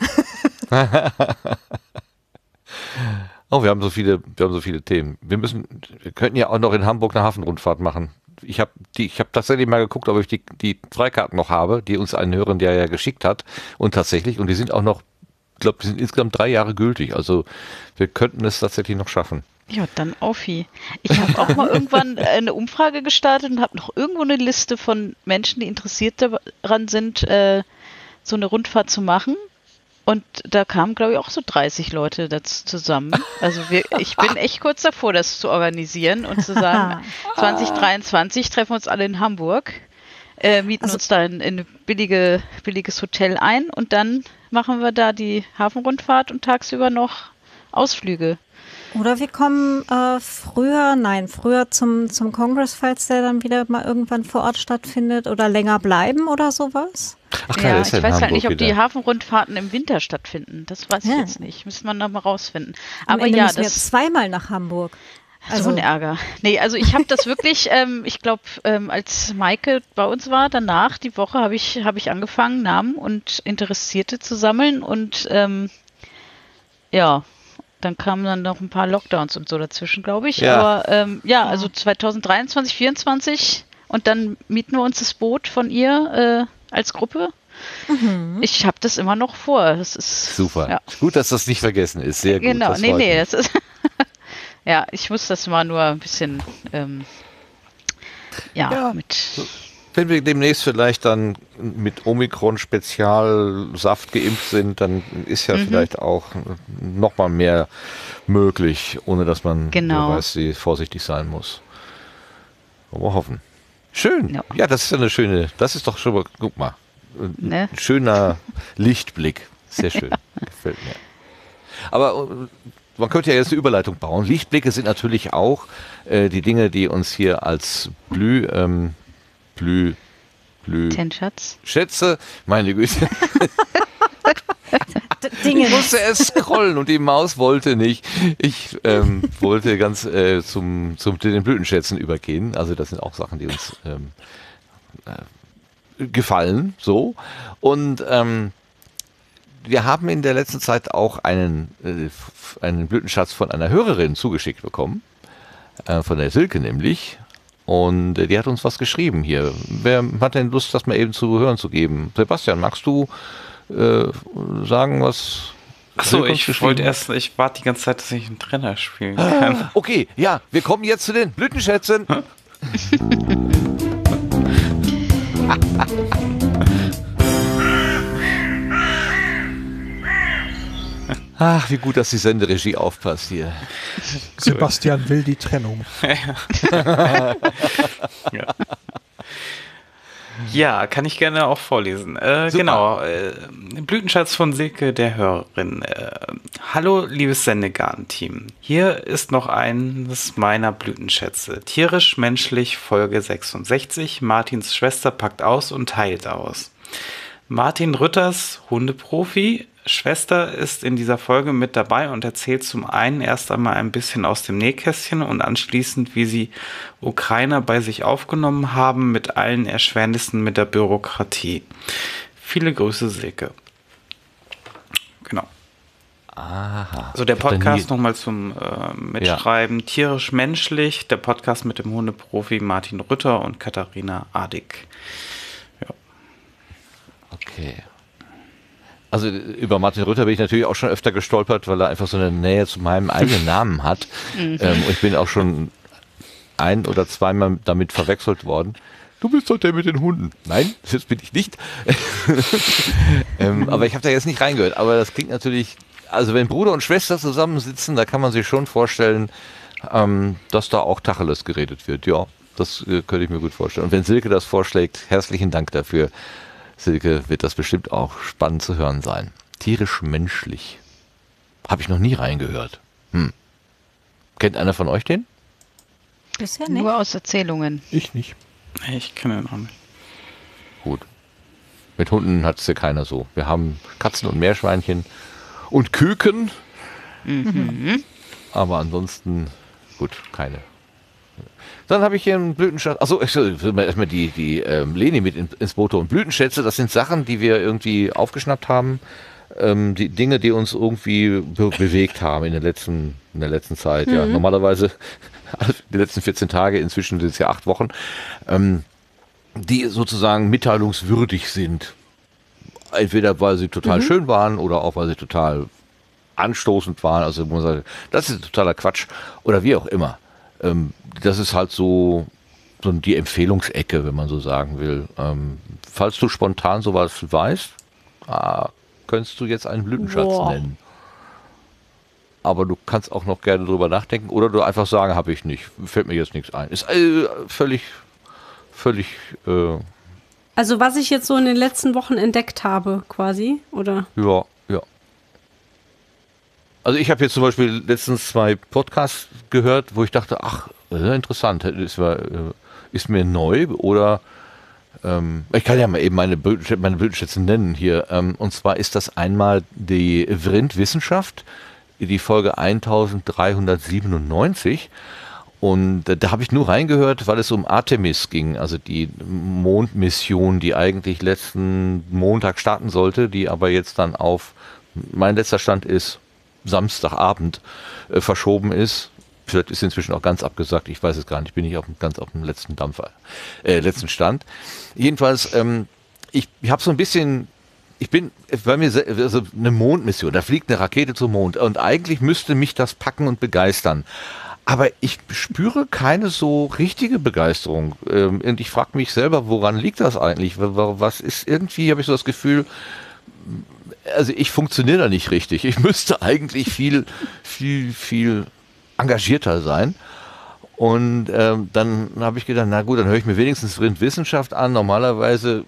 Oh, wir haben so viele Themen. Wir könnten ja auch noch in Hamburg eine Hafenrundfahrt machen. Ich habe tatsächlich mal geguckt, ob ich die Freikarten noch habe, die uns ein Hörer ja geschickt hat. Und tatsächlich, und die sind auch noch, ich glaube, die sind insgesamt 3 Jahre gültig. Also wir könnten es tatsächlich noch schaffen. Ja, dann Aufi. Ich habe auch mal irgendwann eine Umfrage gestartet und habe noch irgendwo eine Liste von Menschen, die interessiert daran sind, so eine Rundfahrt zu machen. Und da kamen, glaube ich, auch so 30 Leute dazu zusammen. Also ich bin echt kurz davor, das zu organisieren und zu sagen, 2023 treffen wir uns alle in Hamburg, mieten uns da in ein billiges Hotel ein und dann machen wir da die Hafenrundfahrt und tagsüber noch Ausflüge. Oder wir kommen früher zum Kongress, falls der dann wieder mal irgendwann vor Ort stattfindet oder länger bleiben oder sowas. Ach klar, Ja, das ist ich ja in weiß halt nicht, Hamburg ob die wieder. Hafenrundfahrten im Winter stattfinden. Das weiß ich Ja. jetzt nicht. Müsste man noch mal rausfinden. Am Aber Ende ja, müssen wir das zweimal nach Hamburg. so ein Ärger. Nee, also ich habe das wirklich, ich glaube, als Maike bei uns war, danach die Woche habe ich angefangen, Namen und Interessierte zu sammeln und ja, dann kamen dann noch ein paar Lockdowns und so dazwischen, glaube ich. Ja. Aber ja, also 2023, 2024 und dann mieten wir uns das Boot von ihr als Gruppe. Ich habe das immer noch vor. Das ist Super. Ja. Gut, dass das nicht vergessen ist. Sehr gut. Genau, das nee, freut mich. das ist ja, ich muss das mal nur ein bisschen Ja. mit Wenn wir demnächst vielleicht dann mit Omikron-Spezialsaft geimpft sind, dann ist ja vielleicht auch noch mal mehr möglich, ohne dass man, Genau. wer weiß, wie vorsichtig sein muss. Wollen wir hoffen. Schön. Ja. Ja, das ist ja eine schöne, das ist doch schon mal, guck mal, Ne? ein schöner Lichtblick. Sehr schön. Gefällt mir. Aber man könnte ja jetzt eine Überleitung bauen. Lichtblicke sind natürlich auch die Dinge, die uns hier als Tenschatz. Schätze, meine Güte. Dinge. Ich musste es scrollen und die Maus wollte nicht. Ich wollte ganz zu den Blütenschätzen übergehen. Also das sind auch Sachen, die uns gefallen. So. Und wir haben in der letzten Zeit auch einen Blütenschatz von einer Hörerin zugeschickt bekommen. Von der Silke nämlich. Und die hat uns was geschrieben hier. Wer hat denn Lust, das mal eben zu hören zu geben? Sebastian, magst du sagen, was Achso, Silke uns ich geschrieben wollte hat? erst, ich warte die ganze Zeit, dass ich einen Trainer spielen kann. Okay, ja, wir kommen jetzt zu den Blütenschätzen. Ach, wie gut, dass die Senderegie aufpasst hier. Sebastian will die Trennung. Ja, kann ich gerne auch vorlesen. Genau, Blütenschatz von Silke, der Hörerin. Hallo, liebes Sendegarten-Team. Hier ist noch eines meiner Blütenschätze. Tierisch-menschlich Folge 66. Martins Schwester packt aus und teilt aus. Martin Rütters, Hundeprofi. Schwester ist in dieser Folge mit dabei und erzählt zum einen erst einmal ein bisschen aus dem Nähkästchen und anschließend, wie sie Ukrainer bei sich aufgenommen haben, mit allen Erschwernissen mit der Bürokratie. Viele Grüße, Silke. Genau. Aha. So, der Ich hab da Podcast nie- nochmal zum Mitschreiben. Tierisch-menschlich, der Podcast mit dem Hundeprofi Martin Rütter und Katharina Adig. Okay. Also über Martin Rütter bin ich natürlich auch schon öfter gestolpert, weil er einfach so eine Nähe zu meinem eigenen Namen hat. Und ich bin auch schon ein- oder zweimal damit verwechselt worden. Du bist doch der mit den Hunden. Nein, das bin ich nicht. Aber ich habe da jetzt nicht reingehört. Aber das klingt natürlich, also wenn Bruder und Schwester zusammensitzen, da kann man sich schon vorstellen, dass da auch Tacheles geredet wird. Ja, das könnte ich mir gut vorstellen. Und wenn Silke das vorschlägt, herzlichen Dank dafür. Silke, wird das bestimmt auch spannend zu hören sein. Tierisch-menschlich. Habe ich noch nie reingehört. Kennt einer von euch den? Bisher nicht. Nur aus Erzählungen. Ich nicht. Ich kenne ihn auch nicht. Gut. Mit Hunden hat es ja keiner so. Wir haben Katzen und Meerschweinchen und Küken. Aber ansonsten, gut, keine. Dann habe ich hier einen Blütenschatz. Achso, erstmal die Leni mit ins Boot und Blütenschätze. Das sind Sachen, die wir irgendwie aufgeschnappt haben. Die Dinge, die uns irgendwie bewegt haben in der letzten Zeit. Ja, normalerweise die letzten 14 Tage, inzwischen sind es ja 8 Wochen, die sozusagen mitteilungswürdig sind. Entweder weil sie total schön waren oder auch weil sie total anstoßend waren. Also muss man sagen, das ist totaler Quatsch oder wie auch immer. Das ist halt so die Empfehlungsecke, wenn man so sagen will. Falls du spontan sowas weißt, könntest du jetzt einen Blütenschatz nennen. Aber du kannst auch noch gerne drüber nachdenken oder du einfach sagen, habe ich nicht, fällt mir jetzt nichts ein. Ist völlig also was ich jetzt so in den letzten Wochen entdeckt habe, quasi, oder? Ja. Also ich habe jetzt zum Beispiel letztens 2 Podcasts gehört, wo ich dachte, ach, interessant, ist mir neu oder ich kann ja mal eben meine Blütenschätze nennen hier. Und zwar ist das einmal die Vrind-Wissenschaft, die Folge 1397. Und da habe ich nur reingehört, weil es um Artemis ging, also die Mondmission, die eigentlich letzten Montag starten sollte, die aber jetzt dann auf, mein letzter Stand ist, Samstagabend verschoben ist. Vielleicht ist inzwischen auch ganz abgesagt, ich weiß es gar nicht, bin ich ganz auf dem letzten letzten Stand. Jedenfalls, ich habe so ein bisschen, ich bin bei mir also eine Mondmission, da fliegt eine Rakete zum Mond und eigentlich müsste mich das packen und begeistern. Aber ich spüre keine so richtige Begeisterung. Und ich frage mich selber, woran liegt das eigentlich? Was ist irgendwie, habe ich so das Gefühl, also ich funktioniere da nicht richtig. Ich müsste eigentlich viel engagierter sein. Und dann habe ich gedacht, na gut, dann höre ich mir wenigstens Vrind-Wissenschaft an. Normalerweise,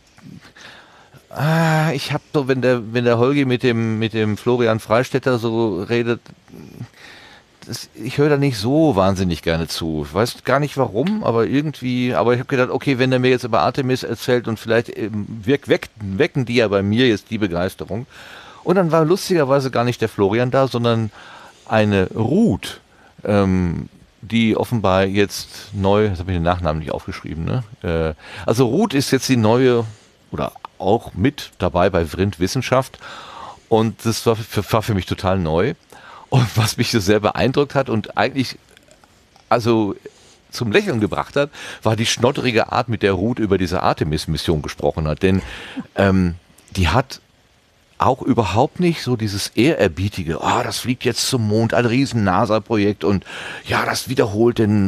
ich habe so, wenn der Holgi mit dem Florian Freistetter so redet, ich höre da nicht so wahnsinnig gerne zu. Ich weiß gar nicht warum, aber ich habe gedacht, okay, wenn er mir jetzt über Artemis erzählt und vielleicht wecken die ja bei mir jetzt die Begeisterung. Und dann war lustigerweise gar nicht der Florian da, sondern eine Ruth, die offenbar jetzt neu, jetzt habe ich den Nachnamen nicht aufgeschrieben, ne? Also Ruth ist jetzt die neue oder auch mit dabei bei Vrind-Wissenschaft und das war für mich total neu. Und was mich so sehr beeindruckt hat und eigentlich also zum Lächeln gebracht hat, war die schnotterige Art, mit der Ruth über diese Artemis-Mission gesprochen hat. Denn die hat auch überhaupt nicht so dieses Ehrerbietige, das fliegt jetzt zum Mond, ein riesen NASA-Projekt und ja, das wiederholt den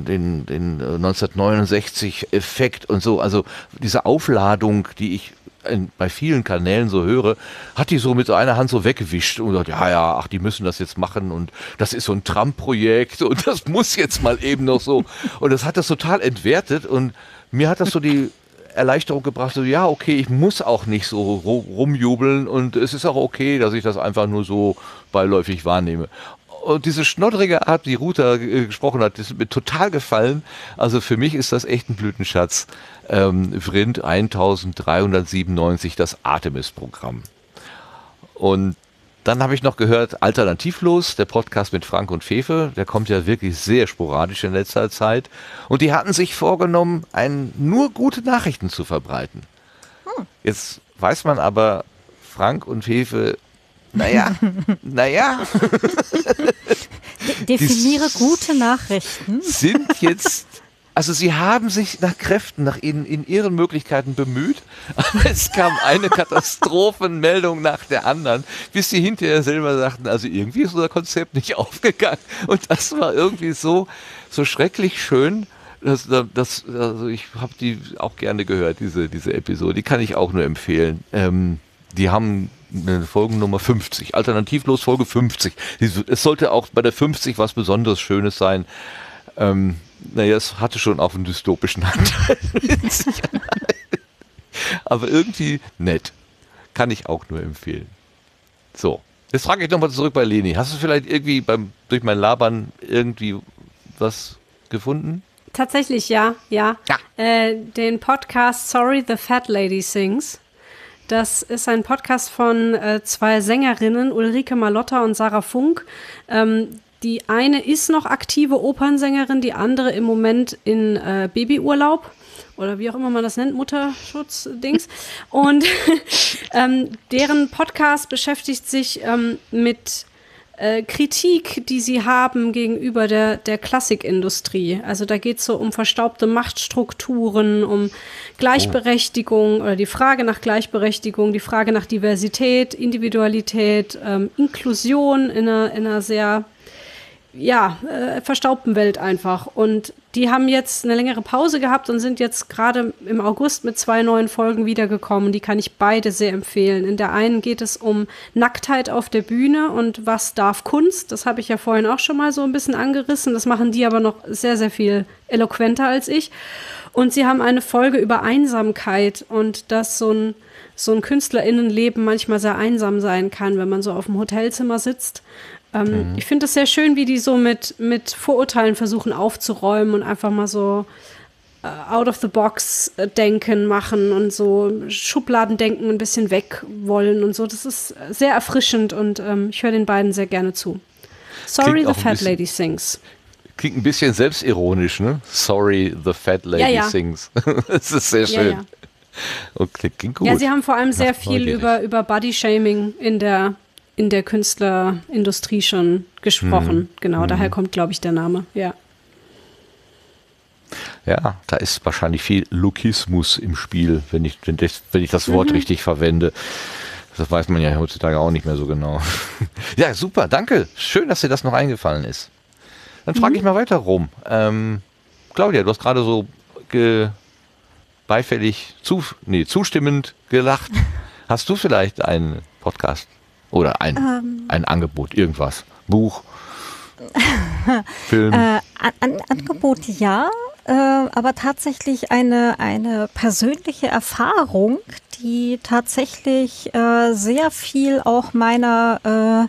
1969-Effekt und so. Also diese Aufladung, die ich bei vielen Kanälen so höre, hat die so mit so einer Hand so weggewischt und gesagt, ach, die müssen das jetzt machen und das ist so ein Trump-Projekt und das muss jetzt mal eben noch so. Und das hat das total entwertet und mir hat das so die Erleichterung gebracht, so ja, okay, ich muss auch nicht so rumjubeln und es ist auch okay, dass ich das einfach nur so beiläufig wahrnehme. Und diese schnodderige Art, die Ruth gesprochen hat, das ist mir total gefallen. Also für mich ist das echt ein Blütenschatz. Vrind 1397, das Artemis-Programm. Und dann habe ich noch gehört, Alternativlos, der Podcast mit Frank und Fefe, der kommt ja wirklich sehr sporadisch in letzter Zeit. Und die hatten sich vorgenommen, nur gute Nachrichten zu verbreiten. Jetzt weiß man aber, Frank und Fefe, naja. Definiere gute Nachrichten. Sind jetzt, also sie haben sich nach Kräften, in ihren Möglichkeiten bemüht, aber es kam eine Katastrophenmeldung nach der anderen, bis sie hinterher selber sagten, also irgendwie ist unser Konzept nicht aufgegangen. Und das war irgendwie so schrecklich schön. Also ich habe die auch gerne gehört, diese Episode. Die kann ich auch nur empfehlen. Die haben eine Folgennummer 50, alternativlos Folge 50. Es sollte auch bei der 50 was Besonderes Schönes sein. Es hatte schon auch einen dystopischen Anteil in sich. Aber irgendwie nett. Kann ich auch nur empfehlen. So, jetzt frage ich nochmal zurück bei Leni. Hast du vielleicht irgendwie durch mein Labern irgendwie was gefunden? Tatsächlich, ja. Den Podcast Sorry, the Fat Lady Sings. Das ist ein Podcast von 2 Sängerinnen, Ulrike Malotta und Sarah Funk. Die eine ist noch aktive Opernsängerin, die andere im Moment in Babyurlaub oder wie auch immer man das nennt, Mutterschutz-Dings. Und deren Podcast beschäftigt sich mit Kritik, die sie haben gegenüber der Klassikindustrie. Also da geht es so um verstaubte Machtstrukturen, um Gleichberechtigung oder die Frage nach Gleichberechtigung, die Frage nach Diversität, Individualität, Inklusion in einer sehr verstaubten Welt einfach. Und die haben jetzt eine längere Pause gehabt und sind jetzt gerade im August mit 2 neuen Folgen wiedergekommen. Die kann ich beide sehr empfehlen. In der einen geht es um Nacktheit auf der Bühne und was darf Kunst. Das habe ich ja vorhin auch schon mal so ein bisschen angerissen. Das machen die aber noch sehr, sehr viel eloquenter als ich. Und sie haben eine Folge über Einsamkeit und dass so ein KünstlerInnenleben manchmal sehr einsam sein kann, wenn man so auf dem Hotelzimmer sitzt. Ich finde es sehr schön, wie die so mit Vorurteilen versuchen aufzuräumen und einfach mal so out-of-the-box-Denken machen und so Schubladendenken ein bisschen weg wollen und so. Das ist sehr erfrischend und ich höre den beiden sehr gerne zu. Sorry, the Fat Lady Sings. Klingt ein bisschen selbstironisch, ne? Sorry, the Fat Lady Sings. Das ist sehr schön. Ja. Okay, klingt gut. Ja, sie haben vor allem sehr viel über Body-Shaming in der Künstlerindustrie schon gesprochen. Genau, daher kommt, glaube ich, der Name. Ja. Ja, da ist wahrscheinlich viel Lookismus im Spiel, wenn ich das Wort richtig verwende. Das weiß man ja heutzutage auch nicht mehr so genau. Ja, super, danke. Schön, dass dir das noch eingefallen ist. Dann frage ich mal weiter rum. Claudia, du hast gerade so zustimmend gelacht. Hast du vielleicht einen Podcast? Oder ein Angebot, irgendwas. Buch, Film. Angebot ja, aber tatsächlich eine persönliche Erfahrung, die tatsächlich sehr viel auch meiner,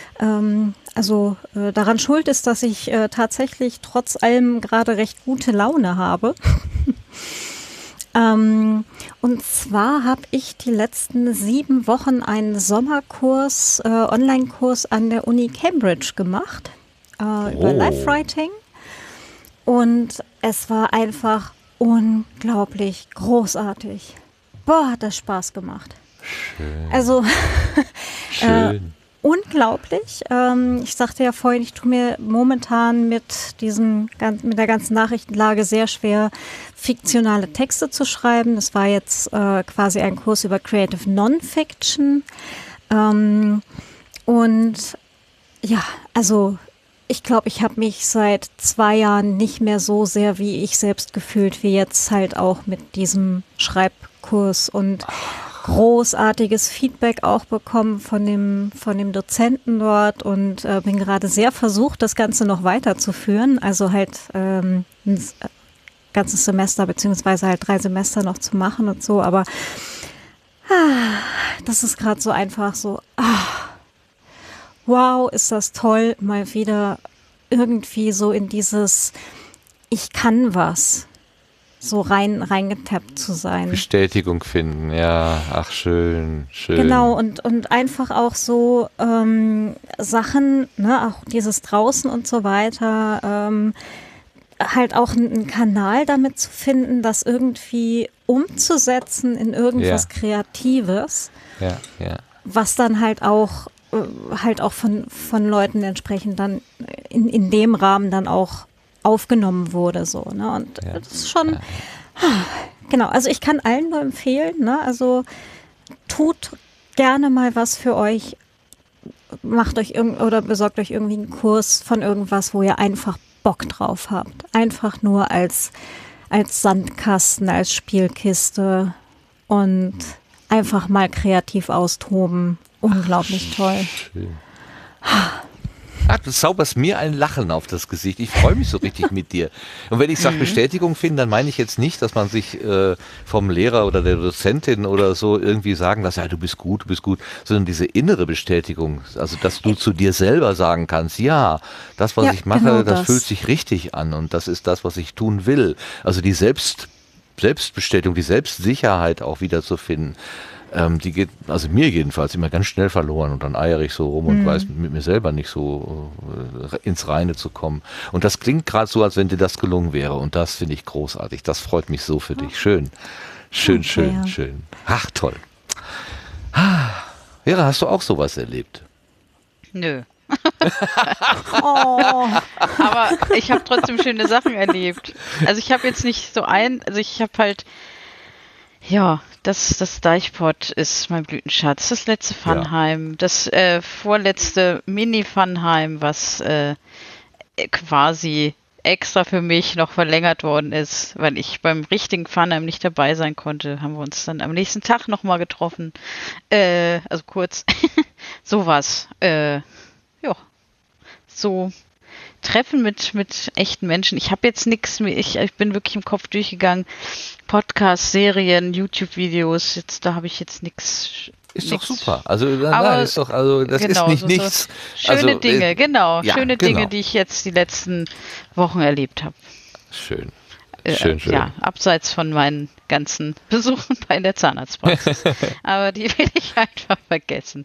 daran schuld ist, dass ich tatsächlich trotz allem gerade recht gute Laune habe. Und zwar habe ich die letzten 7 Wochen einen Sommerkurs, Online-Kurs an der Uni Cambridge gemacht, über Live-Writing. Und es war einfach unglaublich großartig. Boah, hat das Spaß gemacht. Schön. Also, Schön. Unglaublich. Ich sagte ja vorhin, ich tue mir momentan mit der ganzen Nachrichtenlage sehr schwer, fiktionale Texte zu schreiben. Das war jetzt quasi ein Kurs über Creative Non-Fiction. Und ja, also ich glaube, ich habe mich seit 2 Jahren nicht mehr so sehr wie ich selbst gefühlt, wie jetzt halt auch mit diesem Schreibkurs und großartiges Feedback auch bekommen von dem Dozenten dort und bin gerade sehr versucht, das Ganze noch weiterzuführen. Also halt ein ganzes Semester beziehungsweise halt 3 Semester noch zu machen und so. Aber das ist gerade so einfach so, wow, ist das toll, mal wieder irgendwie so in dieses ich kann was so reingetappt zu sein. Bestätigung finden, ja, ach schön, schön. Genau, und einfach auch so Sachen, ne, auch dieses draußen und so weiter, halt auch einen Kanal damit zu finden, das irgendwie umzusetzen in irgendwas Kreatives, was dann halt auch von Leuten entsprechend dann in dem Rahmen dann auch aufgenommen wurde, so, ne, und das ist schon, genau, also ich kann allen nur empfehlen, ne, also tut gerne mal was für euch, macht euch oder besorgt euch irgendwie einen Kurs von irgendwas, wo ihr einfach Bock drauf habt, einfach nur als Sandkasten, als Spielkiste und einfach mal kreativ austoben, unglaublich toll. Schön. Du zauberst mir ein Lachen auf das Gesicht. Ich freue mich so richtig mit dir. Und wenn ich sage Bestätigung finden, dann meine ich jetzt nicht, dass man sich vom Lehrer oder der Dozentin oder so irgendwie sagen lässt, ja, du bist gut, sondern diese innere Bestätigung, also dass du zu dir selber sagen kannst, ja, das, was ich mache, genau das fühlt sich richtig an und das ist das, was ich tun will. Also die Selbstbestätigung, die Selbstsicherheit auch wieder zu finden. Die geht, also mir jedenfalls, immer ganz schnell verloren und dann eiere ich so rum und weiß mit mir selber nicht so ins Reine zu kommen. Und das klingt gerade so, als wenn dir das gelungen wäre und das finde ich großartig. Das freut mich so für dich. Schön. Schön. Ach, toll. Vera, hast du auch sowas erlebt? Nö. Oh, Aber ich habe trotzdem schöne Sachen erlebt. Also ich habe jetzt nicht also ich habe halt, ja, das Deichpot ist mein Blütenschatz, das letzte Funheim, das vorletzte Mini-Funheim, was quasi extra für mich noch verlängert worden ist, weil ich beim richtigen Funheim nicht dabei sein konnte, haben wir uns dann am nächsten Tag nochmal getroffen. Also kurz. Sowas. Ja. So Treffen mit echten Menschen. Ich habe jetzt nichts mehr. Ich bin wirklich im Kopf durchgegangen. Podcasts, Serien, YouTube-Videos. Da habe ich jetzt nichts. Ist doch super. Also Aber nein, ist doch, also das genau, ist nicht so nichts. Schöne Also, Dinge, genau. ja, Schöne genau. Dinge, die ich jetzt die letzten Wochen erlebt habe. Schön. Schön. Ja, abseits von meinen ganzen Besuchen bei der Zahnarztpraxis. Aber die will ich einfach vergessen.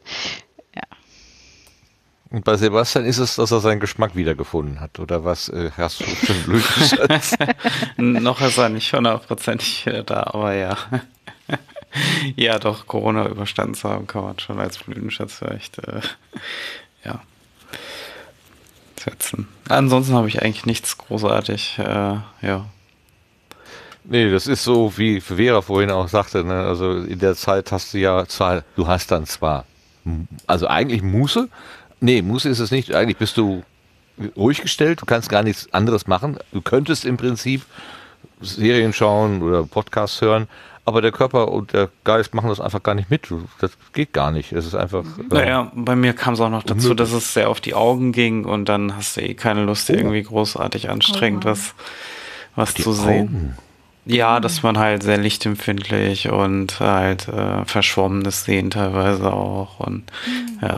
Und bei Sebastian ist es, dass er seinen Geschmack wiedergefunden hat, oder was hast du für einen Blütenschatz? Noch ist er nicht 100% wieder da, aber ja. Ja, doch, Corona überstanden zu haben, kann man schon als Blütenschatz vielleicht, ja, setzen. Ansonsten habe ich eigentlich nichts großartig, ja. Nee, das ist so, wie Vera vorhin auch sagte, ne? Also in der Zeit hast du ja zwar, du hast dann zwar, also eigentlich Muße, nee, Muße ist es nicht, eigentlich bist du ruhig gestellt, du kannst gar nichts anderes machen, du könntest im Prinzip Serien schauen oder Podcasts hören, aber der Körper und der Geist machen das einfach gar nicht mit, das geht gar nicht, es ist einfach... Naja, bei mir kam es auch noch dazu, dass es sehr auf die Augen ging und dann hast du keine Lust, irgendwie großartig anstrengend was zu sehen. Augen. Ja, dass man halt sehr lichtempfindlich und halt verschwommenes Sehen teilweise auch. Und, ja.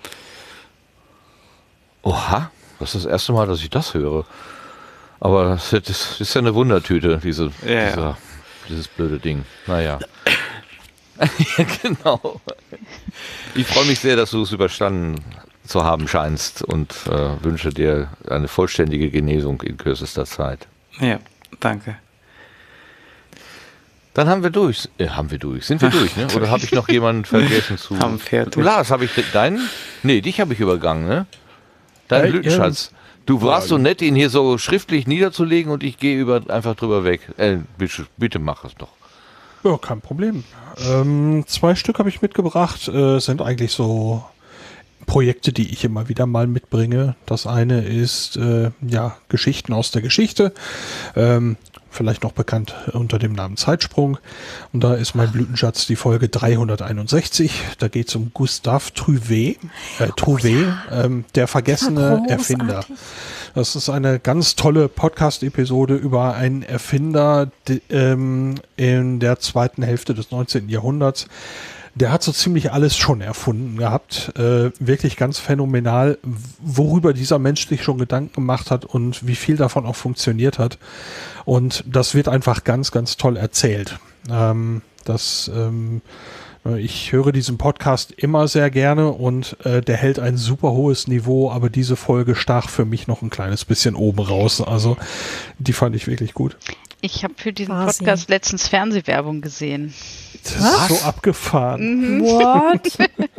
Oha, das ist das erste Mal, dass ich das höre. Aber das ist ja eine Wundertüte, dieses blöde Ding. Naja. Ja, genau. Ich freue mich sehr, dass du es überstanden zu haben scheinst und wünsche dir eine vollständige Genesung in kürzester Zeit. Ja, danke. Dann haben wir durch. Sind wir durch, ne? Oder habe ich noch jemanden vergessen zu... Haben fertig. Du, Lars, habe ich deinen? Nee, dich habe ich übergangen, ne? Dein Blütenschatz. Du warst so nett, ihn hier so schriftlich niederzulegen und ich gehe einfach drüber weg. Bitte mach es doch. Ja, kein Problem. 2 Stück habe ich mitgebracht, sind eigentlich so Projekte, die ich immer wieder mal mitbringe. Das eine ist, Geschichten aus der Geschichte. Vielleicht noch bekannt unter dem Namen Zeitsprung. Und da ist mein Blütenschatz die Folge 361. Da geht es um Gustave Trouvé, der vergessene Erfinder. Das ist eine ganz tolle Podcast-Episode über einen Erfinder in der zweiten Hälfte des 19. Jahrhunderts. Der hat so ziemlich alles schon erfunden gehabt. Wirklich ganz phänomenal, worüber dieser Mensch sich schon Gedanken gemacht hat und wie viel davon auch funktioniert hat. Und das wird einfach ganz, ganz toll erzählt. Ich höre diesen Podcast immer sehr gerne und der hält ein super hohes Niveau, aber diese Folge stach für mich noch ein kleines bisschen oben raus. Also die fand ich wirklich gut. Ich habe für diesen Podcast letztens Fernsehwerbung gesehen. Das ist so abgefahren. what?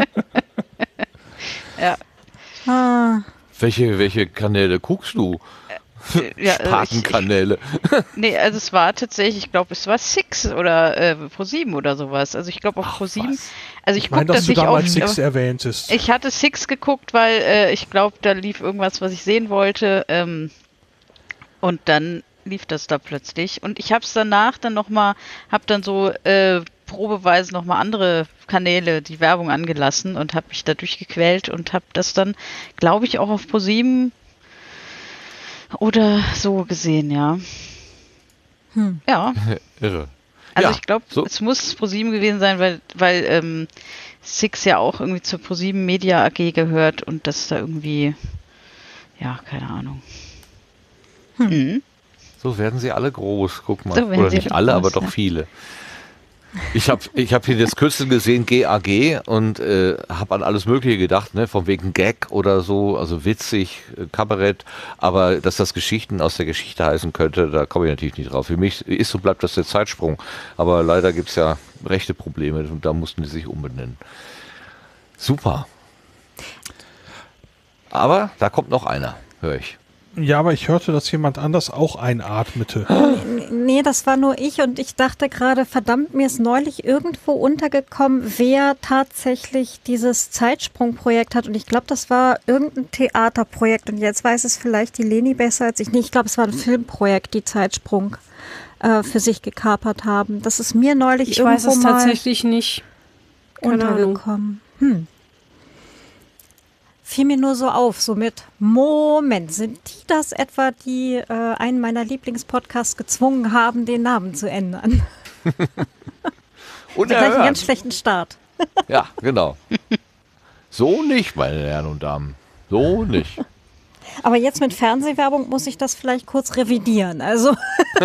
Ja. Welche Kanäle guckst du? Spatenkanäle. Nee, also es war tatsächlich, ich glaube, es war Six oder Pro7 oder sowas. Also ich glaube auf Pro7. Also ich gucke das nicht auf. Six erwähntest. Ich hatte Six geguckt, weil ich glaube, da lief irgendwas, was ich sehen wollte. Und dann lief das da plötzlich. Und ich habe es danach dann nochmal, habe dann so probeweise nochmal andere Kanäle die Werbung angelassen und habe mich da durchgequält und habe das dann, glaube ich, auch auf Pro7 oder so gesehen, ja. Ja. Irre. Also ja, ich glaube, es muss Pro7 gewesen sein, weil Six ja auch irgendwie zur Pro7 Media AG gehört und das da irgendwie, ja, keine Ahnung. So werden sie alle groß, guck mal. So Oder nicht alle, aber doch viele. Ich hab hier das Kürzel gesehen, GAG, und habe an alles Mögliche gedacht, ne, von wegen Gag oder so, also witzig, Kabarett, aber dass das Geschichten aus der Geschichte heißen könnte, da komme ich natürlich nicht drauf. Für mich ist und bleibt das der Zeitsprung, aber leider gibt es ja rechte Probleme und da mussten die sich umbenennen. Super. Aber da kommt noch einer, höre ich. Ja, aber ich hörte, dass jemand anders auch einatmete. Nee, das war nur ich und ich dachte gerade, verdammt, mir ist neulich irgendwo untergekommen, wer tatsächlich dieses Zeitsprungprojekt hat und ich glaube, das war irgendein Theaterprojekt und jetzt weiß es vielleicht die Leni besser als ich. Nee, ich glaube, es war ein Filmprojekt, die Zeitsprung für sich gekapert haben. Das ist mir neulich Ich irgendwo weiß es mal tatsächlich nicht. Keine Ahnung. untergekommen. Fiel mir nur so auf, so mit Moment, sind die das etwa, die einen meiner Lieblingspodcasts gezwungen haben, den Namen zu ändern? Gleich einen ganz schlechten Start. Ja, genau. So nicht, meine Herren und Damen. So nicht. Aber jetzt mit Fernsehwerbung muss ich das vielleicht kurz revidieren. Also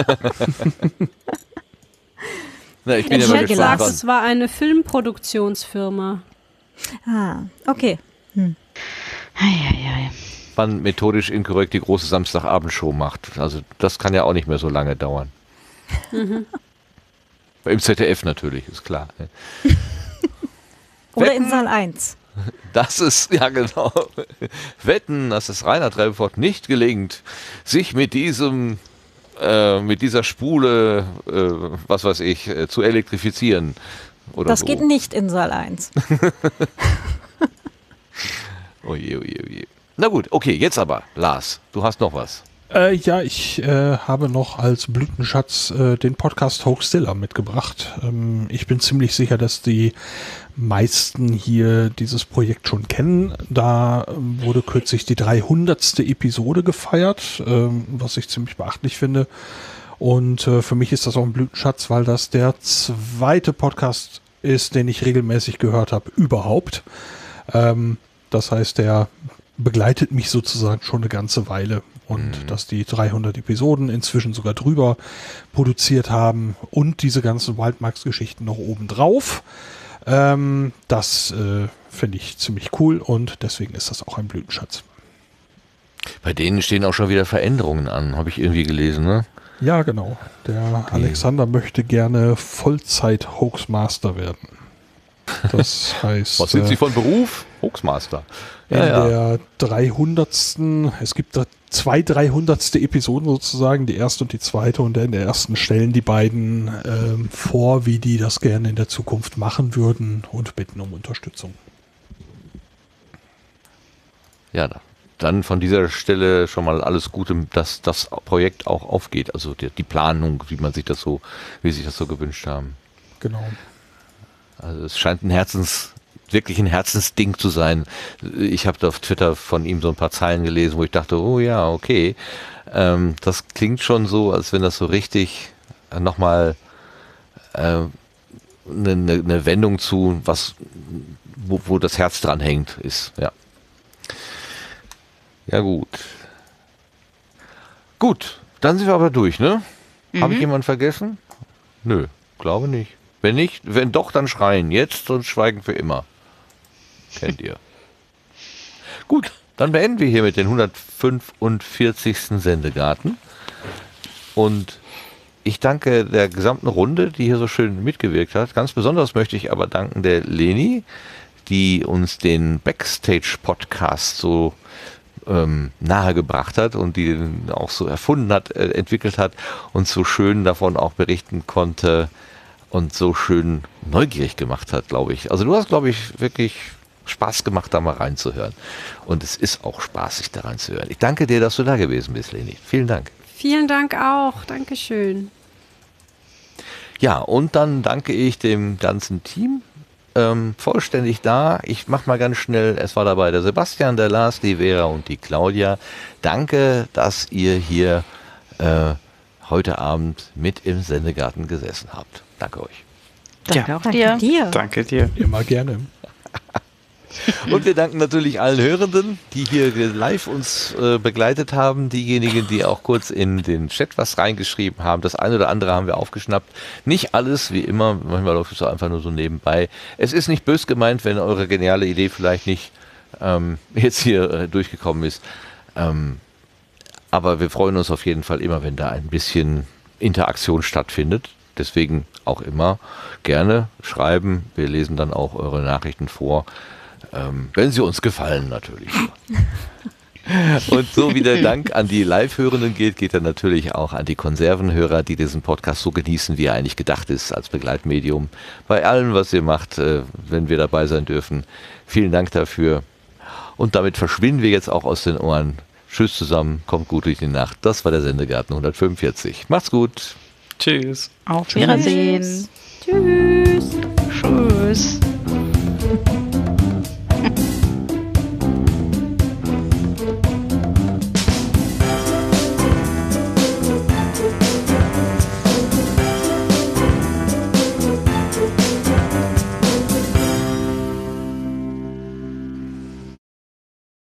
Na, ich bin Ich ja mal hätte gespannt, gesagt, es war eine Filmproduktionsfirma. okay. wann methodisch inkorrekt die große Samstagabendshow macht. Also das kann ja auch nicht mehr so lange dauern. Im ZDF natürlich, ist klar. Oder in Saal 1. Das ist, ja genau, wetten, dass es Rainer Treppenfort nicht gelingt, sich mit dieser Spule, was weiß ich, zu elektrifizieren. Oder Das so. geht nicht in Saal 1. Oje, oje, oje. Na gut, okay, jetzt aber, Lars, du hast noch was. Ja, ich habe noch als Blütenschatz den Podcast Hoaxilla mitgebracht. Ich bin ziemlich sicher, dass die meisten hier dieses Projekt schon kennen. Da wurde kürzlich die 300. Episode gefeiert, was ich ziemlich beachtlich finde. Und für mich ist das auch ein Blütenschatz, weil das der zweite Podcast ist, den ich regelmäßig gehört habe, überhaupt. Das heißt, der begleitet mich sozusagen schon eine ganze Weile. Und dass die 300 Episoden inzwischen sogar drüber produziert haben und diese ganzen Wildmax-Geschichten noch obendrauf, das finde ich ziemlich cool und deswegen ist das auch ein Blütenschatz. Bei denen stehen auch schon wieder Veränderungen an, habe ich irgendwie gelesen, ne? Ja, genau. Der Alexander möchte gerne Vollzeit-Hoaxmaster werden. Das heißt... Was sind Sie von Beruf? Hoaxmaster. In der 300. Es gibt da 2 300. Episoden sozusagen, die erste und die zweite, und in der ersten stellen die beiden vor, wie die das gerne in der Zukunft machen würden und bitten um Unterstützung. Ja, dann von dieser Stelle schon mal alles Gute, dass das Projekt auch aufgeht, also die Planung, wie sich das so gewünscht haben. Genau. Also es scheint wirklich ein Herzensding zu sein. Ich habe da auf Twitter von ihm so ein paar Zeilen gelesen, wo ich dachte, oh ja, okay. Das klingt schon so, als wenn das so richtig nochmal eine Wendung zu was, wo das Herz dran hängt, ist. Ja. Ja, gut. Gut, dann sind wir aber durch, ne? Habe ich jemanden vergessen? Nö, glaube nicht. Wenn nicht, wenn doch, dann schreien jetzt, sonst schweigen für immer. Kennt ihr. Gut, dann beenden wir hier mit den 145. Sendegarten. Und ich danke der gesamten Runde, die hier so schön mitgewirkt hat. Ganz besonders möchte ich aber danken der Leni, die uns den Backstage-Podcast so nahegebracht hat und die den auch so erfunden hat, entwickelt hat und so schön davon auch berichten konnte und so schön neugierig gemacht hat, glaube ich. Also du hast, glaube ich, wirklich Spaß gemacht, da mal reinzuhören. Und es ist auch spaßig, da reinzuhören. Ich danke dir, dass du da gewesen bist, Leni. Vielen Dank. Vielen Dank auch. Dankeschön. Ja, und dann danke ich dem ganzen Team. Vollständig da. Ich mache mal ganz schnell, es war dabei der Sebastian, der Lars, die Vera und die Claudia. Danke, dass ihr hier heute Abend mit im Sendegarten gesessen habt. Danke euch. Danke auch Danke dir. dir. Danke dir. Immer gerne. Und wir danken natürlich allen Hörenden, die hier live uns begleitet haben. Diejenigen, die auch kurz in den Chat was reingeschrieben haben. Das eine oder andere haben wir aufgeschnappt. Nicht alles, wie immer. Manchmal läuft es einfach nur so nebenbei. Es ist nicht bös gemeint, wenn eure geniale Idee vielleicht nicht jetzt hier durchgekommen ist. Aber wir freuen uns auf jeden Fall immer, wenn da ein bisschen Interaktion stattfindet. Deswegen auch immer gerne schreiben. Wir lesen dann auch eure Nachrichten vor. Wenn sie uns gefallen, natürlich. Und so wie der Dank an die Live-Hörenden geht er natürlich auch an die Konservenhörer, die diesen Podcast so genießen, wie er eigentlich gedacht ist, als Begleitmedium. Bei allem, was ihr macht, wenn wir dabei sein dürfen. Vielen Dank dafür. Und damit verschwinden wir jetzt auch aus den Ohren. Tschüss zusammen, kommt gut durch die Nacht. Das war der Sendegarten 145. Macht's gut. Tschüss. Auf Wiedersehen. Tschüss. Tschüss.